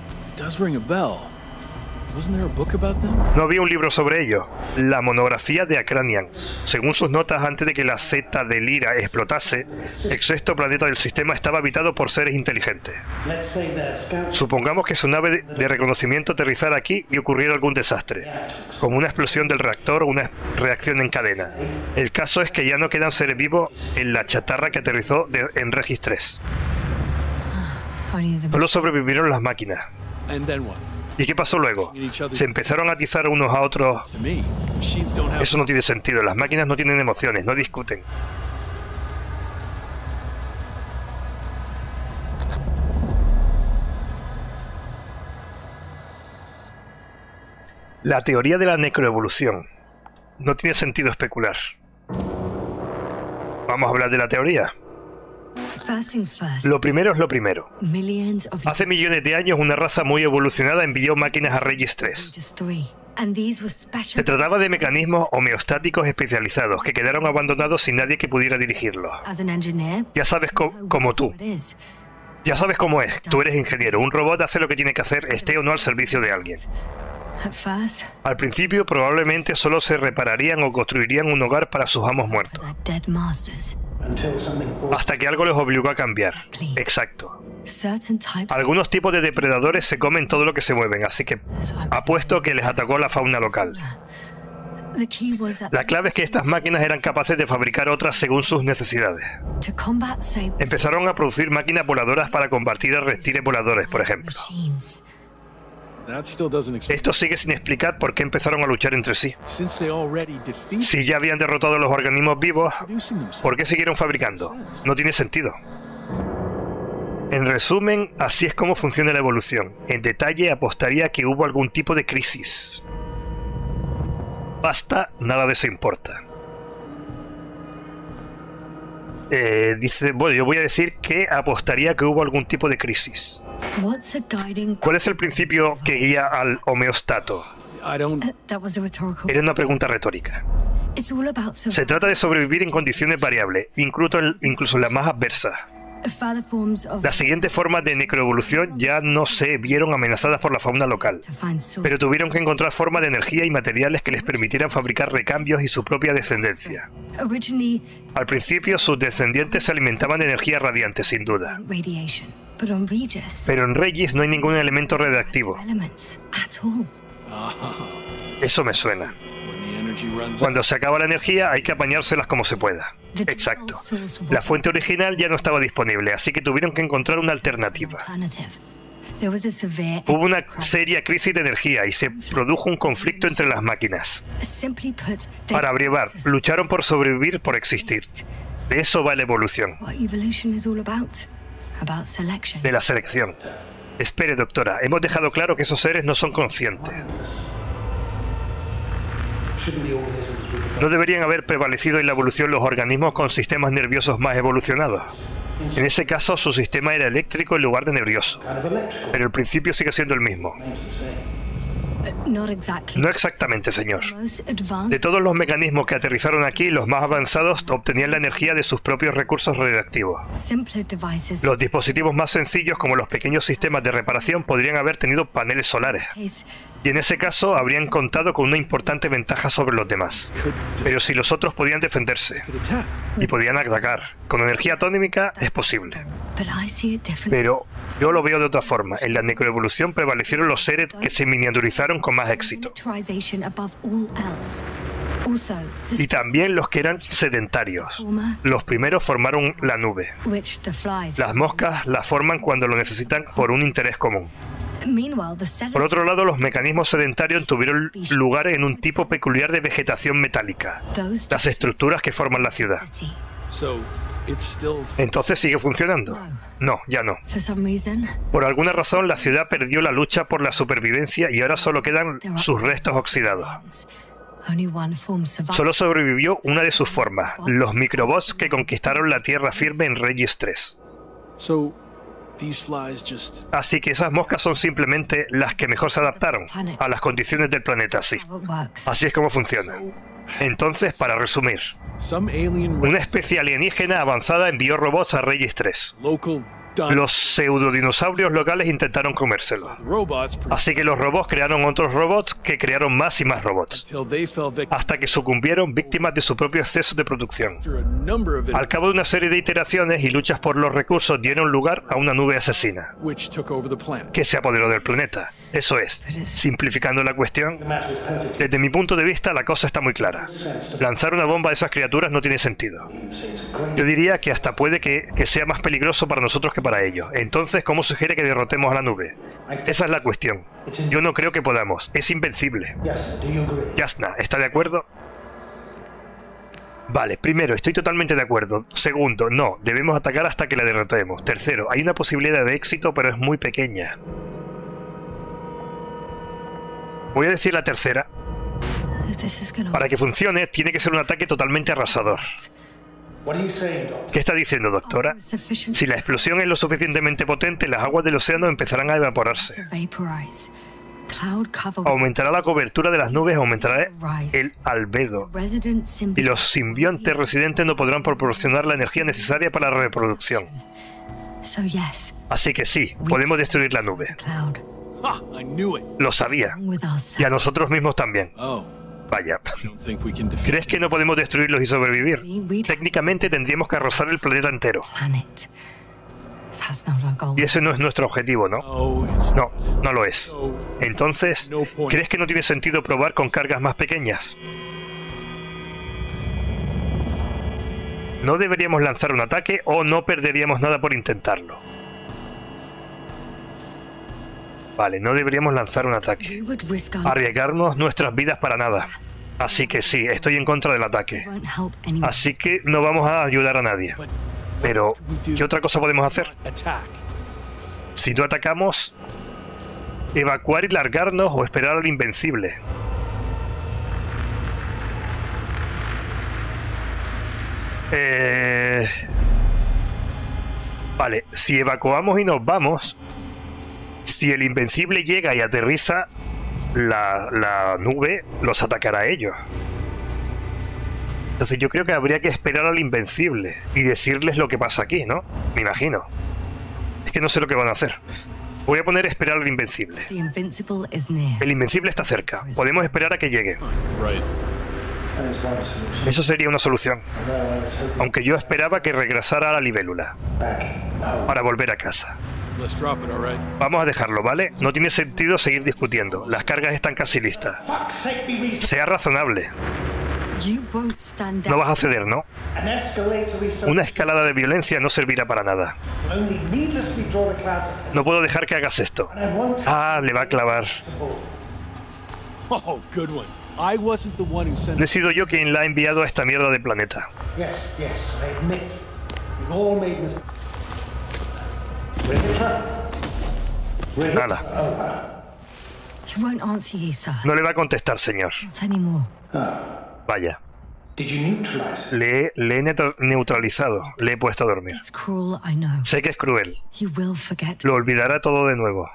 ¿No había un libro sobre ello? La monografía de Acranian. Según sus notas, antes de que la Z de Lyra explotase, el sexto planeta del sistema estaba habitado por seres inteligentes. Supongamos que su nave de reconocimiento aterrizara aquí y ocurriera algún desastre, como una explosión del reactor o una reacción en cadena. El caso es que ya no quedan seres vivos en la chatarra que aterrizó de, en Regis tres. Solo sobrevivieron las máquinas. ¿Y qué pasó luego? Se empezaron a atizar unos a otros. Eso no tiene sentido. Las máquinas no tienen emociones, no discuten. La teoría de la necroevolución. No tiene sentido especular. Vamos a hablar de la teoría. Lo primero es lo primero. Hace millones de años una raza muy evolucionada envió máquinas a Regis tres. Se trataba de mecanismos homeostáticos especializados que quedaron abandonados sin nadie que pudiera dirigirlos. Ya sabes co- como tú. Ya sabes cómo es. Tú eres ingeniero. Un robot hace lo que tiene que hacer, esté o no al servicio de alguien. Al principio probablemente solo se repararían o construirían un hogar para sus amos muertos. Hasta que algo les obligó a cambiar. Exacto. Algunos tipos de depredadores se comen todo lo que se mueven, así que apuesto que les atacó la fauna local. La clave es que estas máquinas eran capaces de fabricar otras según sus necesidades. Empezaron a producir máquinas voladoras para combatir a reptiles voladores, por ejemplo. Esto sigue sin explicar por qué empezaron a luchar entre sí. Si ya habían derrotado a los organismos vivos, ¿por qué siguieron fabricando? No tiene sentido. En resumen, así es como funciona la evolución. En detalle, apostaría que hubo algún tipo de crisis. Basta, nada de eso importa. Eh, dice, bueno, yo voy a decir que apostaría que hubo algún tipo de crisis. ¿Cuál es el principio que guía al homeostato? Era una pregunta retórica. Se trata de sobrevivir en condiciones variables, incluso, incluso en las más adversas. Las siguientes formas de necroevolución ya no se vieron amenazadas por la fauna local, pero tuvieron que encontrar formas de energía y materiales que les permitieran fabricar recambios y su propia descendencia. Al principio, sus descendientes se alimentaban de energía radiante, sin duda. Pero en Regis no hay ningún elemento radiactivo. Eso me suena. Cuando se acaba la energía hay que apañárselas como se pueda. Exacto. La fuente original ya no estaba disponible, así que tuvieron que encontrar una alternativa. Hubo una seria crisis de energía y se produjo un conflicto entre las máquinas. Para abrevar, lucharon por sobrevivir, por existir. De eso va la evolución. De la selección. Espere, doctora, hemos dejado claro que esos seres no son conscientes. ¿No deberían haber prevalecido en la evolución los organismos con sistemas nerviosos más evolucionados? En ese caso, su sistema era eléctrico en lugar de nervioso, pero el principio sigue siendo el mismo. No exactamente, señor. De todos los mecanismos que aterrizaron aquí, los más avanzados obtenían la energía de sus propios recursos radioactivos. Los dispositivos más sencillos, como los pequeños sistemas de reparación, podrían haber tenido paneles solares. Y en ese caso habrían contado con una importante ventaja sobre los demás. Pero si los otros podían defenderse y podían atacar con energía atómica, es posible. Pero yo lo veo de otra forma. En la necroevolución prevalecieron los seres que se miniaturizaron con más éxito. Y también los que eran sedentarios. Los primeros formaron la nube. Las moscas la forman cuando lo necesitan por un interés común. Por otro lado, los mecanismos sedentarios tuvieron lugar en un tipo peculiar de vegetación metálica, las estructuras que forman la ciudad. ¿Entonces sigue funcionando? No, ya no. Por alguna razón, la ciudad perdió la lucha por la supervivencia y ahora solo quedan sus restos oxidados. Solo sobrevivió una de sus formas, los microbots que conquistaron la tierra firme en Regis tres. Así que esas moscas son simplemente las que mejor se adaptaron a las condiciones del planeta, sí. Así es como funciona. Entonces, para resumir, una especie alienígena avanzada envió robots a Regis tres. Los pseudodinosaurios locales intentaron comérselo. Así que los robots crearon otros robots que crearon más y más robots, hasta que sucumbieron víctimas de su propio exceso de producción. Al cabo de una serie de iteraciones y luchas por los recursos dieron lugar a una nube asesina, que se apoderó del planeta. Eso es, simplificando la cuestión, desde mi punto de vista la cosa está muy clara. Lanzar una bomba a esas criaturas no tiene sentido. Yo diría que hasta puede que, que sea más peligroso para nosotros que para ellos. Entonces, ¿cómo sugiere que derrotemos a la nube? Esa es la cuestión. Yo no creo que podamos. Es invencible. Yasna, ¿está de acuerdo? Vale, primero, estoy totalmente de acuerdo. Segundo, no, debemos atacar hasta que la derrotemos. Tercero, hay una posibilidad de éxito, pero es muy pequeña. Voy a decir la tercera. Para que funcione, tiene que ser un ataque totalmente arrasador. ¿Qué está diciendo, doctora? Si la explosión es lo suficientemente potente, las aguas del océano empezarán a evaporarse. Aumentará la cobertura de las nubes, aumentará el albedo. Y los simbiontes residentes no podrán proporcionar la energía necesaria para la reproducción. Así que sí, podemos destruir la nube. Lo sabía. Y a nosotros mismos también. Vaya. ¿Crees que no podemos destruirlos y sobrevivir? Técnicamente tendríamos que arrasar el planeta entero. Y ese no es nuestro objetivo, ¿no? No, no lo es. Entonces, ¿crees que no tiene sentido probar con cargas más pequeñas? ¿No deberíamos lanzar un ataque o no perderíamos nada por intentarlo? Vale, no deberíamos lanzar un ataque. Arriesgarnos nuestras vidas para nada. Así que sí, estoy en contra del ataque. Así que no vamos a ayudar a nadie. Pero, ¿qué otra cosa podemos hacer? Si no atacamos, evacuar y largarnos o esperar al invencible. Eh... Vale, si evacuamos y nos vamos, si el invencible llega y aterriza, la, la nube los atacará a ellos. Entonces yo creo que habría que esperar al invencible y decirles lo que pasa aquí, ¿no? Me imagino. Es que no sé lo que van a hacer. Voy a poner esperar al invencible. El invencible está cerca. Podemos esperar a que llegue. Eso sería una solución. Aunque yo esperaba que regresara a la libélula para volver a casa. Vamos a dejarlo, ¿vale? No tiene sentido seguir discutiendo. Las cargas están casi listas. Sea razonable. No vas a ceder, ¿no? Una escalada de violencia no servirá para nada. No puedo dejar que hagas esto. Ah, le va a clavar. No he sido yo quien la ha enviado a esta mierda de planeta. Nada. No le va a contestar, señor. Vaya. Le, le he neutralizado. Le he puesto a dormir. Sé que es cruel. Lo olvidará todo de nuevo.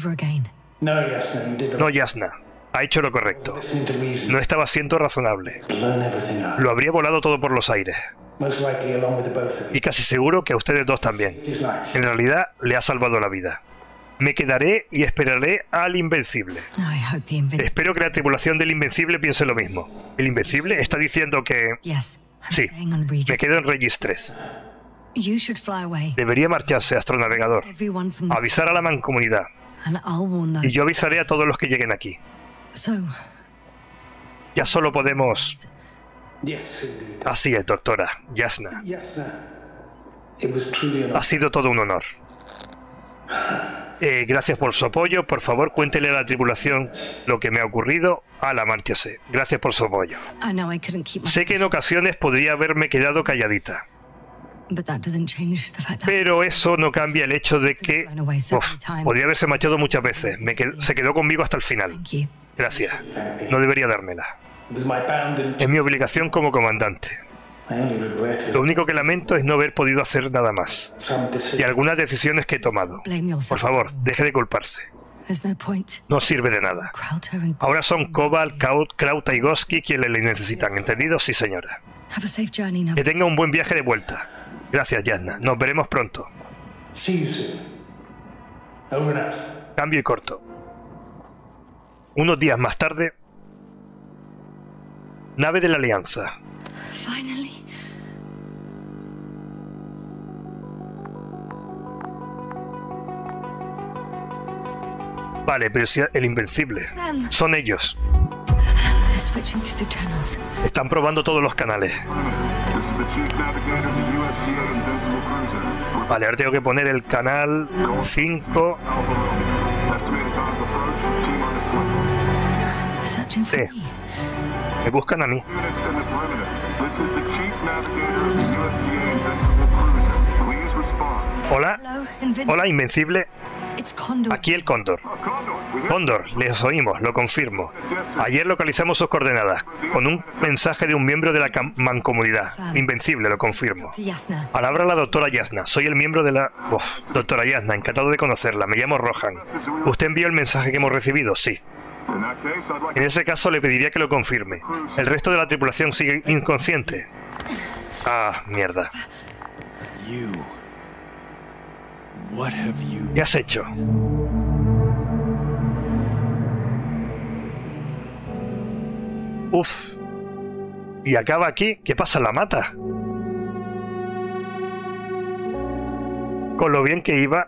No, Yasna. Ha hecho lo correcto. No estaba siendo razonable. Lo habría volado todo por los aires. Y casi seguro que a ustedes dos también. En realidad, le ha salvado la vida. Me quedaré y esperaré al Invencible. Espero que la tripulación del Invencible piense lo mismo. ¿El Invencible está diciendo que...? Sí, me quedo en Regis tres. Debería marcharse, astronavegador. Avisar a la mancomunidad. Y yo avisaré a todos los que lleguen aquí. Ya solo podemos... Así es, doctora. Yasna. Ha sido todo un honor. Eh, gracias por su apoyo. Por favor, cuéntele a la tripulación lo que me ha ocurrido. Ala, márchese. Gracias por su apoyo. Sé que en ocasiones podría haberme quedado calladita. Pero eso no cambia el hecho de que... Uf, podría haberse marchado muchas veces. Me qued... Se quedó conmigo hasta el final. Gracias. No debería dármela. Es mi obligación como comandante. Lo único que lamento es no haber podido hacer nada más. Y algunas decisiones que he tomado. Por favor, deje de culparse. No sirve de nada. Ahora son Cobalt, Krauta y Goski quienes le necesitan. ¿Entendido? Sí, señora. Que tenga un buen viaje de vuelta. Gracias, Yasna. Nos veremos pronto. Cambio y corto. Unos días más tarde... Nave de la Alianza. Vale, pero si el Invencible. Son ellos. Están probando todos los canales. Vale, ahora tengo que poner el canal cinco. Sí. Me buscan a mí. Hola. Hola, Invencible. Aquí el Cóndor. Cóndor, les oímos, lo confirmo. Ayer localizamos sus coordenadas, con un mensaje de un miembro de la mancomunidad. Invencible, lo confirmo. Palabra a la doctora Yasna. Soy el miembro de la... Uf, doctora Yasna, encantado de conocerla. Me llamo Rohan. ¿Usted envió el mensaje que hemos recibido? Sí. En ese caso le pediría que lo confirme. El resto de la tripulación sigue inconsciente. Ah, mierda. ¿Qué has hecho? Uf. Y acaba aquí. ¿Qué pasa? ¿La mata? Con lo bien que iba.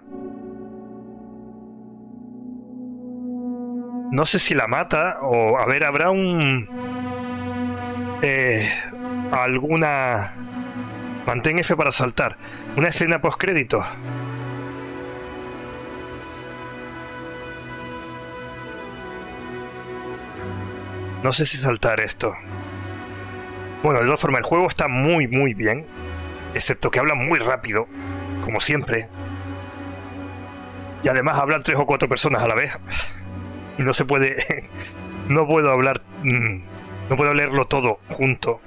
No sé si la mata o... A ver, habrá un... Eh, alguna... Mantén F para saltar. Una escena postcrédito. No sé si saltar esto. Bueno, de todas formas, el juego está muy, muy bien. Excepto que habla muy rápido. Como siempre. Y además hablan tres o cuatro personas a la vez. Y no se puede... No puedo hablar... No puedo leerlo todo junto.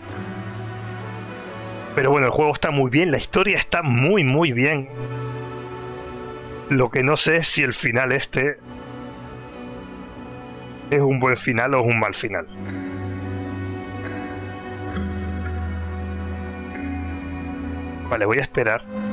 Pero bueno, el juego está muy bien. La historia está muy, muy bien. Lo que no sé es si el final este... ¿Es un buen final o es un mal final? Vale, voy a esperar.